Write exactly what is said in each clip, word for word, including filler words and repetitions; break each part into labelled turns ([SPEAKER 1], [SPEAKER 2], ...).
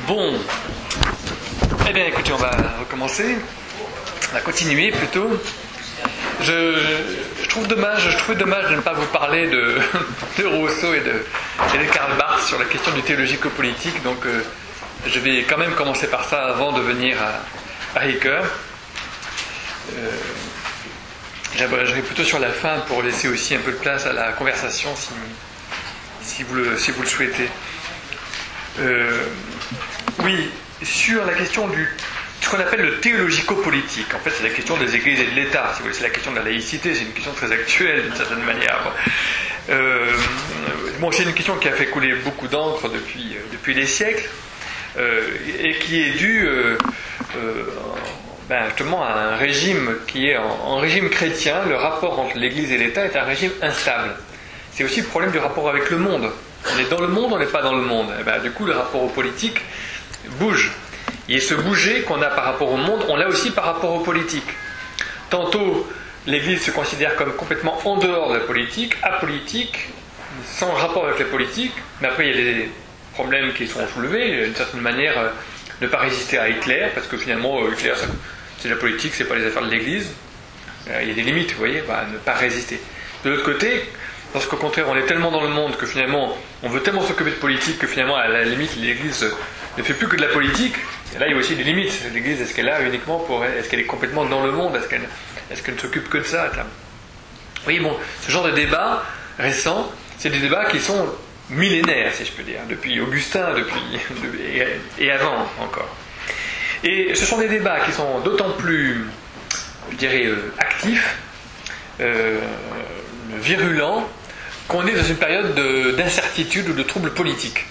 [SPEAKER 1] Bon, eh bien écoutez, on va recommencer, on va continuer plutôt. Je, je trouve dommage, je trouve dommage de ne pas vous parler de, de Rousseau et de, et de Karl Barth sur la question du théologico-politique, donc euh, je vais quand même commencer par ça avant de venir à, à Ricoeur. Euh, J'aborderai plutôt sur la fin pour laisser aussi un peu de place à la conversation si, si, vous, le, si vous le souhaitez. Euh, oui, sur la question du ce qu'on appelle le théologico-politique. En fait, c'est la question des églises et de l'État. Si vous voulez, c'est la question de la laïcité. C'est une question très actuelle d'une certaine manière. Euh, bon, c'est une question qui a fait couler beaucoup d'encre depuis depuis des siècles euh, et qui est due euh, euh, ben, justement à un régime qui est en, en régime chrétien. Le rapport entre l'Église et l'État est un régime instable. C'est aussi le problème du rapport avec le monde. On est dans le monde, on n'est pas dans le monde. Et ben, du coup, le rapport au politique bouge. Et ce bouger qu'on a par rapport au monde, on l'a aussi par rapport aux politiques. Tantôt, l'Église se considère comme complètement en dehors de la politique, apolitique, sans rapport avec la politique, mais après il y a des problèmes qui sont soulevés, d'une certaine manière, euh, ne pas résister à Hitler, parce que finalement, euh, Hitler, c'est la politique, c'est pas les affaires de l'Église. Euh, il y a des limites, vous voyez, bah, ne pas résister. De l'autre côté, parce qu'au contraire, on est tellement dans le monde que finalement, on veut tellement s'occuper de politique que finalement, à la limite, l'Église ne fait plus que de la politique. Et là, il y a aussi des limites. L'Église, est-ce qu'elle est là uniquement pour... Est-ce qu'elle est complètement dans le monde ? Est-ce qu'elle, est-ce qu'elle ne s'occupe que de ça ? Oui, bon, ce genre de débats récents, c'est des débats qui sont millénaires, si je peux dire, depuis Augustin, depuis et, et avant encore. Et ce sont des débats qui sont d'autant plus, je dirais, euh, actifs, euh, virulents, qu'on est dans une période de, d'incertitude ou de troubles politiques.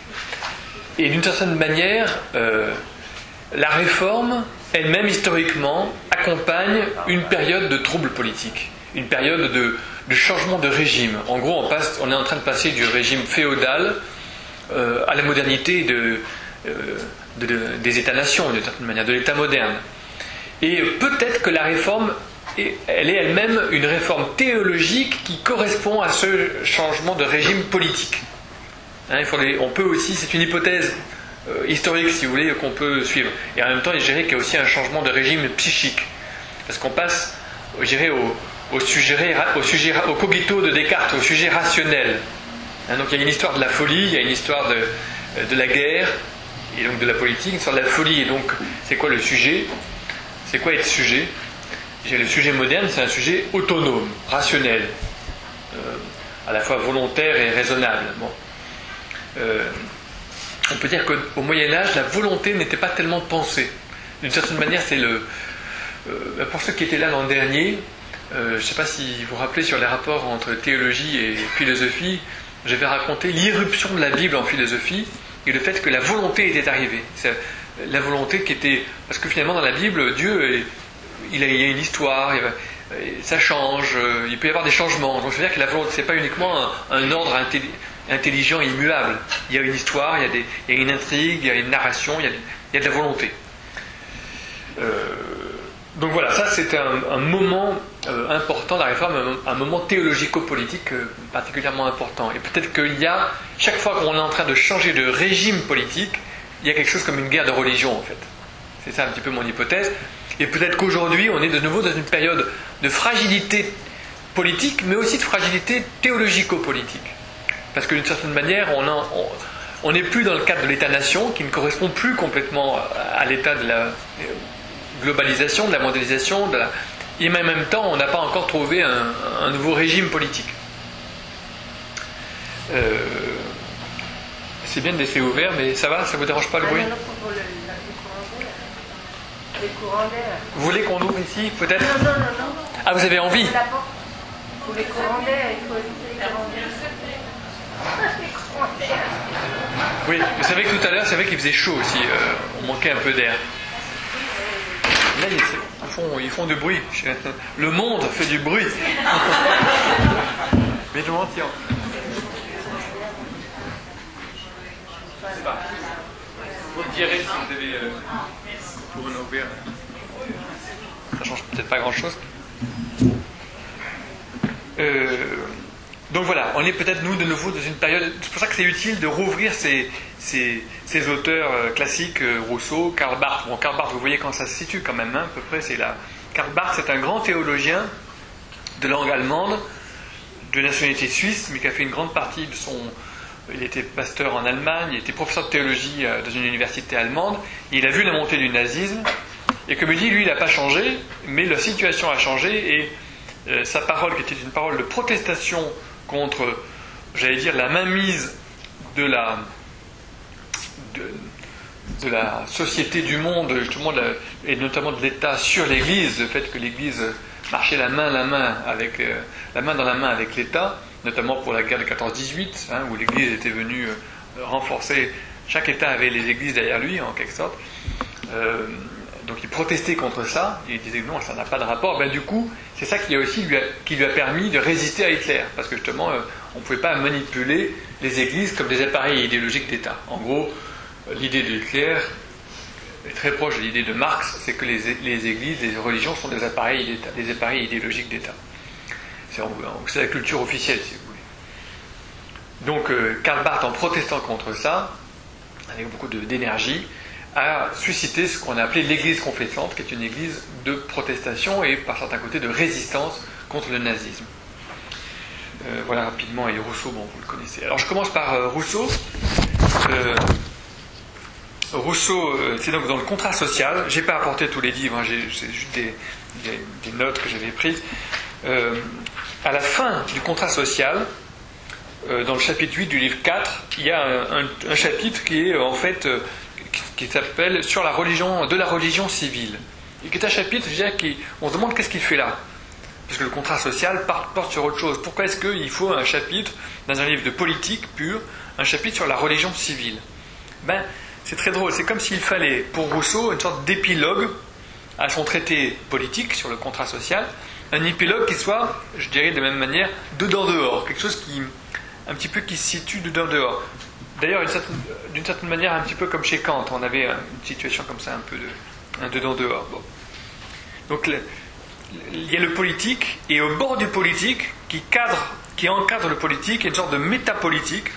[SPEAKER 1] Et d'une certaine manière, euh, la réforme, elle-même historiquement, accompagne une période de troubles politiques, une période de, de changement de régime. En gros, on, passe, on est en train de passer du régime féodal euh, à la modernité de, euh, de, de, des États-nations, d'une certaine manière, de l'État moderne. Et peut-être que la réforme, elle est elle-même une réforme théologique qui correspond à ce changement de régime politique. Hein, il faudrait, on peut aussi, c'est une hypothèse euh, historique, si vous voulez, qu'on peut suivre. Et en même temps, je dirais qu'il y a aussi un changement de régime psychique. Parce qu'on passe, je dirais, au, au, sujet, au, sujet, au cogito de Descartes, au sujet rationnel. Hein, donc il y a une histoire de la folie, il y a une histoire de, de la guerre, et donc de la politique, une histoire de la folie. Et donc, c'est quoi le sujet ? C'est quoi être sujet ? Le sujet moderne, c'est un sujet autonome, rationnel, euh, à la fois volontaire et raisonnable. Bon. Euh, on peut dire qu'au Moyen-Âge, la volonté n'était pas tellement pensée. D'une certaine manière, c'est le... Euh, pour ceux qui étaient là l'an dernier, euh, je ne sais pas si vous vous rappelez sur les rapports entre théologie et philosophie, j'avais raconté l'irruption de la Bible en philosophie et le fait que la volonté était arrivée. C'est la volonté qui était... Parce que finalement, dans la Bible, Dieu est... Il, a, il y a une histoire, il y a, ça change, il peut y avoir des changements. Donc je veux dire que la volonté, c'est pas uniquement un, un ordre intelli, intelligent et immuable. Il y a une histoire, il y a, des, il y a une intrigue, il y a une narration, il y a, il y a de la volonté. Euh, donc voilà, ça c'était un, un moment euh, important de la réforme, un, un moment théologico-politique euh, particulièrement important. Et peut-être qu'il y a, chaque fois qu'on est en train de changer de régime politique, il y a quelque chose comme une guerre de religion en fait. C'est ça un petit peu mon hypothèse. Et peut-être qu'aujourd'hui, on est de nouveau dans une période de fragilité politique, mais aussi de fragilité théologico-politique. Parce que d'une certaine manière, on n'est plus dans le cadre de l'État-nation, qui ne correspond plus complètement à l'état de la globalisation, de la mondialisation, de la... et en même temps, on n'a pas encore trouvé un, un nouveau régime politique. Euh... C'est bien de laisser ouvert, mais ça va, ça ne vous dérange pas le bruit ?
[SPEAKER 2] Les courants d'air.
[SPEAKER 1] Vous voulez qu'on ouvre ici, peut-être ?
[SPEAKER 2] Non, non, non, non.
[SPEAKER 1] Ah, vous avez envie ?
[SPEAKER 2] Pour les courants d'air, il faut éviter les courants d'air.
[SPEAKER 1] Oui, vous savez que tout à l'heure, c'est vrai qu'il faisait chaud aussi. Euh, on manquait un peu d'air. Là, ils font, ils font du bruit. Le monde fait du bruit. Mais je m'en tiens. Je sais pas. Vous me direz si vous avez... Euh... Pour une ouvrir. Ça change peut-être pas grand chose. Euh, donc voilà, on est peut-être nous de nouveau dans une période. C'est pour ça que c'est utile de rouvrir ces, ces, ces auteurs euh, classiques, euh, Rousseau, Karl Barth. Bon, Karl Barth, vous voyez quand ça se situe quand même, hein, à peu près, c'est là. Karl Barth, c'est un grand théologien de langue allemande, de nationalité suisse, mais qui a fait une grande partie de son... Il était pasteur en Allemagne, il était professeur de théologie euh, dans une université allemande, et il a vu la montée du nazisme, et comme il dit, lui, il n'a pas changé, mais la situation a changé, et euh, sa parole, qui était une parole de protestation contre, j'allais dire, la mainmise de la, de, de la société du monde, justement, de la, et notamment de l'État sur l'Église, le fait que l'Église marchait la main, la main, avec, euh, la main dans la main avec l'État, notamment pour la guerre de quatorze dix-huit, hein, où l'Église était venue euh, renforcer, chaque État avait les églises derrière lui, en quelque sorte. Euh, donc il protestait contre ça, il disait non, ça n'a pas de rapport. Ben, du coup, c'est ça qui, a aussi lui a, qui lui a permis de résister à Hitler, parce que justement, euh, on ne pouvait pas manipuler les églises comme des appareils idéologiques d'État. En gros, l'idée de Hitler est très proche de l'idée de Marx, c'est que les, les églises, les religions sont des appareils, d'État, des appareils idéologiques d'État. C'est, c'est la culture officielle, si vous voulez. Donc, euh, Karl Barth, en protestant contre ça, avec beaucoup de, d'énergie, a suscité ce qu'on a appelé l'Église confessante, qui est une église de protestation et, par certains côtés, de résistance contre le nazisme. Euh, voilà rapidement, et Rousseau, bon, vous le connaissez. Alors, je commence par euh, Rousseau. Euh, Rousseau, euh, c'est donc dans le contrat social. Je n'ai pas apporté tous les livres, hein, j'ai, c'est juste des, des, des notes que j'avais prises. Euh, à la fin du contrat social, euh, dans le chapitre huit du livre quatre, il y a un, un, un chapitre qui est en fait euh, qui, qui s'appelle sur la religion, de la religion civile, et qui est un chapitre, je dirais, qui, on se demande qu'est-ce qu'il fait là, parce que le contrat social porte, porte sur autre chose. Pourquoi est-ce qu'il faut un chapitre dans un livre de politique pure, un chapitre sur la religion civile? Ben, c'est très drôle. C'est comme s'il fallait pour Rousseau une sorte d'épilogue à son traité politique sur le contrat social. Un épilogue qui soit, je dirais de la même manière, dedans-dehors, quelque chose qui, un petit peu qui se situe dedans-dehors. D'ailleurs, d'une certaine, d'une certaine manière, un petit peu comme chez Kant, on avait une situation comme ça, un peu de, un dedans-dehors. Bon. Donc, le, il y a le politique, et au bord du politique, qui cadre, qui encadre le politique, il y a une sorte de métapolitique,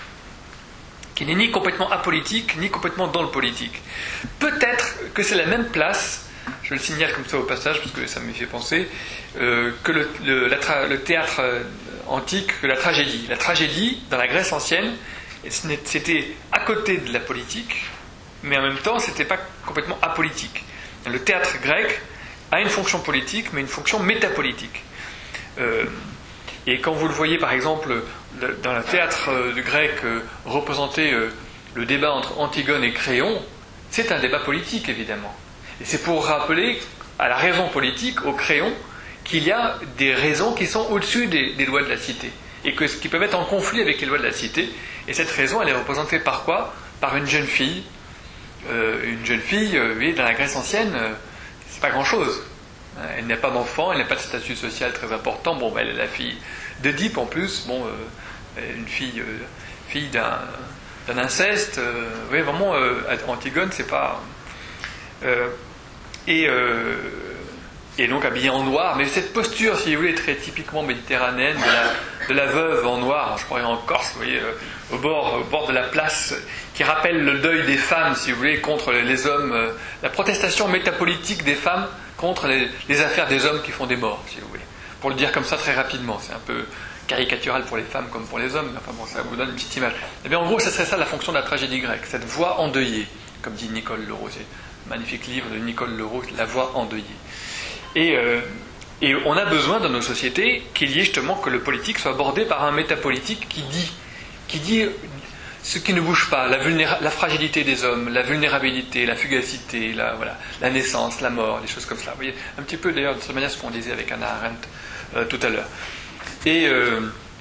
[SPEAKER 1] qui n'est ni complètement apolitique, ni complètement dans le politique. Peut-être que c'est la même place, je le signale comme ça au passage, parce que ça me fait penser, euh, que le, le, la tra- le théâtre euh, antique, que la tragédie. La tragédie, dans la Grèce ancienne, c'était à côté de la politique, mais en même temps, c'était pas complètement apolitique. Le théâtre grec a une fonction politique, mais une fonction métapolitique. Euh, et quand vous le voyez, par exemple, dans le théâtre euh, grec, euh, représenter euh, le débat entre Antigone et Créon, c'est un débat politique, évidemment. Et c'est pour rappeler à la raison politique, au Créon, qu'il y a des raisons qui sont au-dessus des, des lois de la cité, et que, qui peuvent être en conflit avec les lois de la cité. Et cette raison, elle est représentée par quoi? Par une jeune fille. Euh, une jeune fille, euh, vous voyez, dans la Grèce ancienne, euh, c'est pas grand-chose. Elle n'a pas d'enfant, elle n'a pas de statut social très important. Bon, ben, elle est la fille d'Œdipe en plus, bon, euh, une fille, euh, fille d'un, d'un inceste. Euh, vous voyez, vraiment, euh, Antigone, c'est pas... Euh, et, euh, et donc habillée en noir, mais cette posture, si vous voulez, très typiquement méditerranéenne, de la, de la veuve en noir, je crois en Corse, vous voyez, euh, au, bord, au bord de la place, qui rappelle le deuil des femmes, si vous voulez, contre les hommes, euh, la protestation métapolitique des femmes contre les, les affaires des hommes qui font des morts, si vous voulez. Pour le dire comme ça très rapidement, c'est un peu caricatural pour les femmes comme pour les hommes, mais enfin bon, ça vous donne une petite image. Et bien en gros, ça serait ça la fonction de la tragédie grecque, cette voix endeuillée, comme dit Nicole Leroux. C'est un magnifique livre de Nicole Leroux, La voix endeuillée. Et, euh, et on a besoin dans nos sociétés qu'il y ait justement que le politique soit bordé par un métapolitique qui dit, qui dit ce qui ne bouge pas, la, vulnéra- la fragilité des hommes, la vulnérabilité, la fugacité, la, voilà, la naissance, la mort, des choses comme ça. Vous voyez, un petit peu d'ailleurs de cette manière ce qu'on disait avec Hannah Arendt euh, tout à l'heure. Et euh,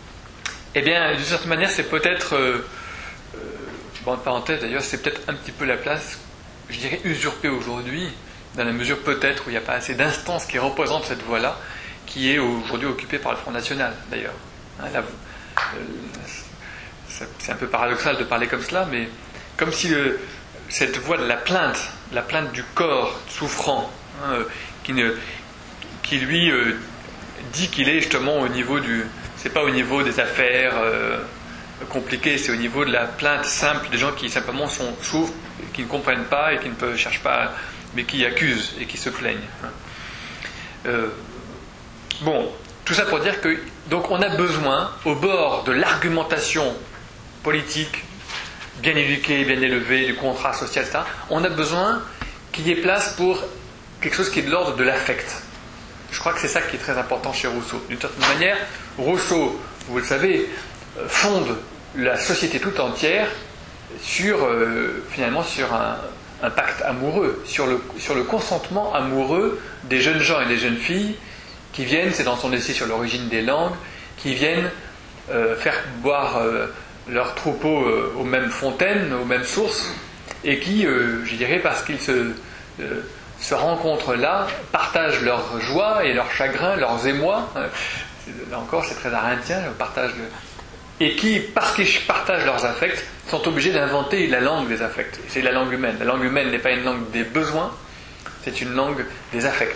[SPEAKER 1] eh bien, d'une certaine manière, c'est peut-être, euh, euh, bon, parenthèse d'ailleurs, c'est peut-être un petit peu la place, je dirais, usurpée aujourd'hui, dans la mesure peut-être où il n'y a pas assez d'instances qui représentent cette voie-là, qui est aujourd'hui occupée par le Front National, d'ailleurs. Hein, là, euh, c'est un peu paradoxal de parler comme cela, mais comme si le, cette voie de la plainte, la plainte du corps souffrant, hein, qui, ne, qui lui euh, dit qu'il est justement au niveau du... c'est pas au niveau des affaires, euh, compliqué, c'est au niveau de la plainte simple des gens qui simplement sont, souffrent, qui ne comprennent pas et qui ne peuvent, cherchent pas, mais qui accusent et qui se plaignent. Euh, bon, tout ça pour dire que donc on a besoin, au bord de l'argumentation politique, bien éduquée, bien élevée, du contrat social, et cetera, on a besoin qu'il y ait place pour quelque chose qui est de l'ordre de l'affect. Je crois que c'est ça qui est très important chez Rousseau. D'une certaine manière, Rousseau, vous le savez, fonde la société tout entière sur, euh, finalement, sur un, un pacte amoureux, sur le, sur le consentement amoureux des jeunes gens et des jeunes filles qui viennent, c'est dans son essai sur l'origine des langues, qui viennent euh, faire boire euh, leurs troupeaux euh, aux mêmes fontaines, aux mêmes sources, et qui, euh, je dirais, parce qu'ils se, euh, se rencontrent là, partagent leur joie et leur chagrin, leurs émois. Là encore, c'est très arenthien, le partage de... et qui, parce qu'ils partagent leurs affects, sont obligés d'inventer la langue des affects. C'est la langue humaine. La langue humaine n'est pas une langue des besoins, c'est une langue des affects.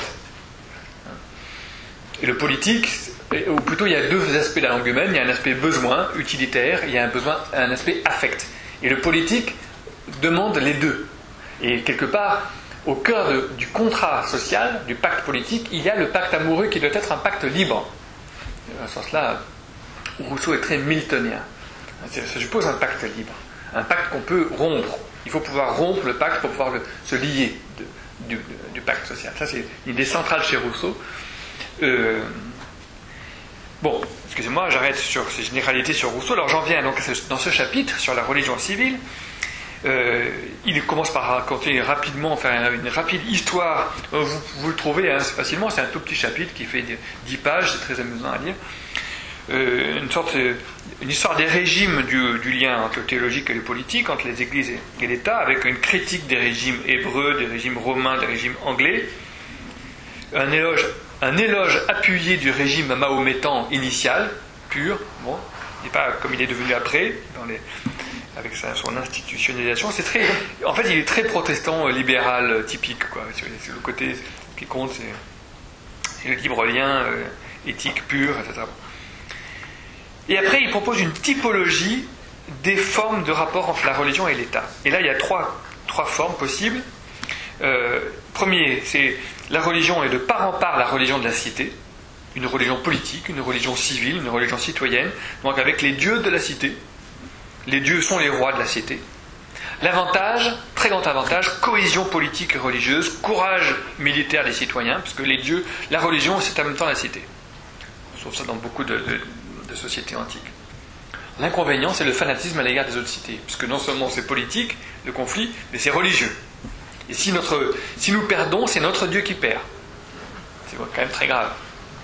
[SPEAKER 1] Et le politique, ou plutôt il y a deux aspects de la langue humaine, il y a un aspect besoin, utilitaire, et il y a un, besoin, un aspect affect. Et le politique demande les deux. Et quelque part, au cœur de, du contrat social, du pacte politique, il y a le pacte amoureux qui doit être un pacte libre. Dans ce sens-là, Rousseau est très miltonien. Ça suppose un pacte libre, un pacte qu'on peut rompre. Il faut pouvoir rompre le pacte pour pouvoir le, se lier de, du, du pacte social. Ça, c'est une idée centrale chez Rousseau. Euh, bon, excusez-moi, j'arrête sur ces généralités sur Rousseau. Alors j'en viens donc dans ce chapitre sur la religion civile. Euh, il commence par raconter rapidement, faire une rapide histoire. Vous, vous le trouvez hein, facilement, c'est un tout petit chapitre qui fait dix pages, c'est très amusant à lire. Euh, une sorte, une histoire des régimes du, du lien entre le théologique et le politique, entre les églises et, et l'État, avec une critique des régimes hébreux, des régimes romains, des régimes anglais. Un éloge, un éloge appuyé du régime mahométan initial, pur, bon, et pas comme il est devenu après, dans les, avec sa, son institutionnalisation. C'est très, en fait, il est très protestant, libéral, typique, quoi. C'est le côté qui compte, c'est le libre lien, euh, éthique pure, et cetera. Et après, il propose une typologie des formes de rapport entre la religion et l'État. Et là, il y a trois, trois formes possibles. Euh, premier, c'est la religion est de part en part la religion de la cité, une religion politique, une religion civile, une religion citoyenne, donc avec les dieux de la cité. Les dieux sont les rois de la cité. L'avantage, très grand avantage, cohésion politique et religieuse, courage militaire des citoyens, puisque les dieux, la religion, c'est en même temps la cité. On trouve ça dans beaucoup de, de, de sociétés antiques. L'inconvénient, c'est le fanatisme à l'égard des autres cités, puisque non seulement c'est politique, le conflit, mais c'est religieux. Et si, notre, si nous perdons, c'est notre Dieu qui perd. C'est quand même très grave.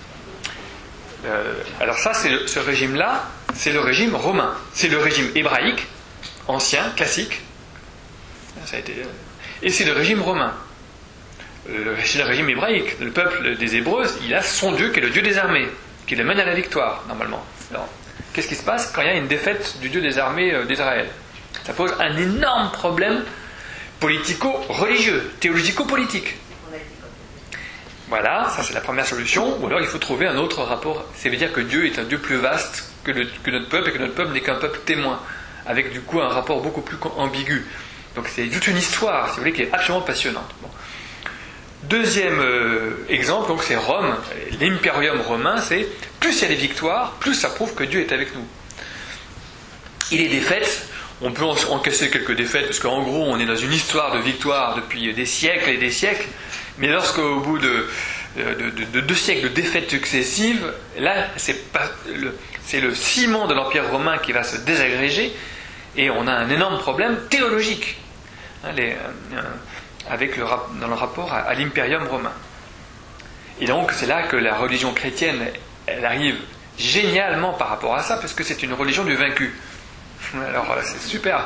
[SPEAKER 1] Euh, alors ça, c'est, ce régime-là, c'est le régime romain. C'est le régime hébraïque, ancien, classique. Ça a été, et c'est le régime romain. Euh, c'est le régime hébraïque. Le peuple des Hébreux, il a son Dieu qui est le Dieu des armées, qui le mène à la victoire, normalement. Alors, qu'est-ce qui se passe quand il y a une défaite du Dieu des armées euh, d'Israël? Ça pose un énorme problème politico-religieux, théologico-politique. Voilà, ça c'est la première solution. Ou alors il faut trouver un autre rapport. Ça veut dire que Dieu est un Dieu plus vaste que, le, que notre peuple et que notre peuple n'est qu'un peuple témoin, avec du coup un rapport beaucoup plus ambigu. Donc c'est toute une histoire, si vous voulez, qui est absolument passionnante. Bon. Deuxième euh, exemple, donc c'est Rome. L'impérium romain, c'est plus il y a des victoires, plus ça prouve que Dieu est avec nous. Il est des défaites. On peut encaisser quelques défaites, parce qu'en gros, on est dans une histoire de victoire depuis des siècles et des siècles. Mais lorsqu'au bout de, de, de, de deux siècles de défaites successives, là, c'est, pas le, c'est le ciment de l'Empire romain qui va se désagréger, et on a un énorme problème théologique, hein, les, euh, avec le, dans le rapport à, à l'impérium romain. Et donc, c'est là que la religion chrétienne, elle arrive génialement par rapport à ça, parce que c'est une religion du vaincu. Alors, c'est super.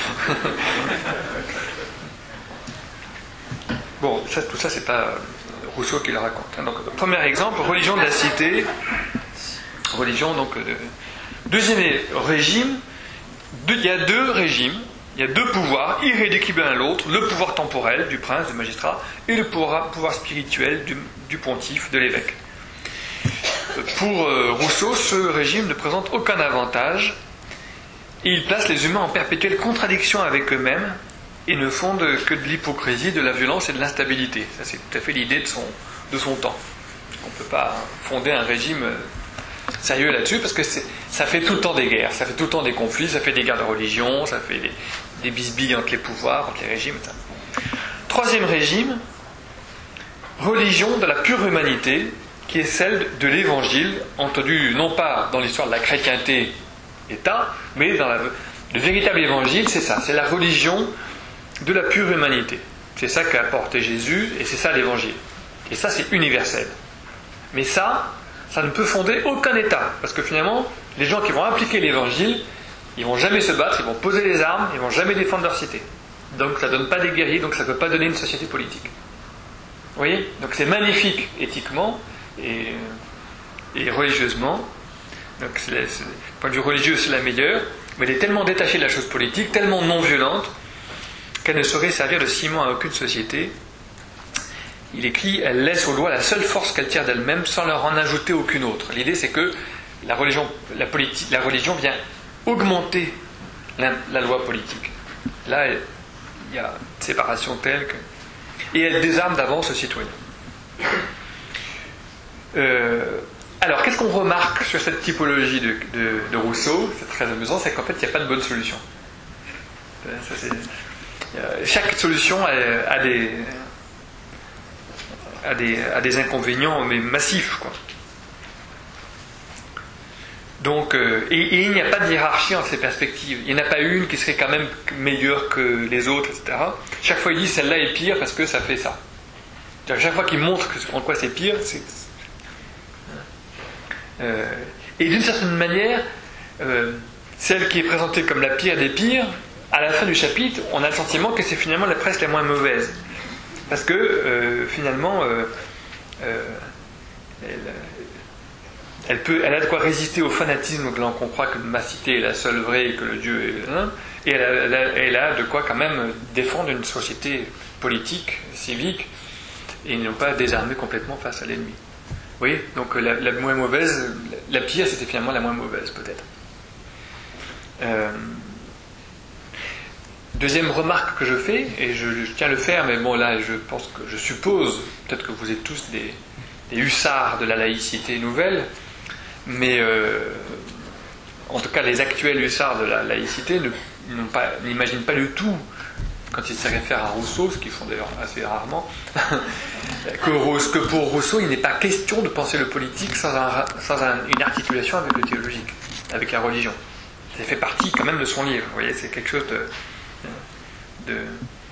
[SPEAKER 1] Bon, ça, tout ça, c'est pas Rousseau qui le raconte. Hein. Donc, premier exemple, religion de la cité. Religion, donc. Euh, deuxième régime, il y a deux régimes, il y a deux pouvoirs, irréductibles l'un à l'autre, le pouvoir temporel du prince, du magistrat, et le pouvoir, pouvoir spirituel du, du pontife, de l'évêque. Pour euh, Rousseau, ce régime ne présente aucun avantage. Et il place les humains en perpétuelle contradiction avec eux-mêmes et ne fonde que de l'hypocrisie, de la violence et de l'instabilité. Ça, c'est tout à fait l'idée de son, de son temps. On ne peut pas fonder un régime sérieux là-dessus parce que ça fait tout le temps des guerres, ça fait tout le temps des conflits, ça fait des guerres de religion, ça fait des, des bisbilles entre les pouvoirs, entre les régimes, et cetera. Troisième régime, religion de la pure humanité, qui est celle de l'Évangile, entendue non pas dans l'histoire de la chrétienté État, mais dans la, le véritable Évangile, c'est ça, c'est la religion de la pure humanité. C'est ça qu'a apporté Jésus, et c'est ça l'Évangile. Et ça, c'est universel. Mais ça, ça ne peut fonder aucun État, parce que finalement, les gens qui vont appliquer l'Évangile, ils vont jamais se battre, ils vont poser les armes, ils vont jamais défendre leur cité. Donc ça ne donne pas des guerriers, donc ça ne peut pas donner une société politique. Vous voyez ? Donc c'est magnifique éthiquement et, et religieusement. Donc c'est, c'est, du point de vue religieux, c'est la meilleure, mais elle est tellement détachée de la chose politique, tellement non violente, qu'elle ne saurait servir de ciment à aucune société. Il écrit, elle laisse aux lois la seule force qu'elle tire d'elle-même sans leur en ajouter aucune autre. L'idée, c'est que la religion, la politique, la religion vient augmenter la, la loi politique. Là, elle, il y a une séparation telle que... Et elle désarme d'avance le citoyen. Euh, alors, qu'est-ce qu'on remarque sur cette typologie de, de, de Rousseau ? C'est très amusant, c'est qu'en fait, il n'y a pas de bonne solution. Ça, c'est... Chaque solution a, a, des, a, des, a des inconvénients, mais massifs, quoi. Donc, euh, et, et il n'y a pas de hiérarchie entre ces perspectives. Il n'y en a pas une qui serait quand même meilleure que les autres, et cetera. Chaque fois, il dit celle-là est pire parce que ça fait ça. Chaque fois qu'il montre que, en quoi c'est pire, c'est. Euh, et d'une certaine manière, euh, celle qui est présentée comme la pire des pires, à la fin du chapitre, on a le sentiment que c'est finalement la presque la moins mauvaise. Parce que, euh, finalement, euh, euh, elle, Elle, peut, elle a de quoi résister au fanatisme qu'on croit que ma cité est la seule vraie et que le Dieu est... Hein, et elle a, elle, a, elle a de quoi quand même défendre une société politique, civique, et ne pas désarmer complètement face à l'ennemi. Vous voyez ? Donc la, la moins mauvaise, la pire, c'était finalement la moins mauvaise, peut-être. Euh, deuxième remarque que je fais, et je, je tiens à le faire, mais bon là, je pense que je suppose, peut-être que vous êtes tous des, des hussards de la laïcité nouvelle, mais euh, en tout cas les actuels hussards de la laïcité ne, n'ont pas, n'imaginent pas du tout, quand ils se réfèrent à Rousseau, ce qu'ils font d'ailleurs assez rarement, que, que pour Rousseau il n'est pas question de penser le politique sans, un, sans un, une articulation avec le théologique, avec la religion. Ça fait partie quand même de son livre, vous voyez, c'est quelque chose de... de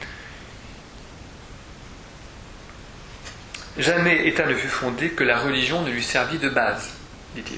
[SPEAKER 1] Jamais État ne fut fondé que la religion ne lui servit de base, dit-il.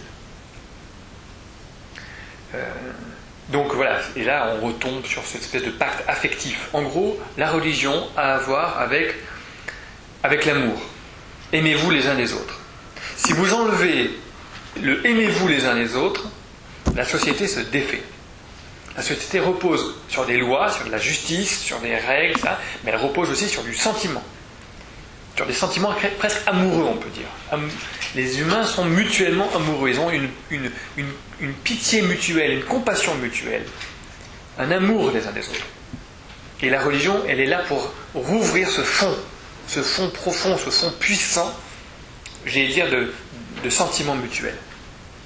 [SPEAKER 1] Euh, donc voilà, et là on retombe sur cette espèce de pacte affectif. En gros, la religion a à voir avec, avec l'amour. Aimez-vous les uns les autres. Si vous enlevez le aimez-vous les uns les autres, la société se défait. La société repose sur des lois, sur de la justice, sur des règles, ça, mais elle repose aussi sur du sentiment. Sur des sentiments presque amoureux, on peut dire. Les humains sont mutuellement amoureux. Ils ont une, une, une, une pitié mutuelle, une compassion mutuelle, un amour les uns des autres. Et la religion, elle est là pour rouvrir ce fond, ce fond profond, ce fond puissant, j'allais dire, de, de sentiments mutuels. D'accord ?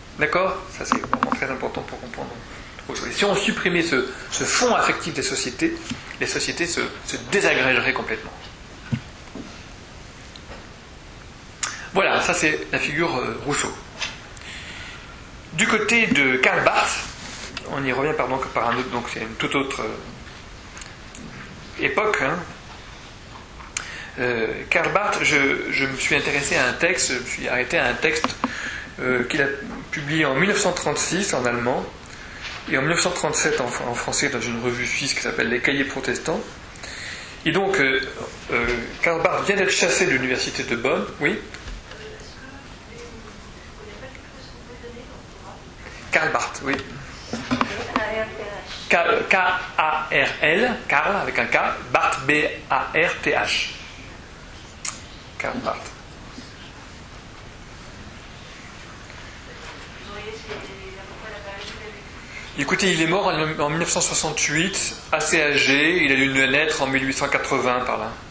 [SPEAKER 1] Ça, c'est vraiment très important pour comprendre. Et si on supprimait ce, ce fond affectif des sociétés, les sociétés se, se désagrégeraient complètement. Voilà, ça c'est la figure euh, Rousseau. Du côté de Karl Barth, on y revient pardon, par un autre, donc c'est une toute autre euh, époque. Hein. Euh, Karl Barth, je, je me suis intéressé à un texte, je me suis arrêté à un texte euh, qu'il a publié en dix-neuf cent trente-six en allemand et en dix-neuf cent trente-sept en, en français dans une revue suisse qui s'appelle Les Cahiers protestants. Et donc, euh, euh, Karl Barth vient d'être chassé de l'université de Bonn, oui. Karl Barth, oui. K A R L, Karl avec un K, Barth, B A R T H. Karl Barth. Écoutez, il est mort en, en mille neuf cent soixante-huit, assez âgé, il a dû naître en mille huit cent quatre-vingts par là.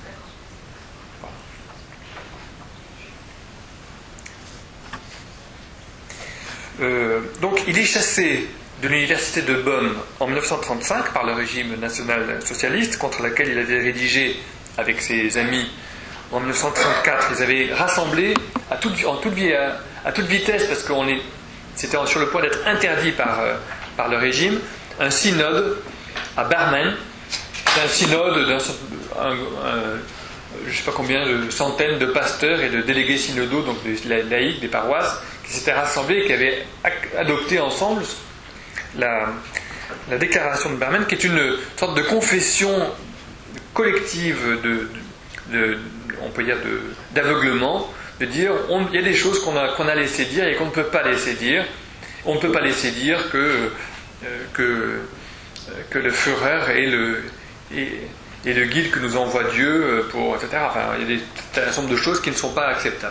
[SPEAKER 1] Euh, donc il est chassé de l'université de Bonn en mille neuf cent trente-cinq par le régime national-socialiste, contre lequel il avait rédigé avec ses amis en mille neuf cent trente-quatre. Ils avaient rassemblé à toute, en toute, à, à toute vitesse, parce que c'était sur le point d'être interdit par, euh, par le régime, un synode à Barmen. C'est un synode d'un un, un, je ne sais pas combien de centaines de pasteurs et de délégués synodaux, donc des laïcs, des paroisses, qui s'étaient rassemblés et qui avaient adopté ensemble la, la déclaration de Barmen, qui est une sorte de confession collective de, de, de on peut dire de, d'aveuglement, de dire on, il y a des choses qu'on a, qu'on a laissé dire et qu'on ne peut pas laisser dire. On ne peut pas laisser dire que, euh, que, que le Führer est le, est, est le guide que nous envoie Dieu pour, et cetera. Enfin, il y a des, un certain nombre de choses qui ne sont pas acceptables.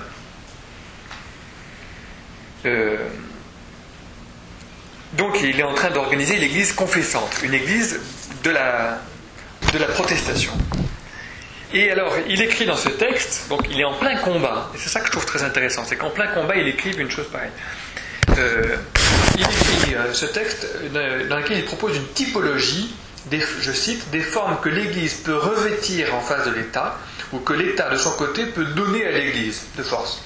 [SPEAKER 1] Euh, donc il est en train d'organiser l'église confessante, une église de la, de la protestation. Et alors, il écrit dans ce texte, donc il est en plein combat, et c'est ça que je trouve très intéressant, c'est qu'en plein combat, il écrit une chose pareille. Euh, il écrit euh, ce texte dans lequel il propose une typologie, des, je cite, des formes que l'Église peut revêtir en face de l'État, ou que l'État, de son côté, peut donner à l'Église, de force.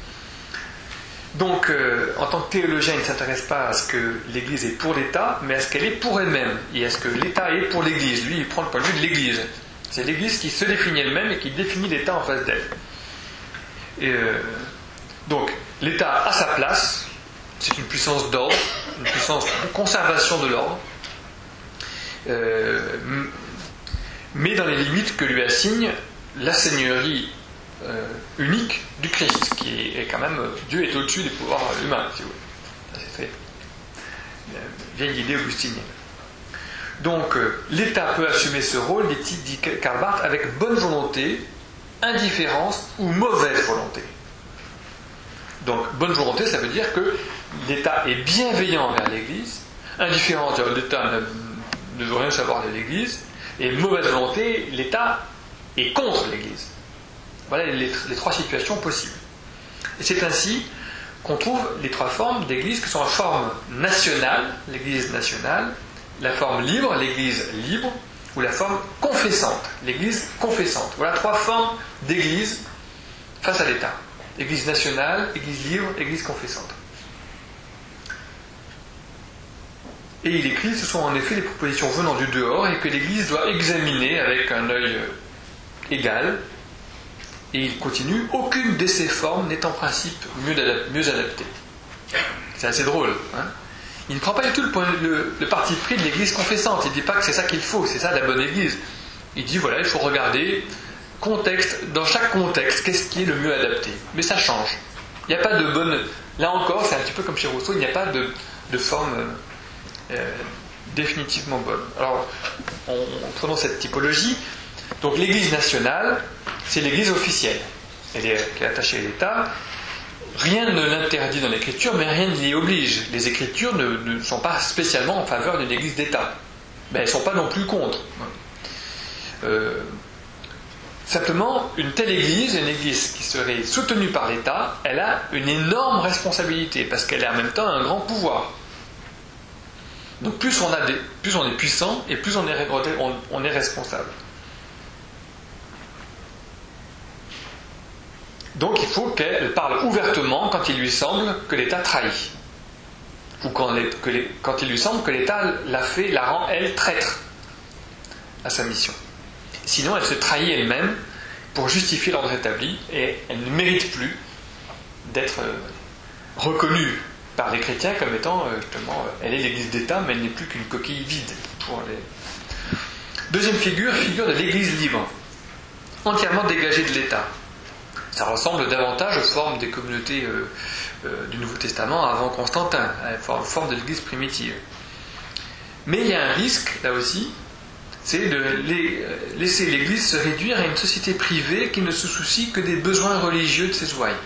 [SPEAKER 1] Donc, euh, en tant que théologien, il ne s'intéresse pas à ce que l'Église est pour l'État, mais à ce qu'elle est pour elle-même, et à ce que l'État est pour l'Église. Lui, il prend le point de vue de l'Église. C'est l'Église qui se définit elle-même et qui définit l'État en face d'elle. Et euh, donc, l'État a sa place, c'est une puissance d'ordre, une puissance de conservation de l'ordre, euh, mais dans les limites que lui assigne la seigneurie euh, unique du Christ, qui est, est quand même, Dieu est au-dessus des pouvoirs humains, si vous voulez. Ça, c'est très vieille idée augustinienne. Donc, euh, l'État peut assumer ce rôle, dit Karl Barth, avec bonne volonté, indifférence ou mauvaise volonté. Donc, bonne volonté, ça veut dire que l'État est bienveillant envers l'Église, indifférence, l'État ne, ne veut rien savoir de l'Église, et mauvaise volonté, l'État est contre l'Église. Voilà les, les trois situations possibles. Et c'est ainsi qu'on trouve les trois formes d'Église qui sont la forme nationale, l'Église nationale, la forme libre, l'Église libre, ou la forme confessante, l'Église confessante. Voilà trois formes d'Église face à l'État. Église nationale, Église libre, Église confessante. Et il écrit, ce sont en effet des propositions venant du dehors et que l'Église doit examiner avec un œil égal. Et il continue, aucune de ces formes n'est en principe mieux, adap- mieux adaptée. C'est assez drôle, hein. Il ne prend pas du tout le, point, le, le parti pris de l'Église confessante. Il ne dit pas que c'est ça qu'il faut, c'est ça la bonne Église. Il dit, voilà, il faut regarder contexte, dans chaque contexte, qu'est-ce qui est le mieux adapté. Mais ça change. Il n'y a pas de bonne... Là encore, c'est un petit peu comme chez Rousseau, il n'y a pas de, de forme euh, définitivement bonne. Alors, on, on prenons cette typologie. Donc l'Église nationale, c'est l'Église officielle. Elle est, elle est attachée à l'État. Rien ne l'interdit dans l'Écriture, mais rien ne l'y oblige. Les Écritures ne, ne sont pas spécialement en faveur d'une Église d'État. Mais elles ne sont pas non plus contre. Euh, simplement, une telle Église, une Église qui serait soutenue par l'État, elle a une énorme responsabilité, parce qu'elle a en même temps un grand pouvoir. Donc plus on, a des, plus on est puissant, et plus on est, on, on est responsable. Donc il faut qu'elle parle ouvertement quand il lui semble que l'État trahit. Ou quand, que les, quand il lui semble que l'État l'a fait, la rend, elle, traître à sa mission. Sinon, elle se trahit elle-même pour justifier l'ordre établi et elle ne mérite plus d'être euh, reconnue par les chrétiens comme étant, euh, justement, euh, elle est l'Église d'État, mais elle n'est plus qu'une coquille vide. Pour les... Deuxième figure, figure de l'Église libre, entièrement dégagée de l'État. Ça ressemble davantage aux formes des communautés euh, euh, du Nouveau Testament avant Constantin, à la forme de l'Église primitive. Mais il y a un risque, là aussi, c'est de les, laisser l'Église se réduire à une société privée qui ne se soucie que des besoins religieux de ses ouailles.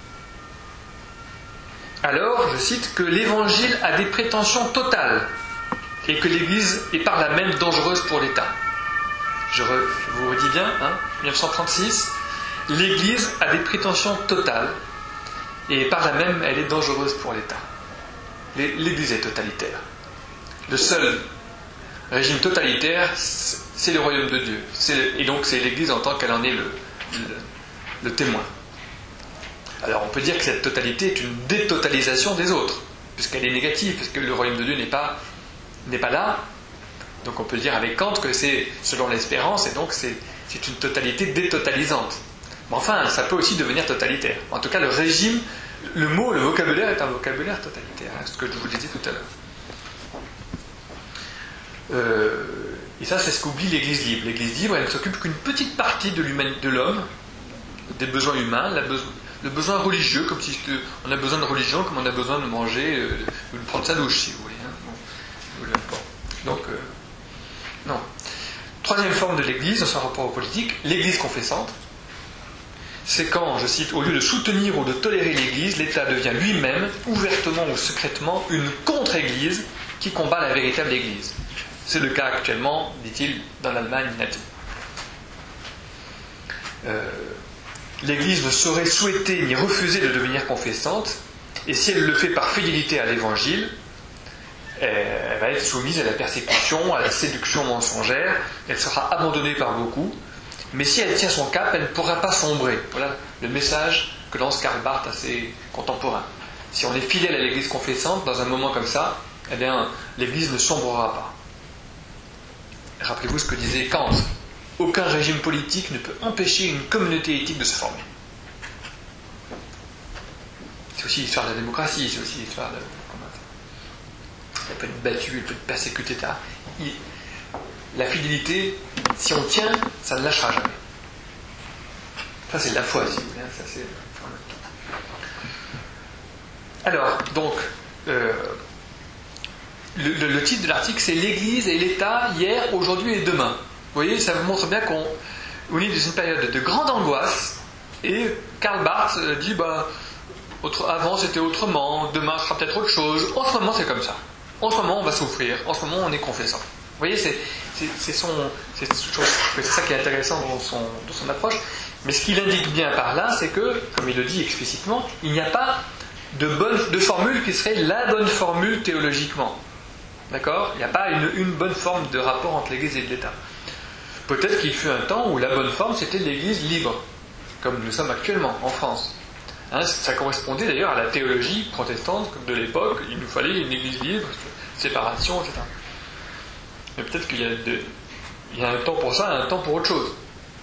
[SPEAKER 1] Alors, je cite, que l'Évangile a des prétentions totales et que l'Église est par là même dangereuse pour l'État. Je, re, je vous redis bien, hein, dix-neuf cent trente-six, l'Église a des prétentions totales et par là même elle est dangereuse pour l'État. L'Église est totalitaire. Le seul régime totalitaire, c'est le royaume de Dieu. Et donc c'est l'Église en tant qu'elle en est le, le, le témoin. Alors on peut dire que cette totalité est une détotalisation des autres, puisqu'elle est négative, puisque le royaume de Dieu n'est pas, n'est pas là. Donc on peut dire avec Kant que c'est selon l'espérance, et donc c'est, c'est une totalité détotalisante. Mais enfin, ça peut aussi devenir totalitaire. En tout cas, le régime, le mot, le vocabulaire est un vocabulaire totalitaire, hein, ce que je vous disais tout à l'heure. Euh, et ça, c'est ce qu'oublie l'Église libre. L'Église libre, elle ne s'occupe qu'une petite partie de, de l'homme, des besoins humains, la besoin, le besoin religieux, comme si on a besoin de religion, comme on a besoin de manger, euh, de prendre sa douche, si vous voulez. Hein. Bon. Donc, euh, non. Troisième forme de l'Église, dans son rapport aux politiques, l'Église confessante. C'est quand, je cite, au lieu de soutenir ou de tolérer l'Église, l'État devient lui-même, ouvertement ou secrètement, une contre-Église qui combat la véritable Église. C'est le cas actuellement, dit-il, dans l'Allemagne nazie. Euh, L'Église ne saurait souhaiter ni refuser de devenir confessante, et si elle le fait par fidélité à l'Évangile, elle va être soumise à la persécution, à la séduction mensongère, elle sera abandonnée par beaucoup, mais si elle tient son cap, elle ne pourra pas sombrer. Voilà le message que lance Karl Barth à ses contemporains. Si on est fidèle à l'Église confessante, dans un moment comme ça, eh bien, l'Église ne sombrera pas. Rappelez-vous ce que disait Kant. Aucun régime politique ne peut empêcher une communauté éthique de se former. C'est aussi l'histoire de la démocratie, c'est aussi l'histoire de... Elle peut être battue, elle peut être persécutée, et cetera. La fidélité, si on tient, ça ne lâchera jamais. Ça, c'est de la foi, si vous voulez. Ça, c'est... Alors, donc, euh, le, le, le titre de l'article, c'est l'Église et l'État, hier, aujourd'hui et demain. Vous voyez, ça vous montre bien qu'on est dans une période de grande angoisse, et Karl Barth dit, bah, autre, avant c'était autrement, demain sera peut-être autre chose, en ce moment c'est comme ça. En ce moment on va souffrir, en ce moment on est confessant. Vous voyez, c'est, c'est, c'est, son, c'est, c'est ça qui est intéressant dans son, dans son approche, mais ce qu'il indique bien par là, c'est que, comme il le dit explicitement, il n'y a pas de, bonne, de formule qui serait la bonne formule théologiquement. D'accord ? Il n'y a pas une, une bonne forme de rapport entre l'Église et l'État. Peut-être qu'il fut un temps où la bonne forme c'était l'Église libre, comme nous sommes actuellement en France. Hein, ça correspondait d'ailleurs à la théologie protestante de l'époque, il nous fallait une Église libre, séparation, et cetera. Mais peut-être qu'il y a, de, il y a un temps pour ça et un temps pour autre chose.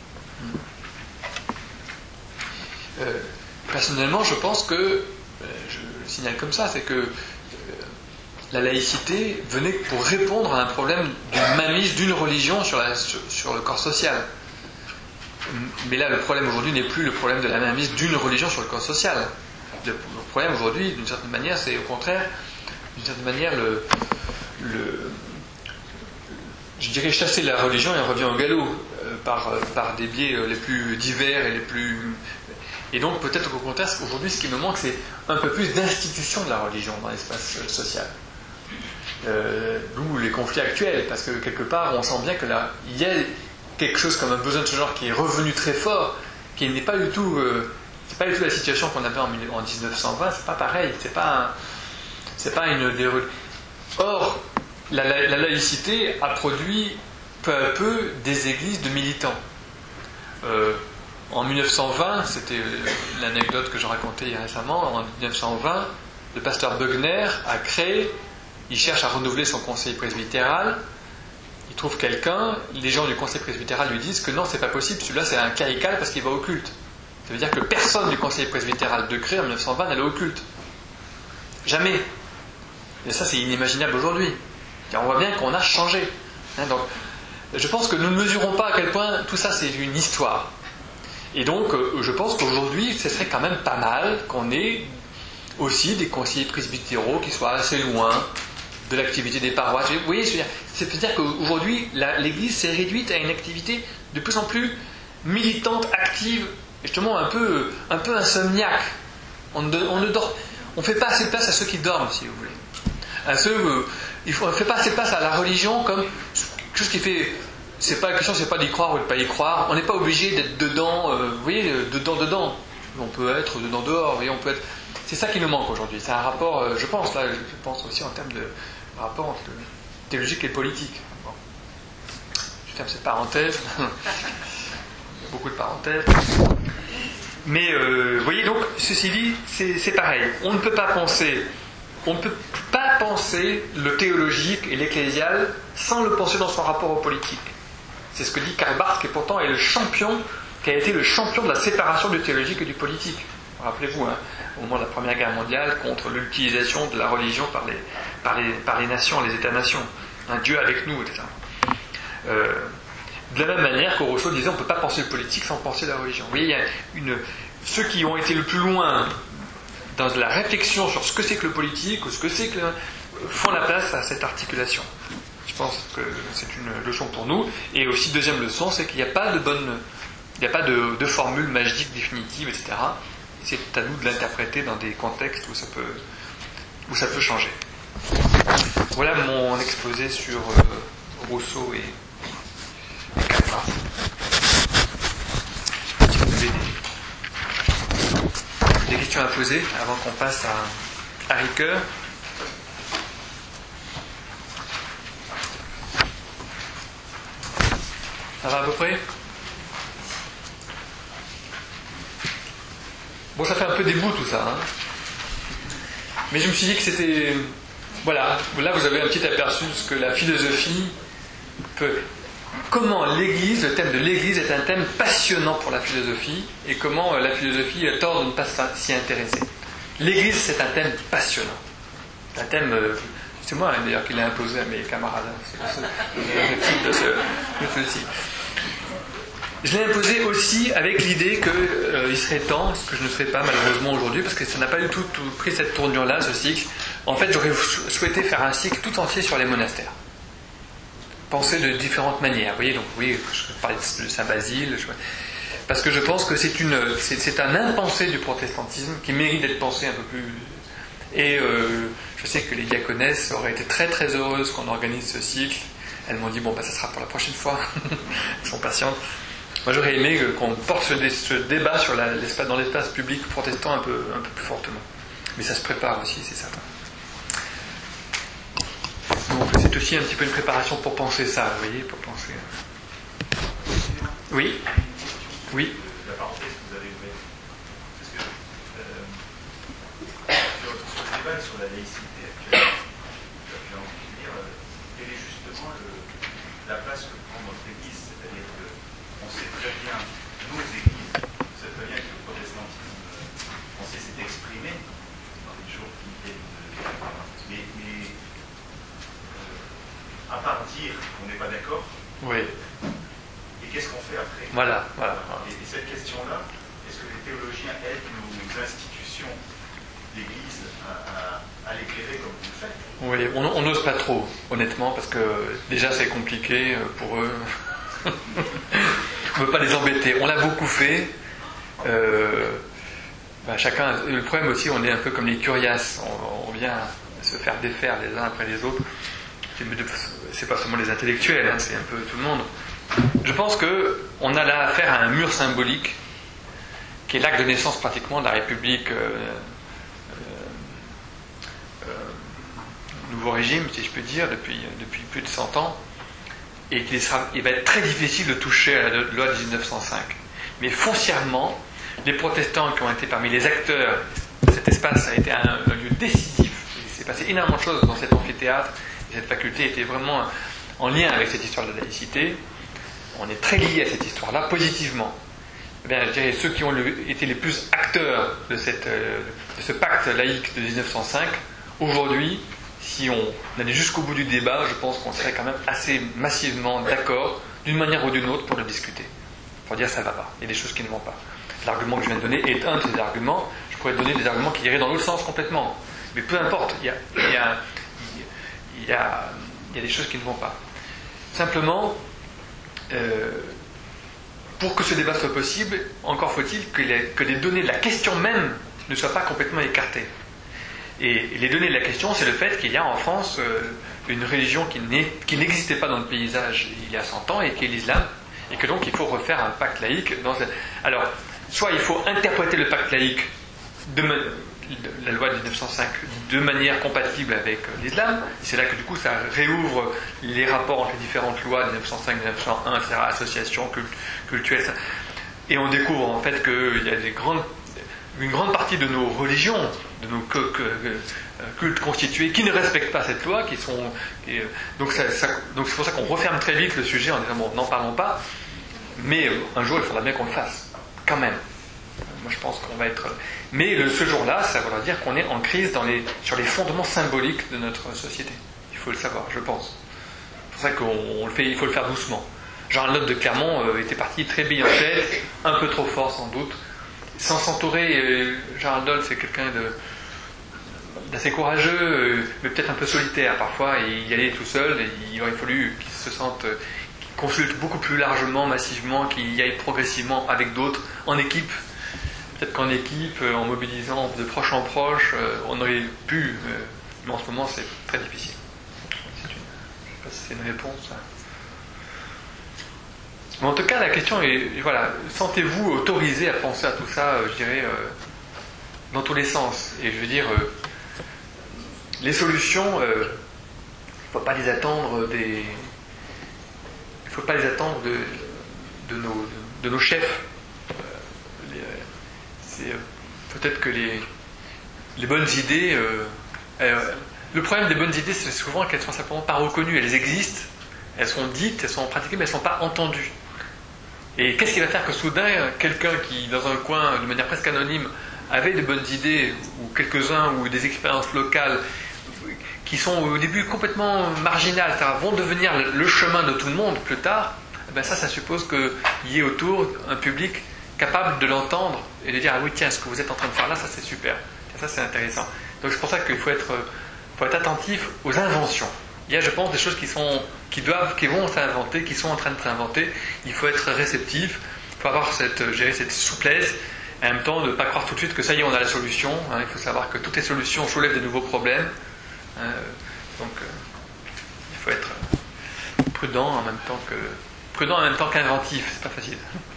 [SPEAKER 1] Euh, personnellement, je pense que, euh, je le signale comme ça, c'est que euh, la laïcité venait pour répondre à un problème d'une mainmise d'une religion sur, la, sur, sur le corps social. Mais là, le problème aujourd'hui n'est plus le problème de la mainmise d'une religion sur le corps social. Le, le problème aujourd'hui, d'une certaine manière, c'est au contraire, d'une certaine manière, le, le, je dirais chasser la religion et on revient au galop euh, par, par des biais les plus divers et les plus... Et donc peut-être qu'au contraire, aujourd'hui, ce qui me manque, c'est un peu plus d'institution de la religion dans l'espace social. Euh, d'où les conflits actuels, parce que quelque part, on sent bien que là, il y a quelque chose comme un besoin de ce genre qui est revenu très fort, qui n'est pas du tout, euh, c'est pas du tout la situation qu'on avait en, en dix-neuf cent vingt, c'est pas pareil, c'est pas, un, c'est pas une. Des... Or, la, la, la laïcité a produit peu à peu des églises de militants. Euh, en dix-neuf cent vingt, c'était l'anecdote que je racontais récemment, en dix-neuf cent vingt, le pasteur Bugner a créé, il cherche à renouveler son conseil presbytéral. Il trouve quelqu'un, les gens du conseil presbytéral lui disent que non, c'est pas possible, celui-là c'est un clérical parce qu'il va au culte. Ça veut dire que personne du conseil presbytéral de Cré en dix-neuf cent vingt n'allait au culte. Jamais. Et ça c'est inimaginable aujourd'hui. Et on voit bien qu'on a changé. Hein, donc, je pense que nous ne mesurons pas à quel point tout ça c'est une histoire. Et donc, je pense qu'aujourd'hui, ce serait quand même pas mal qu'on ait aussi des conseillers presbytéraux qui soient assez loin de l'activité des paroisses. Vous voyez, c'est-à-dire qu'aujourd'hui, la, l'Église s'est réduite à une activité de plus en plus militante, active, et justement un peu, un peu insomniaque. On ne, on ne dort, on fait pas assez de place à ceux qui dorment, si vous voulez. À ceux, euh, il faut, fait passer passe à la religion comme quelque chose qui fait. C'est pas la question, c'est pas d'y croire ou de pas y croire. On n'est pas obligé d'être dedans. Euh, vous voyez, dedans, dedans. On peut être dedans, dehors. Vous voyez, on peut être. C'est ça qui nous manque aujourd'hui. C'est un rapport, euh, je pense là, je pense aussi en termes de rapport entre le théologique et le politique. Bon. Je ferme cette parenthèse. Il y a beaucoup de parenthèses. Mais euh, vous voyez, donc, ceci dit, c'est, c'est pareil. On ne peut pas penser, on ne peut pas penser le théologique et l'ecclésial sans le penser dans son rapport au politique. C'est ce que dit Karl Barth, qui pourtant est le champion, qui a été le champion de la séparation du théologique et du politique. Rappelez-vous, hein, au moment de la Première Guerre mondiale, contre l'utilisation de la religion par les, par les, par les nations, les États-nations. Un Dieu avec nous, et cetera. Euh, de la même manière que Rousseau disait, on ne peut pas penser le politique sans penser la religion. Vous voyez, il y a une, ceux qui ont été le plus loin dans la réflexion sur ce que c'est que le politique, ou ce que c'est que le, font la place à cette articulation. Je pense que c'est une leçon pour nous. Et aussi, deuxième leçon, c'est qu'il n'y a pas de bonne, il n'y a pas de, de formule magique définitive, et cetera. C'est à nous de l'interpréter dans des contextes où ça peut, où ça peut changer. Voilà mon exposé sur euh, Rousseau et, et Karl Barth. Si vous avez des, des questions à poser avant qu'on passe à, à Ricoeur. Ça va à peu près ? Bon, ça fait un peu des bouts tout ça, hein. Mais je me suis dit que c'était... Voilà, là vous avez un petit aperçu de ce que la philosophie peut... Comment l'Église, le thème de l'Église est un thème passionnant pour la philosophie, et comment la philosophie a tort de ne pas s'y intéresser. L'Église, c'est un thème passionnant. Un thème... C'est moi d'ailleurs qui l'ai imposé à mes camarades. C'est le de ce, de ceci. Je l'ai imposé aussi avec l'idée qu'il euh, serait temps, ce que je ne ferai pas malheureusement aujourd'hui, parce que ça n'a pas du tout, tout pris cette tournure-là, ce cycle. En fait, j'aurais souhaité faire un cycle tout entier sur les monastères. Penser de différentes manières. Vous voyez, donc oui, je parlais de Saint-Basile, je... parce que je pense que c'est, une, c'est, c'est un impensé du protestantisme qui mérite d'être pensé un peu plus... Et euh, je sais que les diaconesses auraient été très très heureuses qu'on organise ce cycle. Elles m'ont dit, bon, bah, ça sera pour la prochaine fois. Elles sont patientes. Moi, j'aurais aimé qu'on porte ce, dé, ce débat sur la, l'espace, dans l'espace public protestant un peu, un peu plus fortement. Mais ça se prépare aussi, c'est certain. Donc, c'est aussi un petit peu une préparation pour penser ça, vous voyez, pour penser... Oui ? Oui ?
[SPEAKER 3] La parenthèse que vous avez ouverte. Parce que euh, sur, sur le débat sur la laïcité actuelle, j'ai envie de dire, euh, quelle est justement le, la place que prend notre Église, c'est-à-dire que on sait très bien, nos églises, on sait très bien que le protestantisme français s'est exprimé dans les jours qui viennent de... Mais, mais euh, à part dire qu'on n'est pas d'accord,
[SPEAKER 1] oui.
[SPEAKER 3] Et qu'est-ce qu'on fait après ?
[SPEAKER 1] Voilà, voilà.
[SPEAKER 3] Et, et cette question-là, est-ce que les théologiens aident nos institutions d'Église à, à, à l'éclairer comme vous le faites ?
[SPEAKER 1] Oui, on n'ose pas trop, honnêtement, parce que déjà c'est compliqué pour eux. On ne veut pas les embêter. On l'a beaucoup fait. Euh, ben chacun, le problème aussi, on est un peu comme les curiaces. On, on vient se faire défaire les uns après les autres. C'est pas seulement les intellectuels, hein, c'est un peu tout le monde. Je pense qu'on a là affaire à un mur symbolique qui est l'acte de naissance pratiquement de la République euh, euh, euh, nouveau régime, si je peux dire, depuis, depuis plus de cent ans, et qu'il sera, il va être très difficile de toucher à la loi de dix-neuf cent cinq. Mais foncièrement, les protestants qui ont été parmi les acteurs de cet espace a été un, un lieu décisif. Il s'est passé énormément de choses dans cet amphithéâtre, et cette faculté était vraiment en lien avec cette histoire de la laïcité. On est très liés à cette histoire-là, positivement. Eh bien, je dirais, ceux qui ont le, été les plus acteurs de, cette, euh, de ce pacte laïque de dix-neuf cent cinq, aujourd'hui, si on allait jusqu'au bout du débat, je pense qu'on serait quand même assez massivement d'accord, d'une manière ou d'une autre, pour le discuter. Pour dire ça ne va pas, il y a des choses qui ne vont pas. L'argument que je viens de donner est un de ces arguments. Je pourrais donner des arguments qui iraient dans l'autre sens complètement. Mais peu importe, il y a, il y a, il y a, il y a des choses qui ne vont pas. Simplement, euh, pour que ce débat soit possible, encore faut-il que les, que les données de la question même ne soient pas complètement écartées. Et les données de la question, c'est le fait qu'il y a en France euh, une religion qui n'existait pas dans le paysage il y a cent ans, et qui est l'islam, et que donc il faut refaire un pacte laïque. Dans... Alors, soit il faut interpréter le pacte laïque de, ma... de la loi de mille neuf cent cinq de manière compatible avec l'islam. C'est là que du coup ça réouvre les rapports entre les différentes lois de mille neuf cent cinq, mille neuf cent un, et cetera, associations cultuelles. Et on découvre en fait qu'il y a des grandes, une grande partie de nos religions, de nos cultes constitués, qui ne respectent pas cette loi, qui sont. Et donc, ça, ça, donc c'est pour ça qu'on referme très vite le sujet en disant bon, n'en parlons pas, mais un jour il faudra bien qu'on le fasse, quand même. Moi je pense qu'on va être. Mais le, ce jour-là, ça voudra dire qu'on est en crise dans les, sur les fondements symboliques de notre société. Il faut le savoir, je pense. C'est pour ça qu'on le fait, il faut le faire doucement. Jean-Arnaud de Clermont euh, était parti très bille en tête, un peu trop fort sans doute, sans s'entourer. Euh, Jean-Arnaud, c'est quelqu'un de d'assez courageux, euh, mais peut-être un peu solitaire parfois, et y aller tout seul, et il aurait fallu qu'il se sente, euh, qu'il consulte beaucoup plus largement, massivement, qu'il y aille progressivement avec d'autres, en équipe. Peut-être qu'en équipe, euh, en mobilisant de proche en proche, euh, on aurait pu, euh, mais en ce moment c'est très difficile. C'est une, je ne sais pas si c'est une réponse. Hein. Mais en tout cas, la question est, voilà, sentez-vous autorisé à penser à tout ça, euh, je dirais, euh, dans tous les sens. Et je veux dire, euh, les solutions, il euh, ne faut pas les attendre des, il faut pas les attendre de, de, nos, de, de nos chefs. Euh, les, c'est euh, peut-être que les, les bonnes idées, euh, euh, le problème des bonnes idées, c'est souvent qu'elles ne sont simplement pas reconnues. Elles existent, elles sont dites, elles sont pratiquées, mais elles ne sont pas entendues. Et qu'est-ce qui va faire que soudain, quelqu'un qui, dans un coin, de manière presque anonyme, avait de bonnes idées, ou quelques-uns, ou des expériences locales, qui sont au début complètement marginales, c'est-à-dire vont devenir le chemin de tout le monde plus tard, eh bien ça, ça suppose qu'il y ait autour un public capable de l'entendre et de dire « Ah oui, tiens, ce que vous êtes en train de faire là, ça c'est super, ça c'est intéressant ». Donc c'est pour ça qu'il faut être, faut être attentif aux inventions. Il y a, je pense, des choses qui, sont, qui, doivent, qui vont s'inventer, qui sont en train de s'inventer. Il faut être réceptif, il faut avoir cette, gérer cette souplesse, et en même temps de ne pas croire tout de suite que ça y est, on a la solution. Hein. Il faut savoir que toutes les solutions soulèvent de nouveaux problèmes. Hein. Donc, euh, il faut être prudent en même temps que prudent en même temps qu'inventif. C'est pas facile.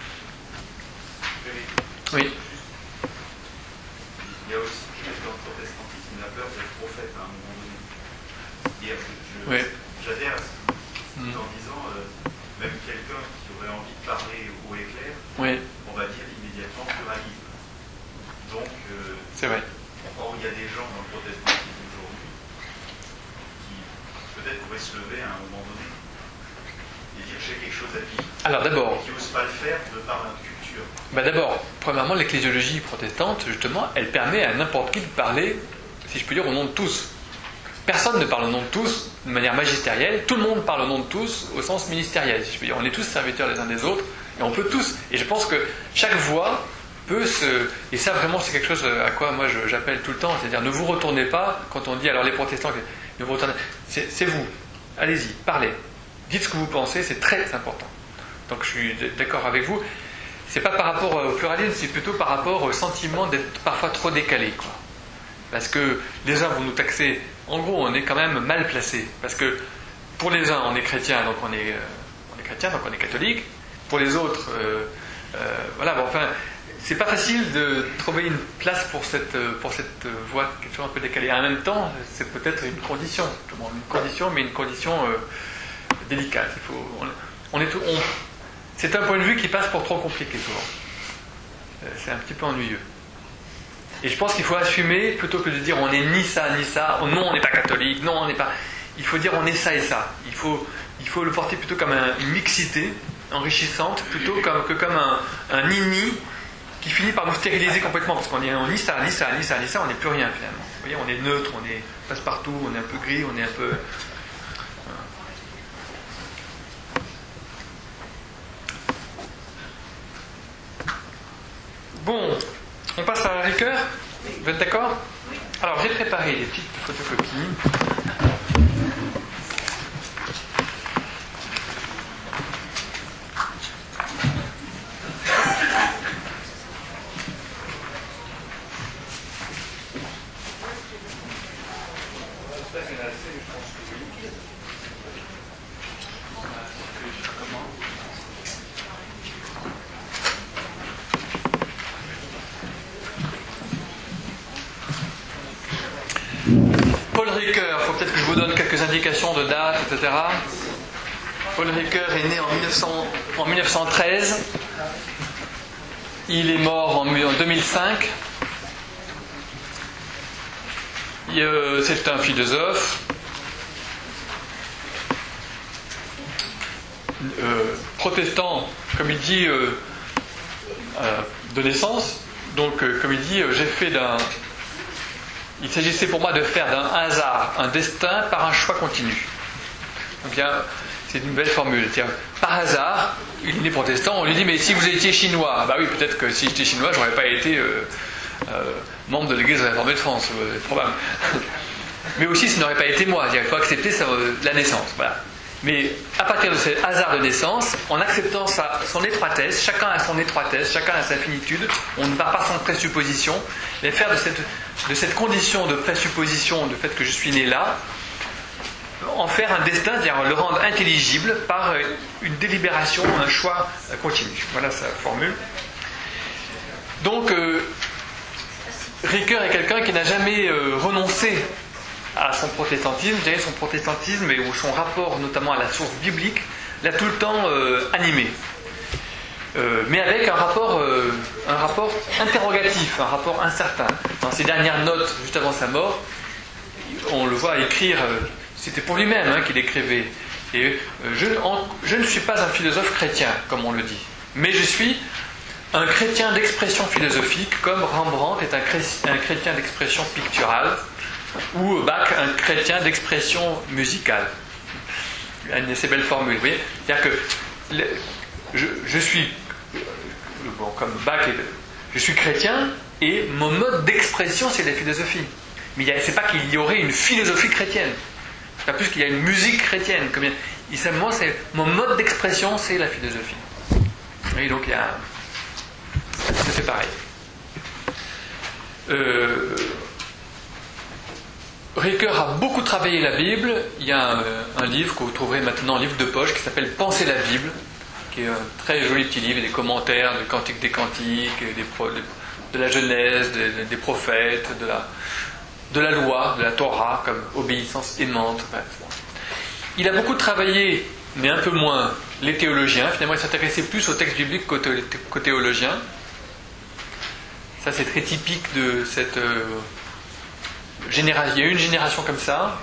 [SPEAKER 1] Oui.
[SPEAKER 3] Il y a aussi dans le protestantisme la peur d'être prophète à un moment donné. Hier, je,
[SPEAKER 1] Oui.
[SPEAKER 3] j'adhère à ce mm. en disant euh, même quelqu'un qui aurait envie de parler haut et clair,
[SPEAKER 1] oui.
[SPEAKER 3] on va dire immédiatement pluralisme. Donc, euh,
[SPEAKER 1] c'est vrai.
[SPEAKER 3] Or, il y a des gens dans le protestantisme aujourd'hui qui peut-être pourraient se lever à un moment donné et dire j'ai quelque chose à dire.
[SPEAKER 1] Alors d'abord,
[SPEAKER 3] qui n'osent pas le faire de par notre culture.
[SPEAKER 1] Bah d'abord, premièrement, l'ecclésiologie protestante, justement, elle permet à n'importe qui de parler, si je peux dire, au nom de tous. Personne ne parle au nom de tous de manière magistérielle, tout le monde parle au nom de tous au sens ministériel, si je peux dire. On est tous serviteurs les uns des autres, et on peut tous. Et je pense que chaque voix peut se... Et ça, vraiment, c'est quelque chose à quoi moi je, j'appelle tout le temps, c'est-à-dire ne vous retournez pas, quand on dit, alors les protestants, ne vous retournez... c'est, c'est vous, allez-y, parlez. Dites ce que vous pensez, c'est très important. Donc je suis d'accord avec vous. C'est pas par rapport au pluralisme, c'est plutôt par rapport au sentiment d'être parfois trop décalé, quoi. Parce que les uns vont nous taxer. En gros, on est quand même mal placé. Parce que pour les uns, on est chrétien, donc on est, euh, on est chrétien, donc on est catholique. Pour les autres, euh, euh, voilà. Bon, enfin, c'est pas facile de trouver une place pour cette pour cette voie quelque chose un peu décalée. En même temps, c'est peut-être une condition, une condition, mais une condition euh, délicate. Il faut, on, on est, on, c'est un point de vue qui passe pour trop compliqué souvent. Euh, c'est un petit peu ennuyeux. Et je pense qu'il faut assumer, plutôt que de dire on n'est ni ça ni ça, oh non on n'est pas catholique, non on n'est pas... Il faut dire on est ça et ça. Il faut, il faut le porter plutôt comme un, une mixité enrichissante, plutôt comme, que comme un, un ni-ni qui finit par nous stériliser complètement, parce qu'on est on ni ça, ni ça, ni ça, ni ça, on n'est plus rien finalement. Vous voyez, on est neutre, on est passe-partout, on est un peu gris, on est un peu... Bon, on passe à la liqueur. Vous êtes d'accord? Alors, j'ai préparé des petites photocopies. Paul Ricoeur, il faut peut-être que je vous donne quelques indications de date, et cetera. Paul Ricoeur est né en, mille neuf cents, en mille neuf cent treize. Il est mort en, en deux mille cinq. Euh, c'est un philosophe. Euh, protestant, comme il dit, euh, euh, de naissance. Donc, euh, comme il dit, euh, j'ai fait d'un... Il s'agissait pour moi de faire d'un hasard un destin par un choix continu. Donc, il y a, c'est une belle formule. C'est-à-dire, par hasard, il est né protestant, on lui dit, mais si vous étiez chinois, bah oui, peut-être que si j'étais chinois, j'aurais pas été euh, euh, membre de l'Église réformée de France, euh, probable. Mais aussi, ce n'aurait pas été moi. Il faut accepter ça, euh, la naissance. Voilà. Mais à partir de ce hasard de naissance, en acceptant sa, son étroitesse, chacun a son étroitesse, chacun a sa finitude, on ne part pas sans présupposition, mais faire de cette, de cette condition de présupposition, du fait que je suis né là, en faire un destin, c'est-à-dire le rendre intelligible par une délibération, un choix continu. Voilà sa formule. Donc, euh, Ricoeur est quelqu'un qui n'a jamais euh, renoncé à son protestantisme, je dirais son protestantisme et son rapport notamment à la source biblique l'a tout le temps euh, animé. Euh, mais avec un rapport, euh, un rapport interrogatif, un rapport incertain. Dans ses dernières notes, juste avant sa mort, on le voit écrire, euh, c'était pour lui-même hein, qu'il écrivait. Et, euh, je, en, je ne suis pas un philosophe chrétien, comme on le dit, mais je suis un chrétien d'expression philosophique, comme Rembrandt est un, chré, un chrétien d'expression picturale, ou Bach, un chrétien d'expression musicale. Une assez belle formule, vous voyez. C'est-à-dire que le, je, je suis, bon, comme Bach, je suis chrétien et mon mode d'expression, c'est la philosophie. Mais il y a, c'est pas qu'il y aurait une philosophie chrétienne. C'est pas plus qu'il y a une musique chrétienne. Comme il, il, moi, c'est, mon mode d'expression, c'est la philosophie. Et donc, il y a. C'est pareil. Euh. Ricoeur a beaucoup travaillé la Bible. Il y a un, un livre que vous trouverez maintenant, un livre de poche, qui s'appelle Penser la Bible, qui est un très joli petit livre, des commentaires, du Cantique des Cantiques, des pro, de la Genèse, des, des prophètes, de la, de la loi, de la Torah, comme obéissance aimante. Il a beaucoup travaillé, mais un peu moins, les théologiens. Finalement, il s'intéressait plus aux textes bibliques qu'aux, qu'aux théologiens. Ça, c'est très typique de cette... Euh, Génération, il y a eu une génération comme ça,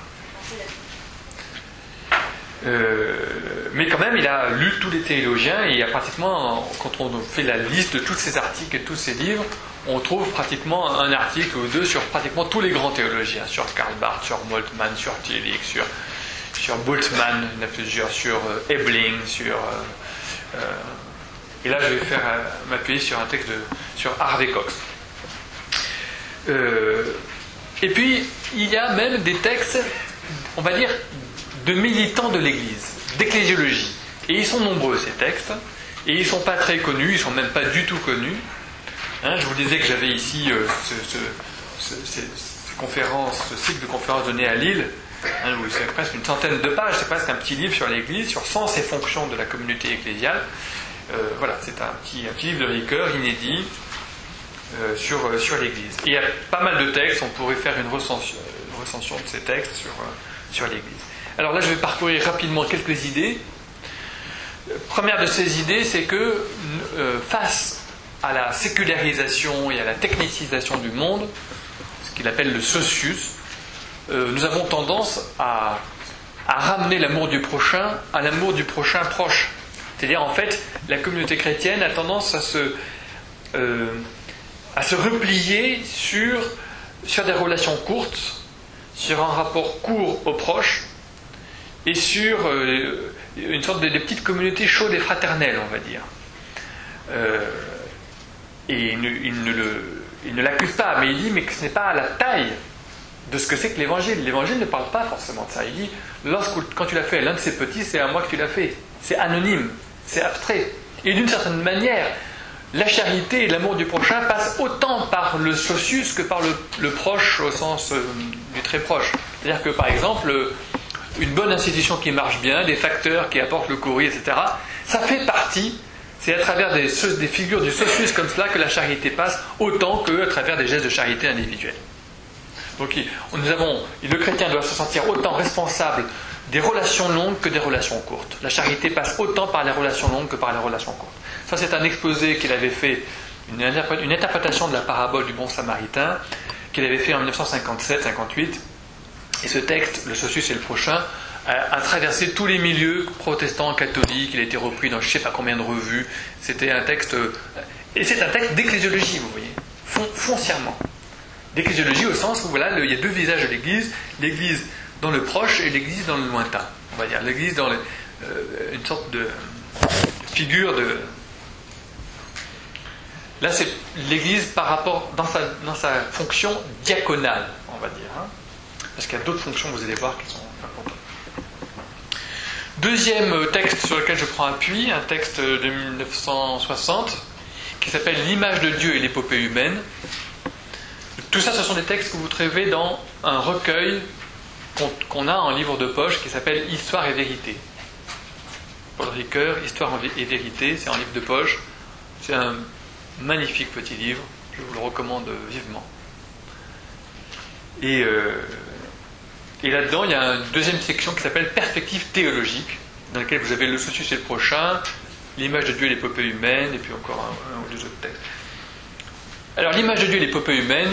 [SPEAKER 1] euh, mais quand même il a lu tous les théologiens et il y a pratiquement, quand on fait la liste de tous ces articles et de tous ces livres, on trouve pratiquement un article ou deux sur pratiquement tous les grands théologiens, sur Karl Barth, sur Moltmann, sur Tillich, sur, sur Bultmann, il y en a plusieurs, sur euh, Ebling, sur... Euh, euh, et là je vais faire euh, m'appuyer sur un texte de, sur Harvey Cox. Euh, Et puis, il y a même des textes, on va dire, de militants de l'Église, d'ecclésiologie. Et ils sont nombreux, ces textes, et ils ne sont pas très connus, ils ne sont même pas du tout connus. Hein, je vous disais que j'avais ici euh, ce, ce, ce, ces, ces conférences, ce cycle de conférences donné à Lille, hein, où c'est presque une centaine de pages, c'est presque un petit livre sur l'Église, sur sens et fonctions de la communauté ecclésiale. Euh, voilà, c'est un petit, un petit livre de Ricoeur, inédit, Euh, sur, euh, sur l'Église. Et il y a pas mal de textes, on pourrait faire une recension, une recension de ces textes sur, euh, sur l'Église. Alors là, je vais parcourir rapidement quelques idées. La première de ces idées, c'est que euh, face à la sécularisation et à la technicisation du monde, ce qu'il appelle le socius, euh, nous avons tendance à, à ramener l'amour du prochain à l'amour du prochain proche. C'est-à-dire, en fait, la communauté chrétienne a tendance à se... Euh, à se replier sur, sur des relations courtes, sur un rapport court aux proches, et sur euh, une sorte de, de petites communautés chaudes et fraternelles, on va dire. Euh, et il ne, il, ne le, il ne l'accuse pas, mais il dit mais que ce n'est pas à la taille de ce que c'est que l'Évangile. L'Évangile ne parle pas forcément de ça. Il dit, lorsque, quand tu l'as fait à l'un de ces petits, c'est à moi que tu l'as fait. C'est anonyme, c'est abstrait. Et d'une certaine manière, la charité et l'amour du prochain passent autant par le socius que par le, le proche au sens euh, du très proche. C'est-à-dire que, par exemple, une bonne institution qui marche bien, des facteurs qui apportent le courrier, et cetera, ça fait partie, c'est à travers des, des figures du socius comme cela que la charité passe, autant qu'à travers des gestes de charité individuels. Donc il, nous avons, le chrétien doit se sentir autant responsable des relations longues que des relations courtes. La charité passe autant par les relations longues que par les relations courtes. Ça, c'est un exposé qu'il avait fait, une, une interprétation de la parabole du bon samaritain, qu'il avait fait en dix-neuf cent cinquante-sept cinquante-huit. Et ce texte, le Socius et le prochain, a, a traversé tous les milieux protestants, catholiques. Il a été repris dans je ne sais pas combien de revues. C'était un texte, et c'est un texte d'ecclésiologie, vous voyez, fon, foncièrement. D'ecclésiologie au sens où voilà, le, il y a deux visages de l'Église, l'Église dans le proche et l'Église dans le lointain. On va dire l'Église dans le, euh, une sorte de figure de... Là, c'est l'Église par rapport dans sa, dans sa fonction diaconale, on va dire. Hein, parce qu'il y a d'autres fonctions, vous allez voir, qui sont importantes. Deuxième texte sur lequel je prends appui, un texte de mille neuf cent soixante, qui s'appelle « L'image de Dieu et l'épopée humaine ». Tout ça, ce sont des textes que vous trouvez dans un recueil qu'on, qu'on a en livre de poche qui s'appelle « Histoire et vérité ». Paul Ricoeur, « Histoire et vérité », c'est un livre de poche. C'est un magnifique petit livre, je vous le recommande vivement. Et, euh, et là-dedans, il y a une deuxième section qui s'appelle « Perspective théologique », dans laquelle vous avez le Socius et le prochain, l'image de Dieu et l'épopée humaine, et puis encore un, un ou deux autres textes. Alors, l'image de Dieu et l'épopée humaine,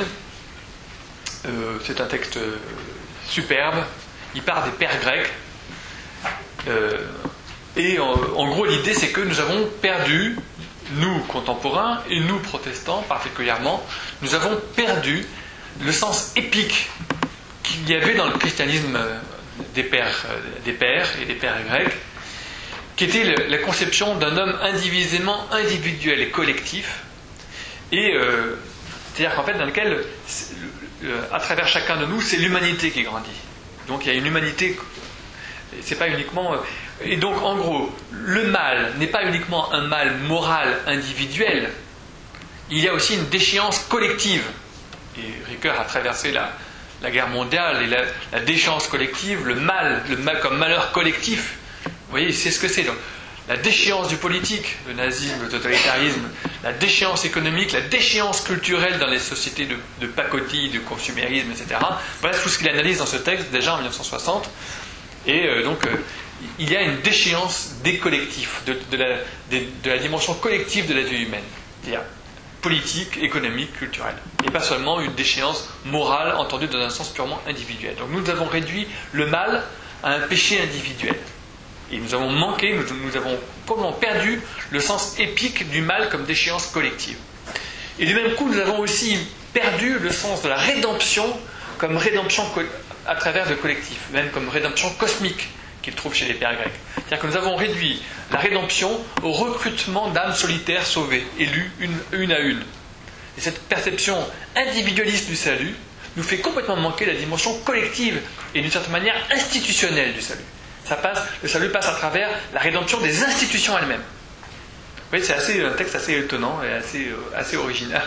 [SPEAKER 1] euh, c'est un texte euh, superbe. Il part des pères grecs. Euh, et en, en gros, l'idée, c'est que nous avons perdu, nous contemporains, et nous protestants particulièrement, nous avons perdu le sens épique qu'il y avait dans le christianisme des pères, des pères et des pères grecs, qui était la conception d'un homme indivisément individuel et collectif, et euh, c'est-à-dire qu'en fait, dans lequel, euh, à travers chacun de nous, c'est l'humanité qui grandit. Donc il y a une humanité, c'est pas uniquement. Euh, et donc en gros, le mal n'est pas uniquement un mal moral individuel, il y a aussi une déchéance collective. Et Ricoeur a traversé la, la guerre mondiale et la, la déchéance collective, le mal, le mal comme malheur collectif. Vous voyez, c'est ce que c'est. Donc, la déchéance du politique, le nazisme, le totalitarisme, la déchéance économique, la déchéance culturelle dans les sociétés de, de pacotille, de consumérisme, et cetera. Voilà tout ce qu'il analyse dans ce texte, déjà en dix-neuf cent soixante. Et euh, donc, euh, il y a une déchéance des collectifs, de, de, la, de, de la dimension collective de la vie humaine. C'est-à-dire politique, économique, culturelle. Et pas seulement une déchéance morale, entendue dans un sens purement individuel. Donc nous avons réduit le mal à un péché individuel. Et nous avons manqué, nous, nous avons complètement perdu le sens épique du mal comme déchéance collective. Et du même coup, nous avons aussi perdu le sens de la rédemption comme rédemption à travers le collectif, même comme rédemption cosmique qu'il trouve chez les pères grecs. C'est-à-dire que nous avons réduit la rédemption au recrutement d'âmes solitaires sauvées, élues une, une à une. Et cette perception individualiste du salut nous fait complètement manquer la dimension collective et d'une certaine manière institutionnelle du salut. Ça passe, le salut passe à travers la rédemption des institutions elles-mêmes. Vous voyez, c'est assez, un texte assez étonnant et assez, euh, assez original,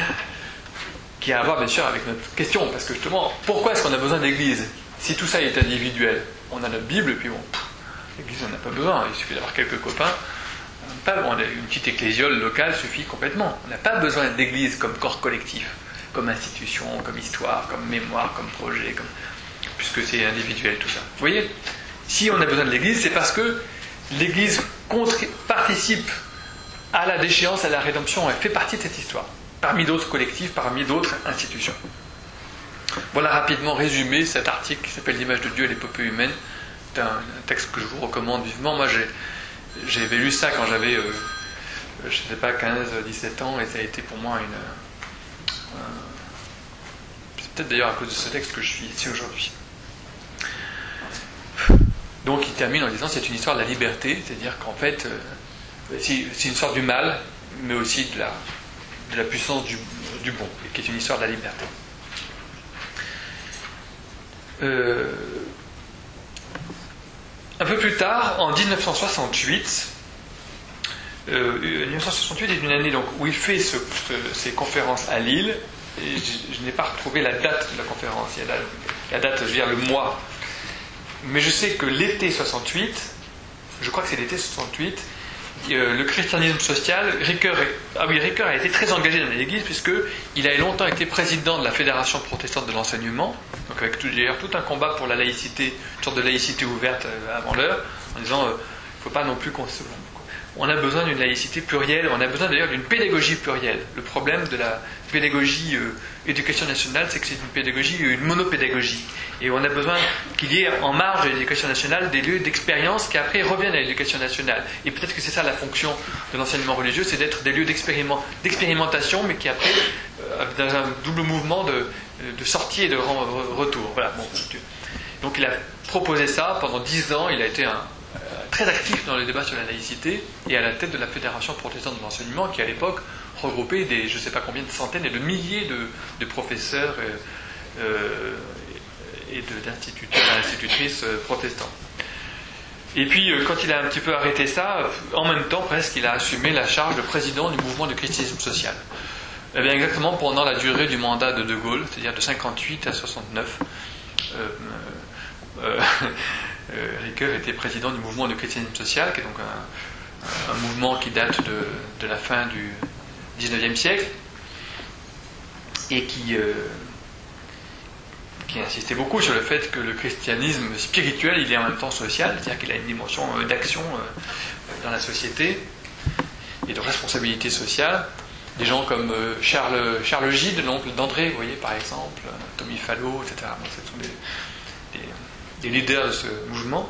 [SPEAKER 1] qui a à voir bien sûr avec notre question, parce que justement, pourquoi est-ce qu'on a besoin d'église si tout ça est individuel? On a notre Bible, et puis bon, pff, l'église on n'a pas besoin, il suffit d'avoir quelques copains. Pas, bon, une petite ecclésiole locale suffit complètement. On n'a pas besoin d'église comme corps collectif, comme institution, comme histoire, comme mémoire, comme projet, comme... puisque c'est individuel tout ça. Vous voyez? Si on a besoin de l'Église, c'est parce que l'Église contri- participe à la déchéance, à la rédemption, elle fait partie de cette histoire, parmi d'autres collectifs, parmi d'autres institutions. Voilà rapidement résumé cet article qui s'appelle « L'image de Dieu et l'épopée humaine ». C'est un, un texte que je vous recommande vivement. Moi, j'ai, j'avais lu ça quand j'avais, euh, je ne sais pas, quinze dix-sept ans, et ça a été pour moi une... Euh, c'est peut-être d'ailleurs à cause de ce texte que je suis ici aujourd'hui. Donc il termine en disant c'est une histoire de la liberté, c'est-à-dire qu'en fait euh, c'est, c'est une histoire du mal, mais aussi de la, de la puissance du, du bon, et qui est une histoire de la liberté. Euh, un peu plus tard, en dix-neuf cent soixante-huit, euh, dix-neuf cent soixante-huit est une année donc, où il fait ce, ce, ses conférences à Lille, et je, je n'ai pas retrouvé la date de la conférence, il y a la, la date, je veux dire le mois. Mais je sais que l'été soixante-huit, je crois que c'est l'été soixante-huit, euh, le christianisme social, Ricoeur, ah oui, Ricoeur a été très engagé dans l'Église puisqu'il a longtemps été président de la Fédération protestante de l'enseignement, donc avec tout, d'ailleurs tout un combat pour la laïcité, une sorte de laïcité ouverte euh, avant l'heure, en disant il euh, ne faut pas non plus qu'on se... On a besoin d'une laïcité plurielle, on a besoin d'ailleurs d'une pédagogie plurielle. Le problème de la pédagogie euh, éducation nationale, c'est que c'est une pédagogie, une monopédagogie. Et on a besoin qu'il y ait en marge de l'éducation nationale des lieux d'expérience qui après reviennent à l'éducation nationale. Et peut-être que c'est ça la fonction de l'enseignement religieux, c'est d'être des lieux d'expériment, d'expérimentation, mais qui après, euh, dans un double mouvement de, de sortie et de retour. Voilà. Bon, donc il a proposé ça pendant dix ans, il a été un très actif dans les débats sur la laïcité et à la tête de la Fédération protestante de l'enseignement qui à l'époque regroupait des je ne sais pas combien de centaines et de milliers de, de professeurs euh, euh, et de, d'instituteurs et institutrices euh, protestants. Et puis euh, quand il a un petit peu arrêté ça, en même temps presque il a assumé la charge de président du mouvement du christianisme social. Et bien exactement pendant la durée du mandat de De Gaulle, c'est-à-dire de cinquante-huit à soixante-neuf. Euh, euh, Euh, Ricoeur était président du mouvement du christianisme social, qui est donc un, un mouvement qui date de, de la fin du dix-neuvième siècle et qui, euh, qui insistait beaucoup sur le fait que le christianisme spirituel, il est en même temps social, c'est-à-dire qu'il a une dimension d'action dans la société et de responsabilité sociale. Des gens comme Charles, Charles Gide, l'oncle d'André, vous voyez, par exemple, Tommy Fallot, et cetera. Bon, ce sont des, des des leaders de ce mouvement.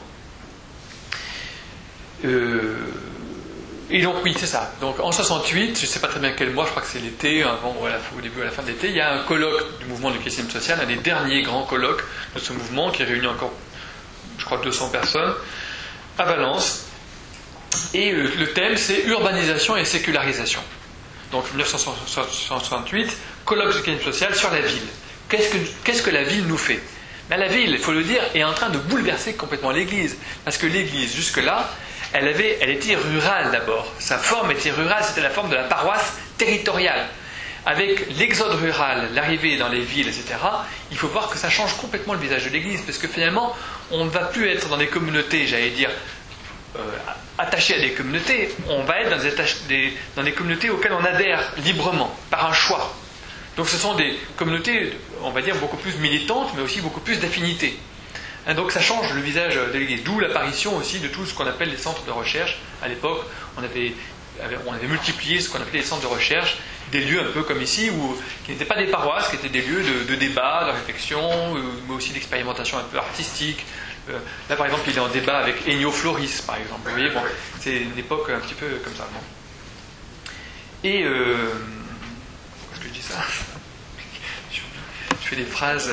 [SPEAKER 1] Euh, et donc oui, c'est ça. Donc en soixante-huit, je ne sais pas très bien quel mois, je crois que c'est l'été, avant ou à la, au début ou à la fin de l'été, il y a un colloque du mouvement du christianisme social, un des derniers grands colloques de ce mouvement qui réunit encore, je crois, deux cents personnes, à Valence. Et euh, le thème, c'est urbanisation et sécularisation. Donc mille neuf cent soixante-huit, colloque du christianisme social sur la ville. Qu'est-ce que, qu'est-ce que la ville nous fait ? Mais la ville, il faut le dire, est en train de bouleverser complètement l'Église. Parce que l'Église, jusque-là, elle, avait, elle était rurale d'abord. Sa forme était rurale, c'était la forme de la paroisse territoriale. Avec l'exode rural, l'arrivée dans les villes, et cetera, il faut voir que ça change complètement le visage de l'Église. Parce que finalement, on ne va plus être dans des communautés, j'allais dire, euh, attachées à des communautés. On va être dans des, des, dans des communautés auxquelles on adhère librement, par un choix. Donc ce sont des communautés, on va dire, beaucoup plus militantes, mais aussi beaucoup plus d'affinités. Hein, donc ça change le visage de l'Église. D'où l'apparition aussi de tout ce qu'on appelle les centres de recherche. À l'époque, on avait, on avait multiplié ce qu'on appelait les centres de recherche, des lieux un peu comme ici, où, qui n'étaient pas des paroisses, qui étaient des lieux de, de débat, de réflexion, mais aussi d'expérimentation un peu artistique. Euh, là, par exemple, il est en débat avec Ennio Floris, par exemple. Vous voyez, bon, c'est une époque un petit peu comme ça. Bon. Et... Euh, je dis ça. Je fais des phrases.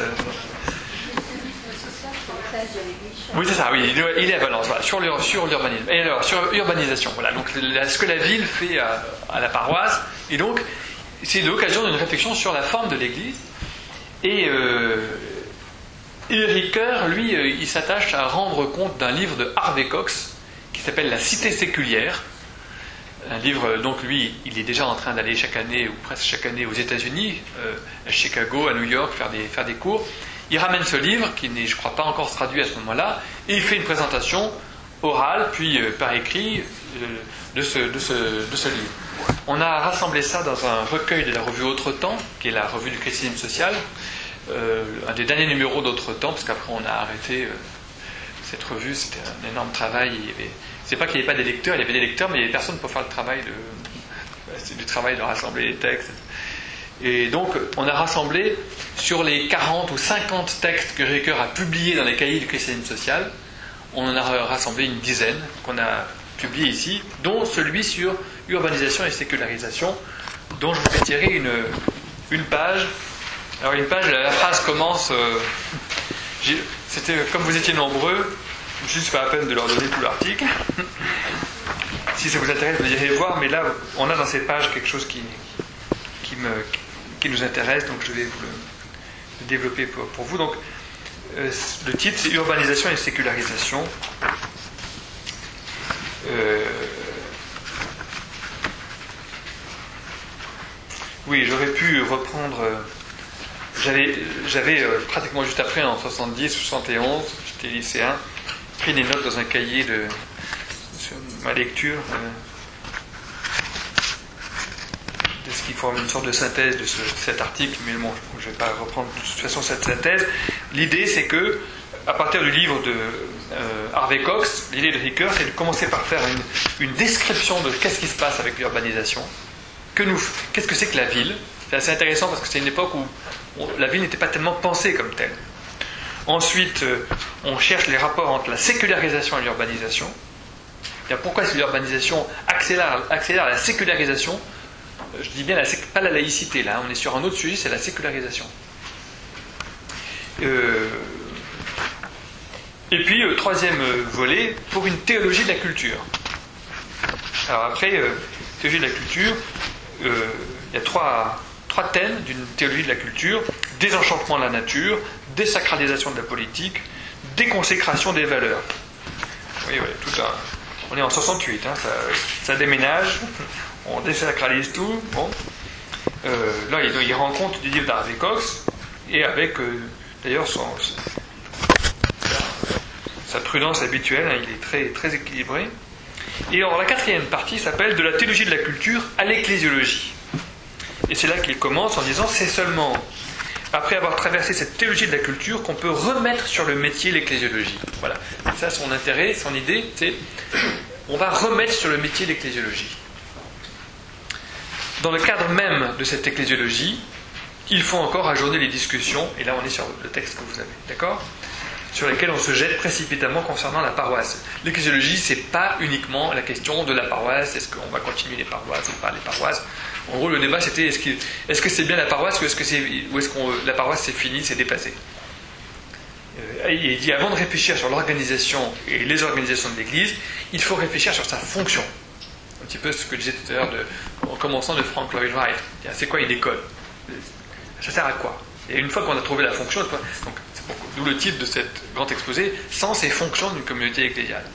[SPEAKER 1] Oui, c'est ça, oui, il est à Valence, voilà, sur, le, sur l'urbanisme. Et alors, sur l'urbanisation, voilà, donc la, ce que la ville fait à, à la paroisse, et donc, c'est l'occasion d'une réflexion sur la forme de l'Église. Et euh, Ricoeur, lui, euh, il s'attache à rendre compte d'un livre de Harvey Cox, qui s'appelle La Cité séculière. Un livre, donc lui, il est déjà en train d'aller chaque année, ou presque chaque année, aux États-Unis, euh, à Chicago, à New York, faire des, faire des cours. Il ramène ce livre, qui n'est, je crois, pas encore traduit à ce moment-là, et il fait une présentation orale, puis euh, par écrit, euh, de, ce, de, ce, de ce livre. On a rassemblé ça dans un recueil de la revue Autre Temps, qui est la revue du christianisme social, euh, un des derniers numéros d'Autre Temps, parce qu'après on a arrêté euh, cette revue, c'était un énorme travail. Il y avait, c'est pas qu'il n'y avait pas des lecteurs, il y avait des lecteurs, mais il n'y avait personne pour faire le travail de, c'est du travail de rassembler les textes. Et donc, on a rassemblé sur les quarante ou cinquante textes que Ricoeur a publiés dans les cahiers du christianisme social, on en a rassemblé une dizaine qu'on a publié ici, dont celui sur urbanisation et sécularisation, dont je vous ai tiré une, une page. Alors une page, la phrase commence, euh, c'était comme vous étiez nombreux, juste pas la peine de leur donner tout l'article. Si ça vous intéresse, vous irez voir, mais là, on a dans cette page quelque chose qui, qui, me, qui nous intéresse, donc je vais vous le, le développer pour, pour vous. Donc, euh, le titre, c'est Urbanisation et sécularisation. Euh, oui, j'aurais pu reprendre... Euh, j'avais, j'avais euh, pratiquement juste après, en soixante-dix, soixante et onze, j'étais lycéen, pris des notes dans un cahier de... sur ma lecture... Euh, qui forme une sorte de synthèse de ce, cet article, mais bon, je ne vais pas reprendre de toute façon cette synthèse. L'idée, c'est que, à partir du livre de euh, Harvey Cox, l'idée de Ricoeur, c'est de commencer par faire une, une description de qu'est-ce qui se passe avec l'urbanisation, que nous, qu'est-ce que c'est que la ville. C'est assez intéressant parce que c'est une époque où on, la ville n'était pas tellement pensée comme telle. Ensuite, euh, on cherche les rapports entre la sécularisation et l'urbanisation. Pourquoi est-ce que l'urbanisation accélère, accélère la sécularisation? Je dis bien la, pas la laïcité, là, on est sur un autre sujet, c'est la sécularisation. Euh, et puis, euh, troisième volet, pour une théologie de la culture. Alors après, euh, théologie de la culture, euh, il y a trois, trois thèmes d'une théologie de la culture: désenchantement de la nature, désacralisation de la politique, déconsécration des valeurs. Oui, oui, tout un... On est en soixante-huit, hein, ça, ça déménage, on désacralise tout. Bon. Euh, là, il, il rend compte du livre d'Harvey Cox, et avec, euh, d'ailleurs, son, sa prudence habituelle, hein, il est très, très équilibré. Et alors, la quatrième partie s'appelle « De la théologie de la culture à l'ecclésiologie ». Et c'est là qu'il commence en disant « C'est seulement après avoir traversé cette théologie de la culture qu'on peut remettre sur le métier l'ecclésiologie ». Voilà. Et ça, son intérêt, son idée, c'est on va remettre sur le métier l'ecclésiologie. Dans le cadre même de cette ecclésiologie, il faut encore ajourner les discussions, et là on est sur le texte que vous avez, d'accord ? Sur lesquels on se jette précipitamment concernant la paroisse. L'ecclésiologie, c'est pas uniquement la question de la paroisse, est-ce qu'on va continuer les paroisses ou pas les paroisses. En gros, le débat c'était est-ce que, est-ce que c'est bien la paroisse ou est-ce que, c'est, ou est-ce qu'on, la paroisse c'est fini, c'est dépassé. Il dit avant de réfléchir sur l'organisation et les organisations de l'Église, il faut réfléchir sur sa fonction. Un petit peu ce que je disais tout à l'heure de, en commençant de Frank Lloyd Wright. C'est quoi une école? Ça sert à quoi? Et une fois qu'on a trouvé la fonction, donc, c'est pour, d'où le titre de cet grand exposé, sens et fonction d'une communauté ecclésiale.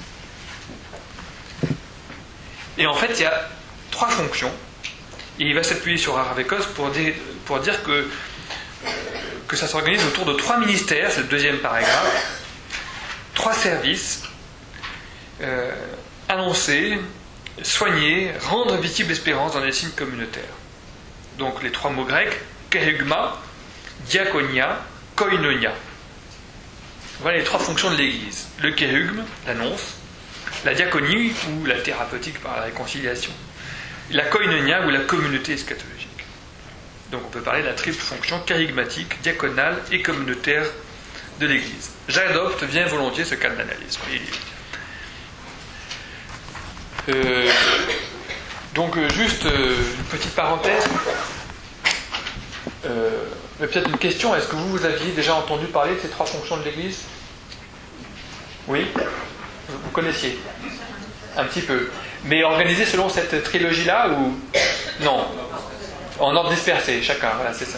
[SPEAKER 1] Et en fait, il y a trois fonctions, et il va s'appuyer sur Harvey Cox pour dire, pour dire que que ça s'organise autour de trois ministères, c'est le deuxième paragraphe, trois services, euh, annoncer, soigner, rendre visible l'espérance dans les signes communautaires. Donc les trois mots grecs, kérugma, diaconia, koinonia. Voilà les trois fonctions de l'Église. Le kérugme, l'annonce, la diaconie ou la thérapeutique par la réconciliation, la koinonia ou la communauté eschatologique. Donc on peut parler de la triple fonction kérigmatique, diaconale et communautaire de l'Église. J'adopte bien volontiers ce cas d'analyse. Euh, donc juste euh, une petite parenthèse. Euh, mais peut-être une question, est-ce que vous, vous aviez déjà entendu parler de ces trois fonctions de l'Église? Oui? Vous connaissiez? Un petit peu. Mais organisé selon cette trilogie-là ou... Non. En ordre dispersé, chacun, voilà, c'est ça.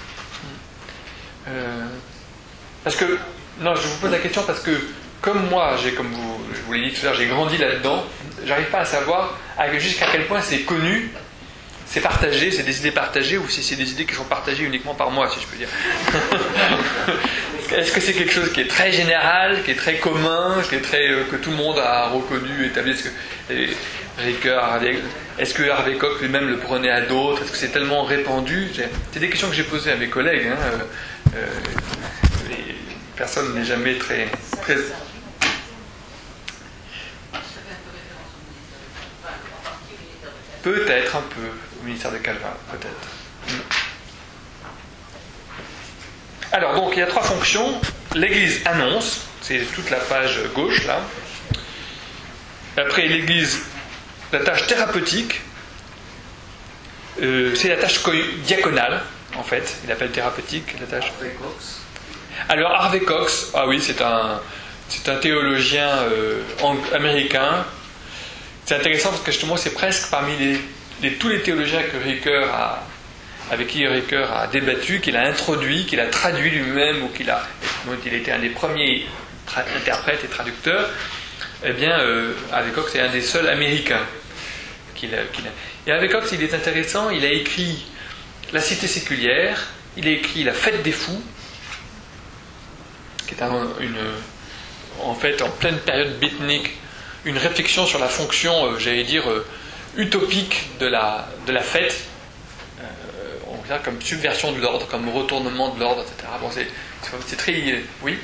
[SPEAKER 1] Euh, parce que, non, je vous pose la question parce que, comme moi, j'ai, comme vous, je vous l'ai dit tout à l'heure, j'ai grandi là-dedans, j'arrive pas à savoir jusqu'à quel point c'est connu, c'est partagé, c'est des idées partagées, ou si c'est des idées qui sont partagées uniquement par moi, si je peux dire. Est-ce que c'est quelque chose qui est très général, qui est très commun, qui est très, euh, que tout le monde a reconnu, établi? Est-ce que, et, Ricoeur, est-ce que Harvey Cox lui-même le prenait à d'autres? Est-ce que c'est tellement répandu? C'est des questions que j'ai posées à mes collègues. Hein. Euh, euh, personne n'est jamais très... très... Peut-être un peu, au ministère de Calvin, peut-être. Alors, donc, il y a trois fonctions. L'Église annonce, c'est toute la page gauche, là. Après, l'Église... La tâche thérapeutique, euh, c'est la tâche diaconale, en fait. Il appelle thérapeutique la tâche.
[SPEAKER 3] Harvey Cox.
[SPEAKER 1] Alors, Harvey Cox, ah oui, c'est un, c'est un théologien euh, américain. C'est intéressant parce que justement, c'est presque parmi les, les, tous les théologiens que Ricoeur a, avec qui Ricoeur a débattu, qu'il a introduit, qu'il a traduit lui-même, ou qu'il a, donc il était un des premiers tra- interprètes et traducteurs. Eh bien, euh, Harvey Cox est un des seuls américains. Qu'il a, qu'il a. Et Harvey Cox, il est intéressant, il a écrit La Cité séculière, il a écrit La Fête des fous, qui est un, une, en fait, en pleine période beatnik, une réflexion sur la fonction, euh, j'allais dire, euh, utopique de la, de la fête, c'est comme subversion de l'ordre, comme retournement de l'ordre, et cetera. Bon, c'est, c'est très... Oui.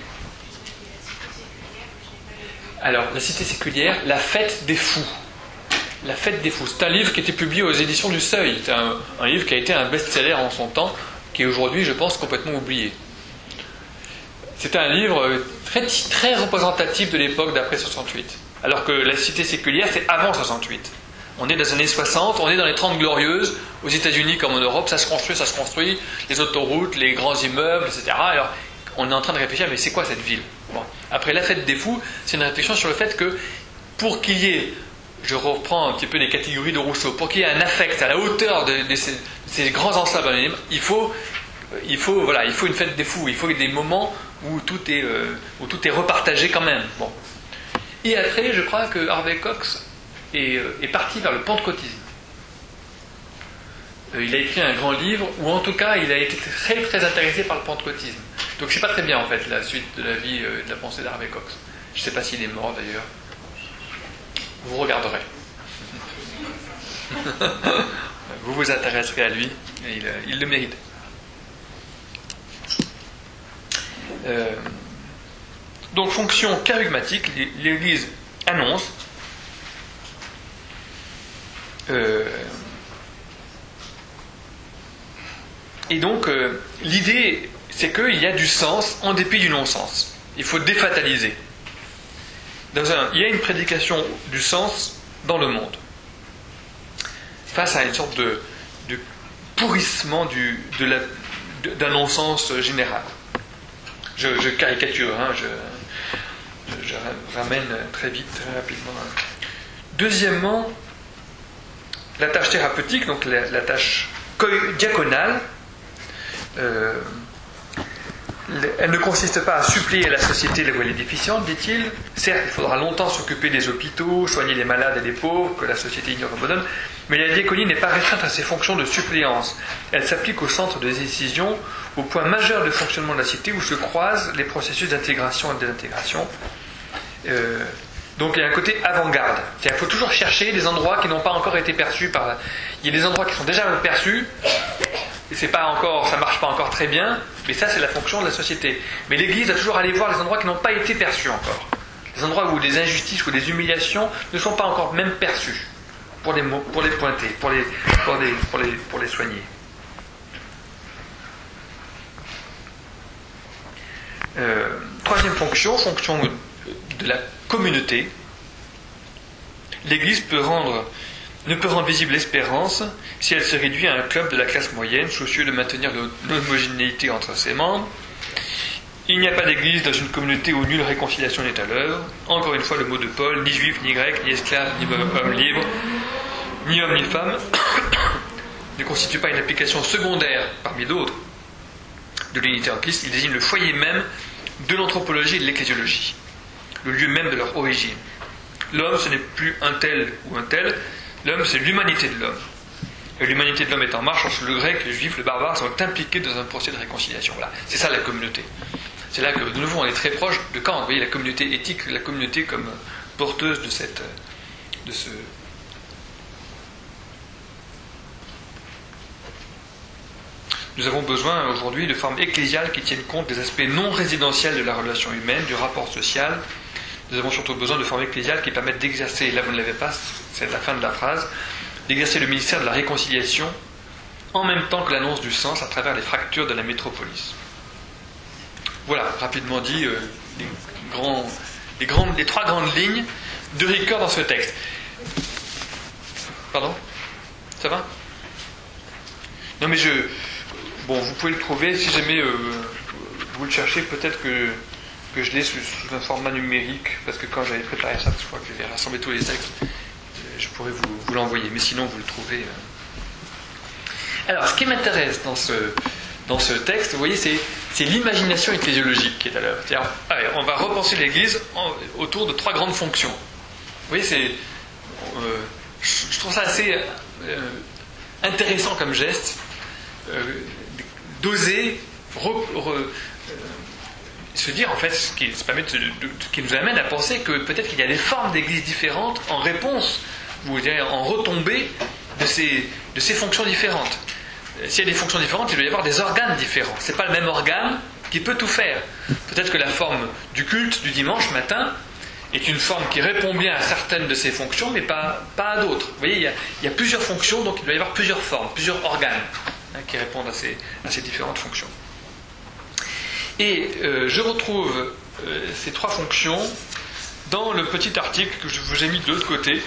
[SPEAKER 1] Alors, la cité séculière, la fête des fous. La fête des fous. C'est un livre qui a été publié aux éditions du Seuil. C'est un, un livre qui a été un best-seller en son temps, qui est aujourd'hui, je pense, complètement oublié. C'est un livre très, très représentatif de l'époque d'après soixante-huit. Alors que la cité séculière, c'est avant soixante-huit. On est dans les années soixante, on est dans les trente glorieuses, aux États-Unis comme en Europe, ça se construit, ça se construit, les autoroutes, les grands immeubles, et cetera. Alors, on est en train de réfléchir, mais c'est quoi cette ville? Bon. Après, la fête des fous, c'est une réflexion sur le fait que pour qu'il y ait, je reprends un petit peu les catégories de Rousseau, pour qu'il y ait un affect à la hauteur de, de, ces, de ces grands ensembles, il faut, il faut, voilà, il faut une fête des fous, il faut des moments où tout est, euh, où tout est repartagé quand même. Bon. Et après, je crois que Harvey Cox est, euh, est parti vers le pentecôtisme. Euh, il a écrit un grand livre, ou en tout cas, il a été très très intéressé par le pentecôtisme. Donc je ne sais pas très bien en fait la suite de la vie euh, de la pensée d'Harvey Cox. Je ne sais pas s'il est mort d'ailleurs. Vous regarderez. Vous vous intéresserez à lui, et il, il le mérite. Euh, donc fonction charygmatique, l'Église annonce euh, et donc euh, l'idée c'est qu'il y a du sens en dépit du non-sens. Il faut défataliser. Dans un, il y a une prédication du sens dans le monde face à une sorte de, de pourrissement du, de la, de, d'un non-sens général. Je, je caricature, hein, je, je, je ramène très vite, très rapidement. Deuxièmement, la tâche thérapeutique, donc la, la tâche diaconale, euh, elle ne consiste pas à suppléer la société les voies déficientes, dit-il. Certes, il faudra longtemps s'occuper des hôpitaux, soigner les malades et les pauvres, que la société ignore et abandonne, mais la diaconie n'est pas restreinte à ses fonctions de suppléance. Elle s'applique au centre de décision, au point majeur de fonctionnement de la cité où se croisent les processus d'intégration et de désintégration. Euh, donc il y a un côté avant-garde. C'est-à-dire qu'il faut toujours chercher des endroits qui n'ont pas encore été perçus par... Il y a des endroits qui sont déjà perçus, et c'est pas encore, ça ne marche pas encore très bien, mais ça c'est la fonction de la société. Mais l'Église doit toujours aller voir les endroits qui n'ont pas été perçus encore. Les endroits où des injustices ou des humiliations ne sont pas encore même perçues, pour les, pour les pointer, pour les, pour les, pour les, pour les soigner. Euh, troisième fonction, fonction de la communauté. L'Église peut rendre, ne peut rendre visible l'espérance si elle se réduit à un club de la classe moyenne, soucieux de maintenir l'homogénéité entre ses membres. Il n'y a pas d'Église dans une communauté où nulle réconciliation n'est à l'œuvre. Encore une fois, le mot de Paul, ni juif, ni grec, ni esclave, ni homme libre, ni homme, ni femme, ne constitue pas une application secondaire parmi d'autres de l'unité en Christ. Il désigne le foyer même de l'anthropologie et de l'ecclésiologie, le lieu même de leur origine. L'homme, ce n'est plus un tel ou un tel, l'homme, c'est l'humanité de l'homme. Et l'humanité de l'homme est en marche lorsque le grec, le juif, le barbare sont impliqués dans un procès de réconciliation. Voilà, c'est ça la communauté. C'est là que, de nouveau, on est très proche de Kant. Vous voyez, la communauté éthique, la communauté comme porteuse de, cette, de ce... Nous avons besoin aujourd'hui de formes ecclésiales qui tiennent compte des aspects non résidentiels de la relation humaine, du rapport social. Nous avons surtout besoin de formes ecclésiales qui permettent d'exercer, là vous ne l'avez pas, c'est la fin de la phrase, d'exercer le ministère de la réconciliation en même temps que l'annonce du sens à travers les fractures de la métropolis. Voilà, rapidement dit, euh, les, grands, les, grandes, les trois grandes lignes de Ricoeur dans ce texte. Pardon ? Ça va ? Non mais je... Bon, vous pouvez le trouver, si jamais euh, vous le cherchez, peut-être que, que je l'ai sous, sous un format numérique, parce que quand j'avais préparé ça, je crois que j'avais rassemblé tous les textes, je pourrais vous, vous l'envoyer, mais sinon vous le trouvez. Euh. Alors, ce qui m'intéresse dans ce, dans ce texte, vous voyez, c'est, c'est l'imagination ecclésiologique qui est à l'œuvre. C'est-à-dire, allez, on va repenser l'Église en, autour de trois grandes fonctions. Vous voyez, c'est, euh, je, je trouve ça assez euh, intéressant comme geste, euh, d'oser re, re, euh, se dire, en fait, ce qui, ce qui nous amène à penser que peut-être qu'il y a des formes d'église différentes en réponse, vous dire, en retombée de ces, de ces fonctions différentes. s'il y a des fonctions différentes, il doit y avoir des organes différents. C'est pas le même organe qui peut tout faire. Peut-être que la forme du culte du dimanche matin est une forme qui répond bien à certaines de ces fonctions, mais pas, pas à d'autres. Vous voyez, il y, a, il y a plusieurs fonctions, donc il doit y avoir plusieurs formes, plusieurs organes hein, qui répondent à ces, à ces différentes fonctions. Et euh, je retrouve euh, ces trois fonctions dans le petit article que je vous ai mis de l'autre côté.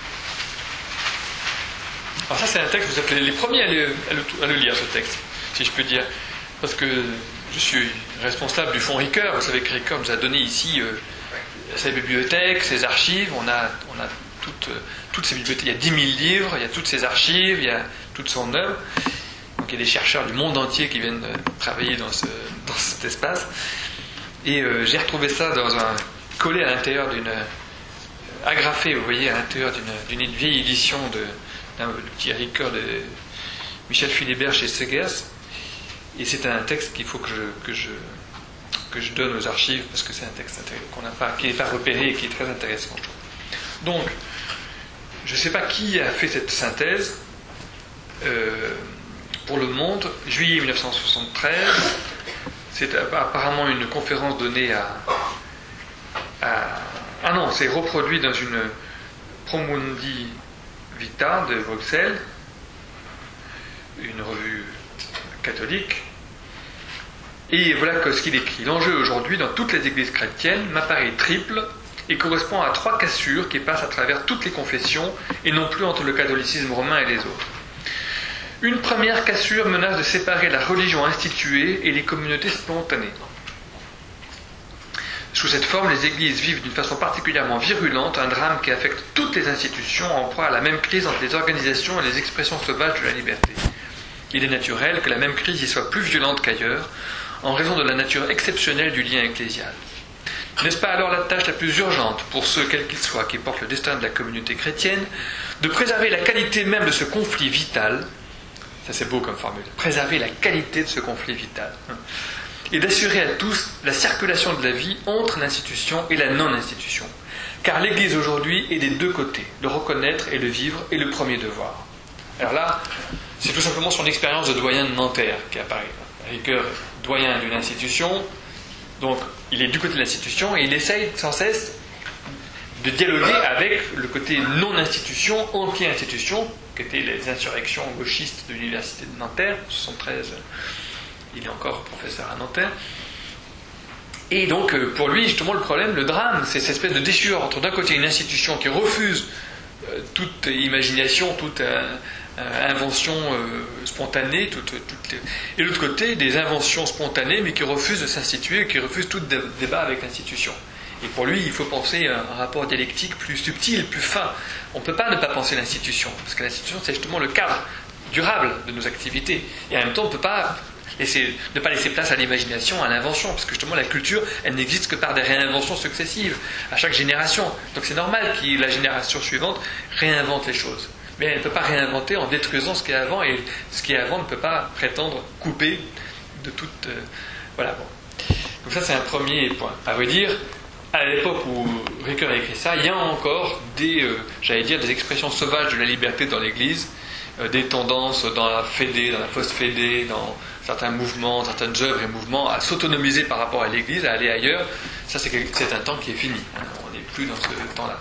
[SPEAKER 1] Alors ça, c'est un texte, vous êtes les premiers à le, à, le, à le lire, ce texte, si je peux dire. Parce que je suis responsable du fonds Ricoeur. Vous savez que Ricoeur nous a donné ici euh, sa bibliothèque, ses archives. On a, on a toutes, euh, toutes ces bibliothèques. Il y a dix mille livres, il y a toutes ses archives, il y a toute son œuvre. Donc il y a des chercheurs du monde entier qui viennent euh, travailler dans, ce, dans cet espace. Et euh, j'ai retrouvé ça dans un collé à l'intérieur d'une... Euh, agrafé, vous voyez, à l'intérieur d'une, d'une vieille édition de... un petit Ricoeur de Michel Philibert chez Segers, et c'est un texte qu'il faut que je, que, je, que je donne aux archives parce que c'est un texte qu'on n'a pas, qui n'est pas repéré et qui est très intéressant. Donc, je ne sais pas qui a fait cette synthèse euh, pour Le Monde, juillet mille neuf cent soixante-treize. C'est apparemment une conférence donnée à, à ah non, c'est reproduit dans une Promundi Vita de Vauxhall, une revue catholique. Et voilà ce qu'il écrit. L'enjeu aujourd'hui dans toutes les églises chrétiennes m'apparaît triple et correspond à trois cassures qui passent à travers toutes les confessions et non plus entre le catholicisme romain et les autres. Une première cassure menace de séparer la religion instituée et les communautés spontanées. Sous cette forme, les églises vivent d'une façon particulièrement virulente un drame qui affecte toutes les institutions en proie à la même crise entre les organisations et les expressions sauvages de la liberté. Il est naturel que la même crise y soit plus violente qu'ailleurs, en raison de la nature exceptionnelle du lien ecclésial. N'est-ce pas alors la tâche la plus urgente, pour ceux, quels qu'ils soient, qui portent le destin de la communauté chrétienne, de préserver la qualité même de ce conflit vital, ça c'est beau comme formule, préserver la qualité de ce conflit vital, et d'assurer à tous la circulation de la vie entre l'institution et la non-institution. Car l'Église aujourd'hui est des deux côtés, le reconnaître et le vivre est le premier devoir. Alors là, c'est tout simplement son expérience de doyen de Nanterre qui apparaît. Ricoeur, doyen d'une institution, donc il est du côté de l'institution et il essaye sans cesse de dialoguer avec le côté non-institution, anti-institution, qui étaient les insurrections gauchistes de l'université de Nanterre, en soixante-treize. Il est encore professeur à Nanterre. Et donc, pour lui, justement, le problème, le drame, c'est cette espèce de déchirure entre d'un côté une institution qui refuse euh, toute imagination, toute euh, euh, invention euh, spontanée, toute, toute les... et de l'autre côté, des inventions spontanées, mais qui refusent de s'instituer, qui refusent tout dé- débat avec l'institution. Et pour lui, il faut penser à un rapport dialectique plus subtil, plus fin. On ne peut pas ne pas penser l'institution, parce que l'institution, c'est justement le cadre durable de nos activités. Et en même temps, on ne peut pas... Laisser, ne pas laisser place à l'imagination, à l'invention, parce que justement la culture, elle n'existe que par des réinventions successives à chaque génération. Donc c'est normal que la génération suivante réinvente les choses. Mais elle ne peut pas réinventer en détruisant ce qui est avant, et ce qui est avant ne peut pas prétendre couper de toute... Euh, voilà, bon. Donc ça c'est un premier point. À vrai dire, à l'époque où Ricoeur a écrit ça, il y a encore des, euh, j'allais dire, des expressions sauvages de la liberté dans l'Église, euh, des tendances dans la fédé, dans la post-fédé, dans certains mouvements, certaines œuvres et mouvements à s'autonomiser par rapport à l'Église, à aller ailleurs. Ça, c'est, c'est un temps qui est fini. On n'est plus dans ce temps-là.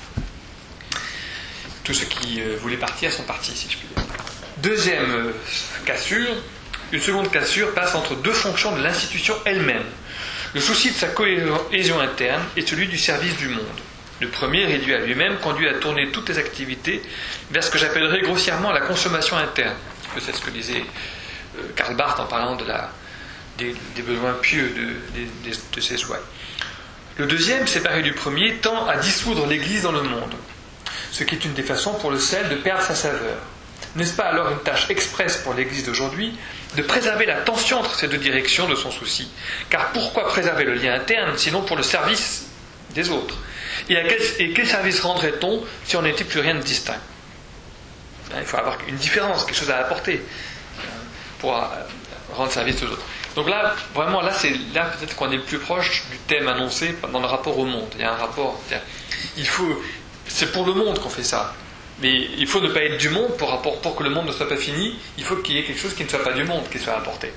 [SPEAKER 1] Tous ceux qui euh, voulaient partir sont partis, si je puis dire. Deuxième euh, cassure, une seconde cassure passe entre deux fonctions de l'institution elle-même. Le souci de sa cohésion interne et celui du service du monde. Le premier, réduit à lui-même, conduit à tourner toutes les activités vers ce que j'appellerais grossièrement la consommation interne. C'est ce que disait Karl Barth en parlant de la, des, des besoins pieux de, de, de, de ses souhaits. Le deuxième, séparé du premier, tend à dissoudre l'Église dans le monde, ce qui est une des façons pour le sel de perdre sa saveur. N'est-ce pas alors une tâche expresse pour l'Église d'aujourd'hui de préserver la tension entre ces deux directions de son souci? Car pourquoi préserver le lien interne, sinon pour le service des autres? Et, à quel, et quel service rendrait-on si on n'était plus rien de distinct? Il faut avoir une différence, quelque chose à apporter pour rendre service aux autres. Donc là, vraiment, là, c'est là peut-être qu'on est le plus proche du thème annoncé dans le rapport au monde. Il y a un rapport. Il faut, c'est pour le monde qu'on fait ça. Mais il faut ne pas être du monde pour, pour, pour que le monde ne soit pas fini. Il faut qu'il y ait quelque chose qui ne soit pas du monde qui soit apporté.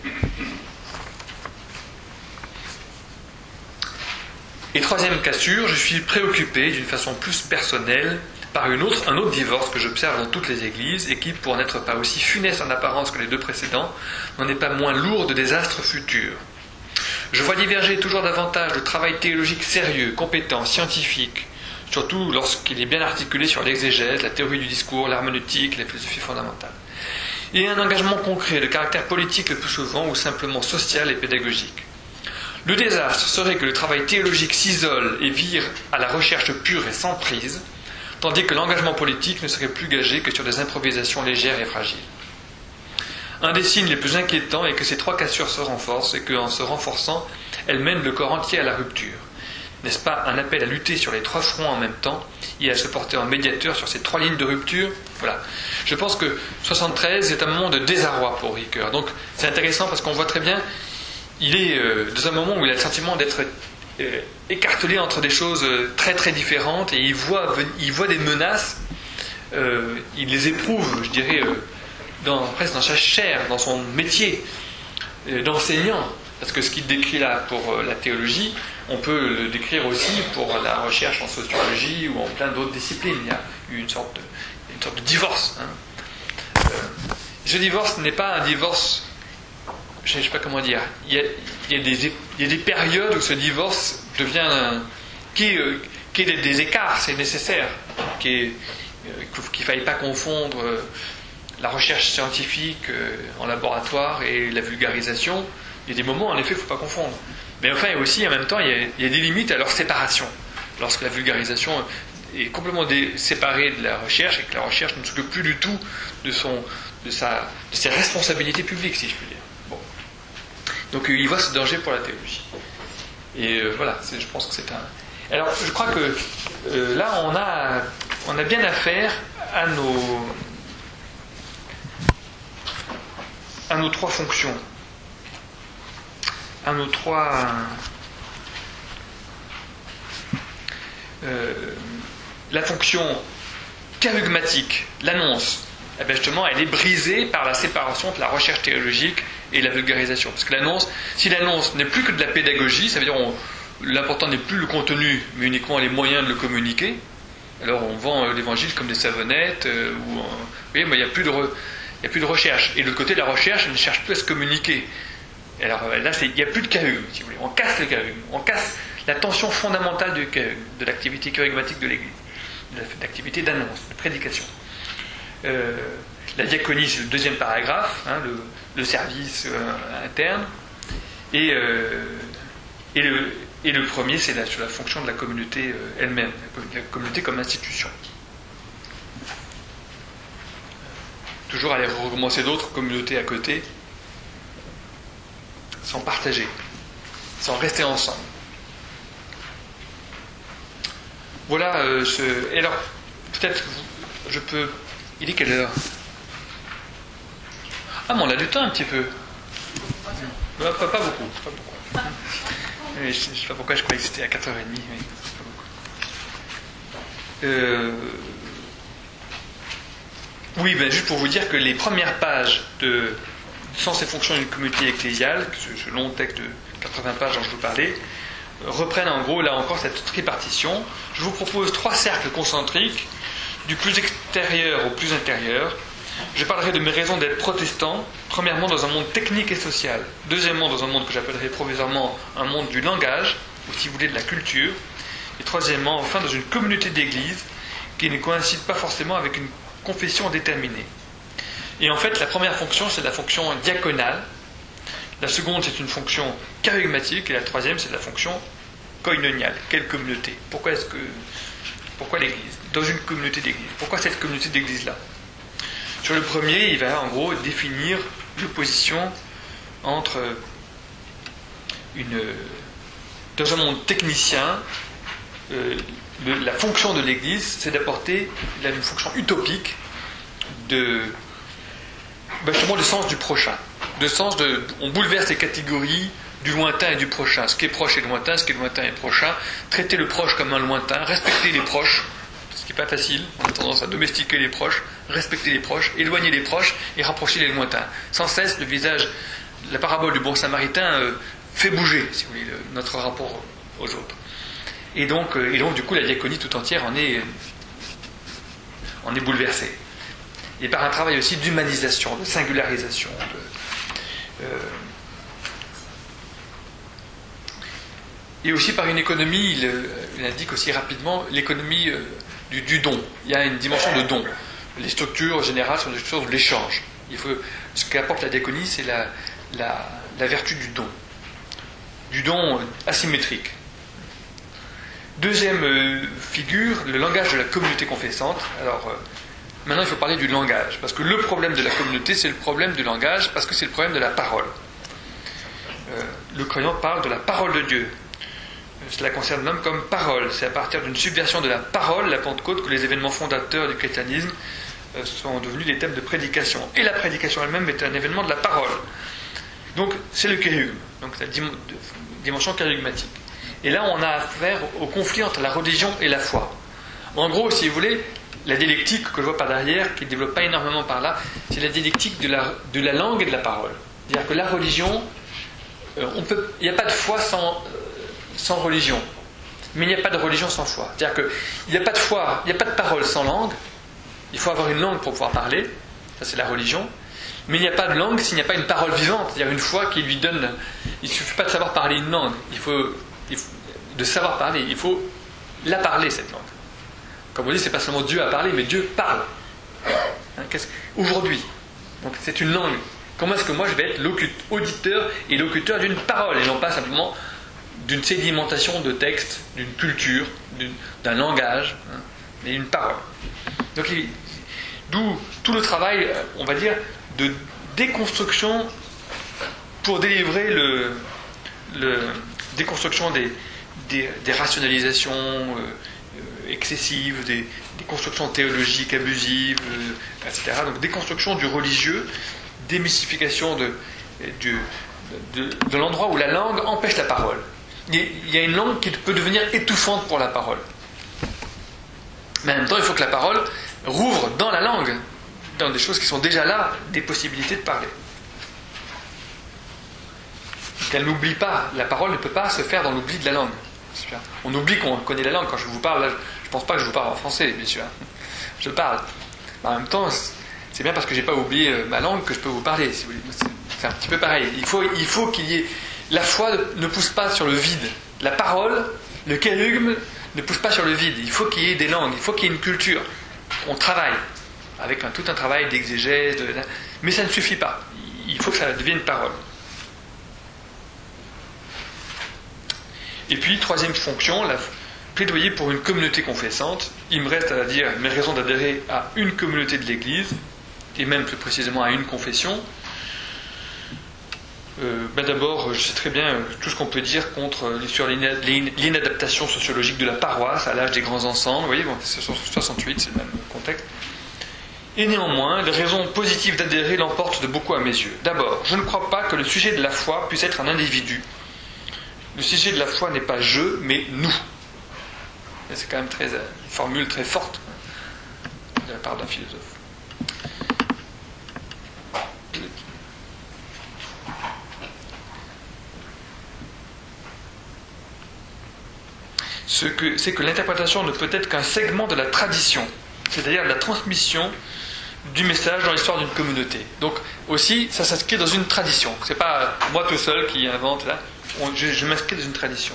[SPEAKER 1] Et troisième cassure, je suis préoccupé d'une façon plus personnelle par une autre, un autre divorce que j'observe dans toutes les églises et qui, pour n'être pas aussi funeste en apparence que les deux précédents, n'en est pas moins lourd de désastres futurs. Je vois diverger toujours davantage le travail théologique sérieux, compétent, scientifique, surtout lorsqu'il est bien articulé sur l'exégèse, la théorie du discours, l'herméneutique, la philosophie fondamentale. Et un engagement concret de caractère politique le plus souvent ou simplement social et pédagogique. Le désastre serait que le travail théologique s'isole et vire à la recherche pure et sans prise, tandis que l'engagement politique ne serait plus gagé que sur des improvisations légères et fragiles. Un des signes les plus inquiétants est que ces trois cassures se renforcent et qu'en se renforçant, elles mènent le corps entier à la rupture. N'est-ce pas un appel à lutter sur les trois fronts en même temps et à se porter en médiateur sur ces trois lignes de rupture? Voilà. Je pense que soixante-treize est un moment de désarroi pour Ricoeur. Donc c'est intéressant parce qu'on voit très bien, il est euh, dans un moment où il a le sentiment d'être euh, écartelé entre des choses très très différentes et il voit, il voit des menaces, euh, il les éprouve, je dirais, euh, dans, presque dans sa chair, dans son métier euh, d'enseignant. Parce que ce qu'il décrit là pour euh, la théologie, on peut le décrire aussi pour la recherche en sociologie ou en plein d'autres disciplines. Il y a eu une sorte de, une sorte de divorce. Hein. Euh, ce divorce n'est pas un divorce, je ne sais pas comment dire, il y a, il y a des, il y a des périodes où ce divorce devient un, qui, euh, qui est des écarts, c'est nécessaire, qui est, euh, qu'il ne faille pas confondre euh, la recherche scientifique euh, en laboratoire et la vulgarisation. Il y a des moments, en effet, il ne faut pas confondre. Mais enfin, aussi, en même temps, il y a, il y a des limites à leur séparation. Lorsque la vulgarisation est complètement dé- séparée de la recherche et que la recherche ne s'occupe plus du tout de, son, de, sa, de ses responsabilités publiques, si je puis dire. Bon. Donc, il voit ce danger pour la théologie. Et euh, voilà, c'est, je pense que c'est un... Alors, je crois que euh, là, on a, on a bien affaire à nos, à nos trois fonctions. À nos trois... Euh, la fonction charugmatique, l'annonce, eh bien justement, elle est brisée par la séparation entre la recherche théologique et la vulgarisation. Parce que l'annonce, si l'annonce n'est plus que de la pédagogie, ça veut dire on, l'important n'est plus le contenu, mais uniquement les moyens de le communiquer. Alors on vend euh, l'évangile comme des savonnettes, euh, ou, euh, vous voyez, mais il n'y a plus de re, il n'y a plus de recherche. Et de l'autre côté, la recherche, elle ne cherche plus à se communiquer. Alors là, c'est, il n'y a plus de charugme, si vous voulez. On casse le charugme, on casse la tension fondamentale du charugme, de l'activité charugmatique de l'Église, de l'activité d'annonce, de prédication. Euh, la diaconie, c'est le deuxième paragraphe, hein, le, le service euh, interne, et, euh, et, le, et le premier, c'est la, sur la fonction de la communauté euh, elle-même, la communauté comme institution. Toujours aller recommencer d'autres communautés à côté, sans partager, sans rester ensemble. Voilà euh, ce... Et alors, peut-être, je peux... Il est quelle heure? Ah, mais on a du temps un petit peu. Pas, pas, pas beaucoup, pas beaucoup. Je ne sais pas pourquoi je croyais que c'était à quatre heures trente. Mais pas beaucoup. Euh... Oui, ben, juste pour vous dire que les premières pages de Sens et fonctions d'une communauté ecclésiale, ce long texte de quatre-vingts pages dont je vous parlais, reprennent en gros, là encore, cette tripartition. Je vous propose trois cercles concentriques, du plus extérieur au plus intérieur. Je parlerai de mes raisons d'être protestant, premièrement dans un monde technique et social, deuxièmement dans un monde que j'appellerai provisoirement un monde du langage, ou si vous voulez de la culture, et troisièmement, enfin, dans une communauté d'église qui ne coïncide pas forcément avec une confession déterminée. Et en fait, la première fonction, c'est la fonction diaconale. La seconde, c'est une fonction charugmatique. Et la troisième, c'est la fonction koinoniale. Quelle communauté? Pourquoi est-ce que... Pourquoi l'Église? Dans une communauté d'Église. Pourquoi cette communauté d'Église-là? Sur le premier, il va en gros définir l'opposition entre une... Dans un monde technicien, euh, le, la fonction de l'Église, c'est d'apporter une fonction utopique de... Ben justement le sens du prochain. Le sens de, on bouleverse les catégories du lointain et du prochain. Ce qui est proche est lointain, ce qui est lointain est prochain. Traiter le proche comme un lointain, respecter les proches, parce qu'il qui n'est pas facile. On a tendance à domestiquer les proches, respecter les proches, éloigner les proches et rapprocher les lointains. Sans cesse, le visage, la parabole du bon samaritain euh, fait bouger, si vous voulez, le, notre rapport aux autres. Et donc, euh, et donc, du coup, la diaconie tout entière en est, en est bouleversée. Et par un travail aussi d'humanisation, de singularisation. De, euh, et aussi par une économie, il, il indique aussi rapidement l'économie euh, du, du don. Il y a une dimension de don. Les structures générales sont des structures de l'échange. Il faut, ce qu'apporte la diaconie, c'est la, la, la vertu du don. Du don asymétrique. Deuxième euh, figure, le langage de la communauté confessante. Alors, euh, maintenant il faut parler du langage, parce que le problème de la communauté, c'est le problème du langage, parce que c'est le problème de la parole. Euh, le croyant parle de la parole de Dieu. Cela concerne l'homme comme parole. C'est à partir d'une subversion de la parole, la Pentecôte, que les événements fondateurs du christianisme euh, sont devenus des thèmes de prédication. Et la prédication elle-même est un événement de la parole. Donc c'est le kérugme, donc la dim- dimension kérugmatique. Et là on a affaire au conflit entre la religion et la foi. En gros, si vous voulez, la dialectique que je vois par derrière, qui ne développe pas énormément par là, c'est la dialectique de la, de la langue et de la parole. C'est-à-dire que la religion, euh, on peut, il n'y a pas de foi sans, euh, sans religion, mais il n'y a pas de religion sans foi. C'est-à-dire qu'il n'y a pas de foi, il n'y a pas de parole sans langue, il faut avoir une langue pour pouvoir parler, ça c'est la religion, mais il n'y a pas de langue s'il n'y a pas une parole vivante, c'est-à-dire une foi qui lui donne... Il ne suffit pas de savoir parler une langue, il faut, il faut de savoir parler, il faut la parler cette langue. Comme on dit, c'est pas seulement Dieu à parler, mais Dieu parle. Hein, qu'est-ce... Aujourd'hui. Donc c'est une langue. Comment est-ce que moi je vais être locut... auditeur et locuteur d'une parole, et non pas simplement d'une sédimentation de textes, d'une culture, d'une... d'un langage, hein, mais une parole. Donc il... d'où tout le travail, on va dire, de déconstruction pour délivrer le, le... déconstruction des, des... des rationalisations euh, excessives, des, des constructions théologiques abusives, euh, et cetera. Donc déconstruction du religieux, démystification de, de, de, de l'endroit où la langue empêche la parole. Il y a une langue qui peut devenir étouffante pour la parole. Mais en même temps, il faut que la parole rouvre dans la langue, dans des choses qui sont déjà là, des possibilités de parler. Qu'elle n'oublie pas, la parole ne peut pas se faire dans l'oubli de la langue. On oublie qu'on connaît la langue. Quand je vous parle, là, je ne pense pas que je vous parle en français, bien sûr. Je parle. Mais en même temps, c'est bien parce que je n'ai pas oublié ma langue que je peux vous parler. Si vous voulez. C'est un petit peu pareil. Il faut, il faut qu'il y ait... La foi ne pousse pas sur le vide. La parole, le kérugme, ne pousse pas sur le vide. Il faut qu'il y ait des langues, il faut qu'il y ait une culture. On travaille avec un, tout un travail d'exégèse, de... mais ça ne suffit pas. Il faut que ça devienne parole. Et puis, troisième fonction, la plaidoyer pour une communauté confessante. Il me reste à dire mes raisons d'adhérer à une communauté de l'Église, et même plus précisément à une confession. Euh, ben d'abord, je sais très bien tout ce qu'on peut dire contre, sur l'inadaptation sociologique de la paroisse à l'âge des grands ensembles. Vous voyez, bon, c'est soixante-huit, c'est le même contexte. Et néanmoins, les raisons positives d'adhérer l'emportent de beaucoup à mes yeux. D'abord, je ne crois pas que le sujet de la foi puisse être un individu. Le sujet de la foi n'est pas je, mais nous. Et c'est quand même très, une formule très forte de la part d'un philosophe. Ce que, c'est que l'interprétation ne peut être qu'un segment de la tradition, c'est-à-dire de la transmission du message dans l'histoire d'une communauté. Donc aussi, ça s'inscrit dans une tradition. C'est pas moi tout seul qui invente là. On, je, je m'inscris dans une tradition.